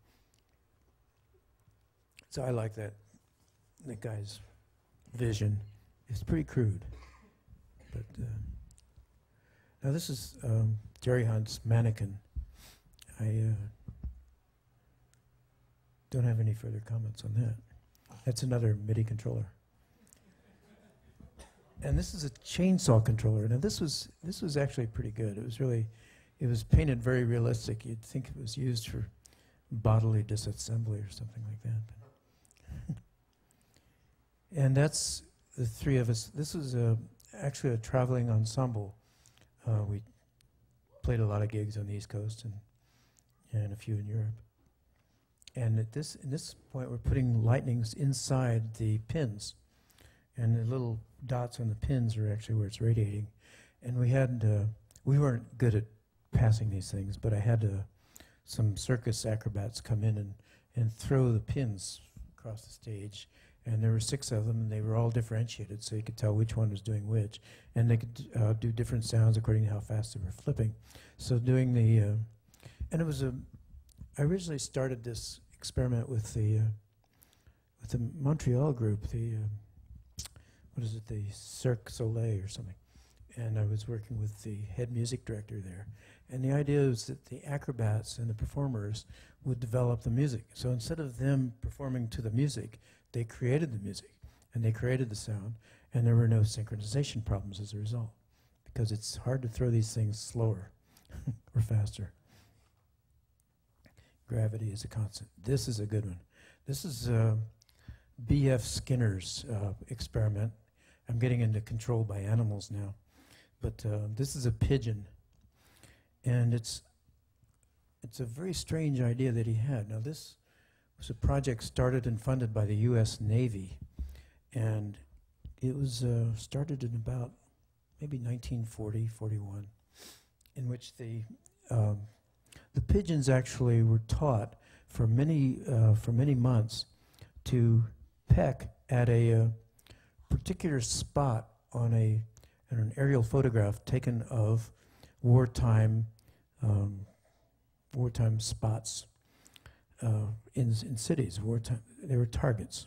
So I like that guy's vision. It's pretty crude. But now this is Jerry Hunt's Mannequin. I don't have any further comments on that. That's another MIDI controller. And this is a chainsaw controller. Now this was actually pretty good. It was painted very realistic. You'd think it was used for bodily disassembly or something like that. And that's the 3 of us. This is actually a traveling ensemble. We played a lot of gigs on the East Coast and a few in Europe. And in this point, we're putting lightnings inside the pins. And the little dots on the pins are actually where it's radiating. And we weren't good at passing these things, but I had some circus acrobats come in and throw the pins across the stage. And there were 6 of them, and they were all differentiated, so you could tell which one was doing which. And they could do different sounds according to how fast they were flipping. So doing and it was I originally started this experiment with the Montreal group, the Cirque Soleil or something. And I was working with the head music director there. And the idea was that the acrobats and the performers would develop the music. So instead of them performing to the music, they created the music, and they created the sound, and there were no synchronization problems as a result, because it's hard to throw these things slower or faster. Gravity is a constant. This is a good one. This is B.F. Skinner's experiment. I'm getting into control by animals now, but this is a pigeon, and it's a very strange idea that he had. Now this was a project started and funded by the U.S. Navy, and it was started in about maybe 1940, 41, in which the pigeons actually were taught for many months to peck at a particular spot on an aerial photograph taken of wartime spots. In cities, wartime, they were targets.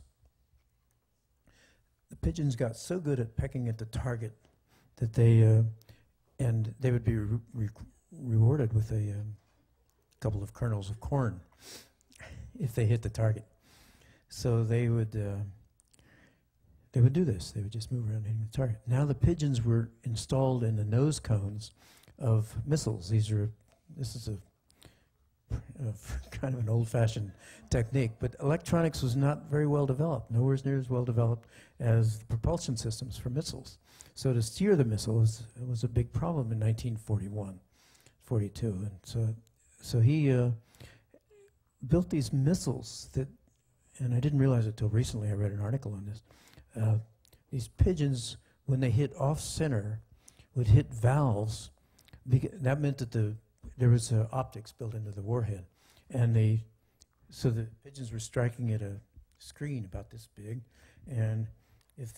The pigeons got so good at pecking at the target that they would be rewarded with a couple of kernels of corn if they hit the target. So they would do this. They would just move around hitting the target. Now the pigeons were installed in the nose cones of missiles. This is a kind of an old-fashioned technique, but electronics was not very well developed, nowhere near as well developed as the propulsion systems for missiles. So to steer the missile was a big problem in 1941, 42, and so he built these missiles that, and I didn't realize it till recently. I read an article on this. These pigeons, when they hit off center, would hit valves. That meant that there was optics built into the warhead, and so the pigeons were striking at a screen about this big, and if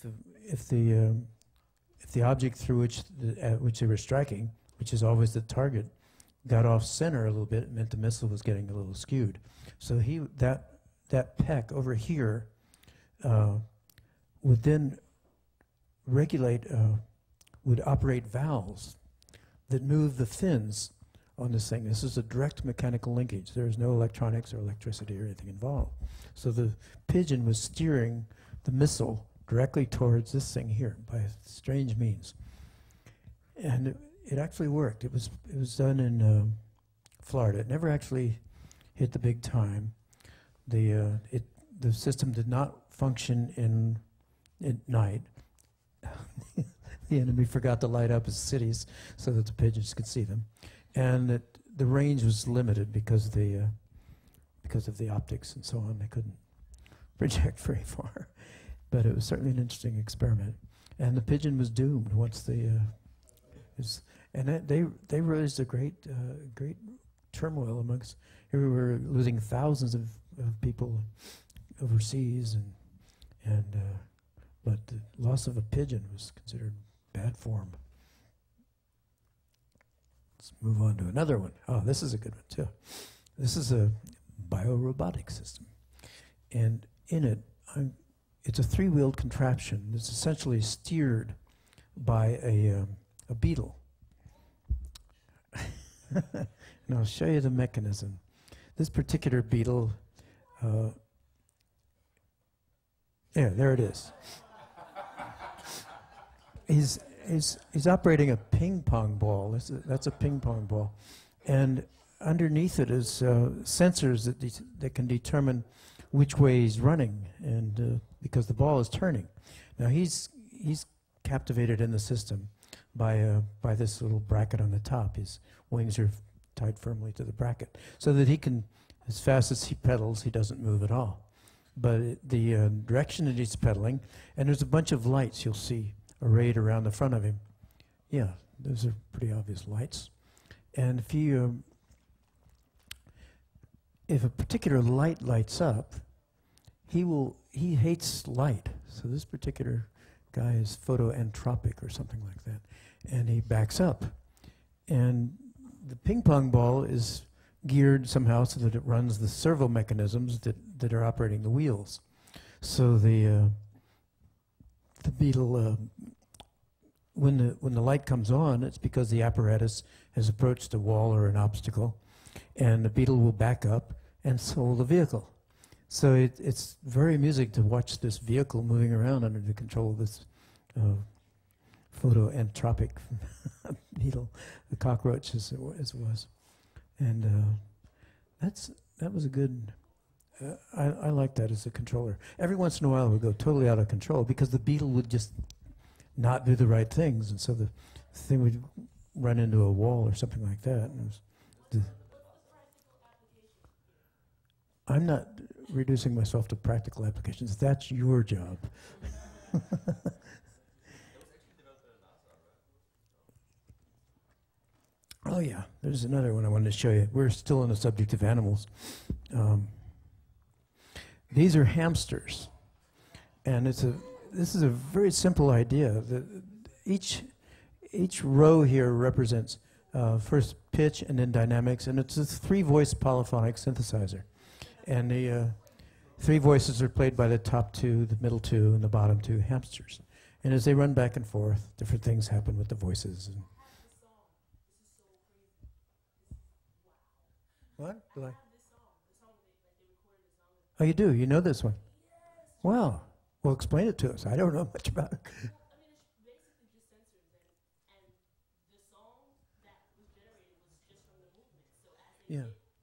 the object through which they were striking, which is always the target, got off center a little bit, it meant the missile was getting a little skewed. So that peck over here would then regulate, would operate valves that move the fins on this thing. This is a direct mechanical linkage. There is no electronics or electricity or anything involved. So the pigeon was steering the missile directly towards this thing here by strange means. And it actually worked. It was done in Florida. It never actually hit the big time. The system did not function at night. The enemy forgot to light up his cities so that the pigeons could see them, and the range was limited because of the optics and so on. They couldn't project very far, but it was certainly an interesting experiment. And the pigeon was doomed once they raised a great turmoil amongst. Here we were losing thousands of people overseas, but the loss of a pigeon was considered bad form. Let's move on to another one. Oh, this is a good one too. This is a biorobotic system, and in it, it's a three-wheeled contraption that's essentially steered by a beetle. And I'll show you the mechanism. This particular beetle, there it is. He's operating a ping pong ball. That's a ping pong ball, and underneath it is sensors that can determine which way he's running, and because the ball is turning. Now he's captivated in the system by this little bracket on the top. His wings are tied firmly to the bracket, so that he can, as fast as he pedals, he doesn't move at all. But the direction that he's pedaling, and there's a bunch of lights you'll see arrayed around the front of him. Yeah, those are pretty obvious lights. And if a particular light lights up, he hates light. So this particular guy is photoentropic or something like that, and he backs up. And the ping pong ball is geared somehow so that it runs the servo mechanisms that are operating the wheels. So the beetle, when the light comes on, it's because the apparatus has approached a wall or an obstacle, and the beetle will back up and slow the vehicle. So it's very amusing to watch this vehicle moving around under the control of this photoentropic beetle, the cockroach as it was. And that was a good, I like that as a controller. Every once in a while it would go totally out of control because the beetle would just not do the right things, and so the thing would run into a wall or something like that. And I'm not reducing myself to practical applications. That's your job. Oh yeah, there's another one I wanted to show you. We're still on the subject of animals. These are hamsters, and this is a very simple idea. Each row here represents first pitch and then dynamics, and it's a three-voice polyphonic synthesizer. And the three voices are played by the top two, the middle two, and the bottom two hamsters. And as they run back and forth, different things happen with the voices. And what? Oh, you do? You know this one? Wow. Well, explain it to us. I don't know much about it. Yeah.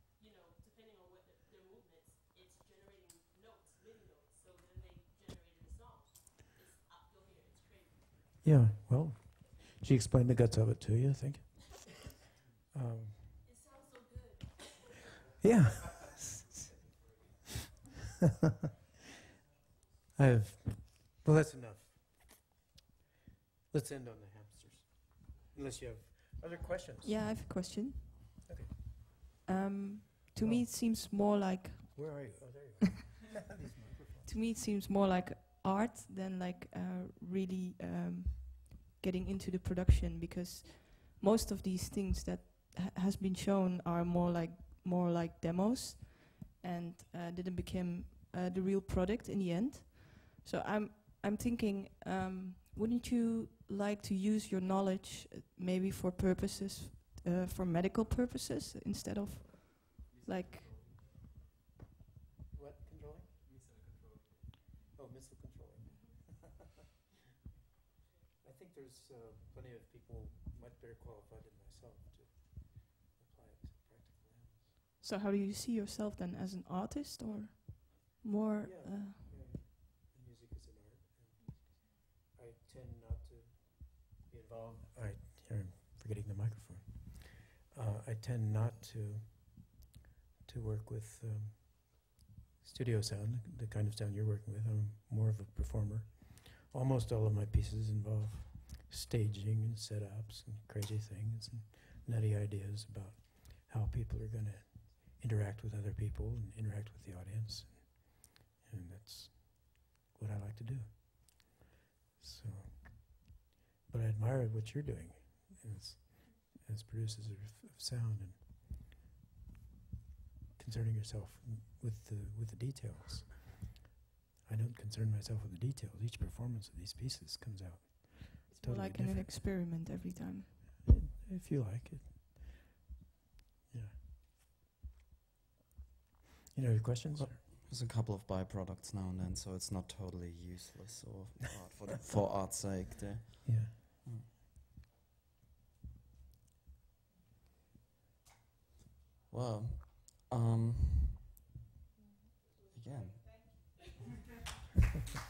Yeah, well, she explained the guts of it to you, I think. It sounds so good. Yeah. I have. Well, that's enough. Let's end on the hamsters. Unless you have other questions. Yeah, I have a question. Okay. To me, it seems more like. Where are you? Oh, there you go. To me, it seems more like art than like really getting into the production, because most of these things that has been shown are more like demos, and didn't become the real product in the end. So I'm thinking, wouldn't you like to use your knowledge maybe for purposes, for medical purposes, instead of like. What controlling? Oh, missile controlling. I think there's plenty of people much better qualified than myself to apply it to practical ends. So how do you see yourself then, as an artist or more? Music is an art, and I tend not to be involved. I'm forgetting the microphone. I tend not to work with studio sound, the kind of sound you're working with. I'm more of a performer. Almost all of my pieces involve staging and setups and crazy things and nutty ideas about how people are going to interact with other people and interact with the audience. And that's what I like to do. So, but I admire what you're doing as producers of sound, and concerning yourself with the details. I don't concern myself with the details. Each performance of these pieces comes out It's totally more like different. an experiment every time. If you like it. Yeah. You know, your questions? Well, there's a couple of byproducts now and then, so it's not totally useless or art for art's sake. There. Yeah. Well, again.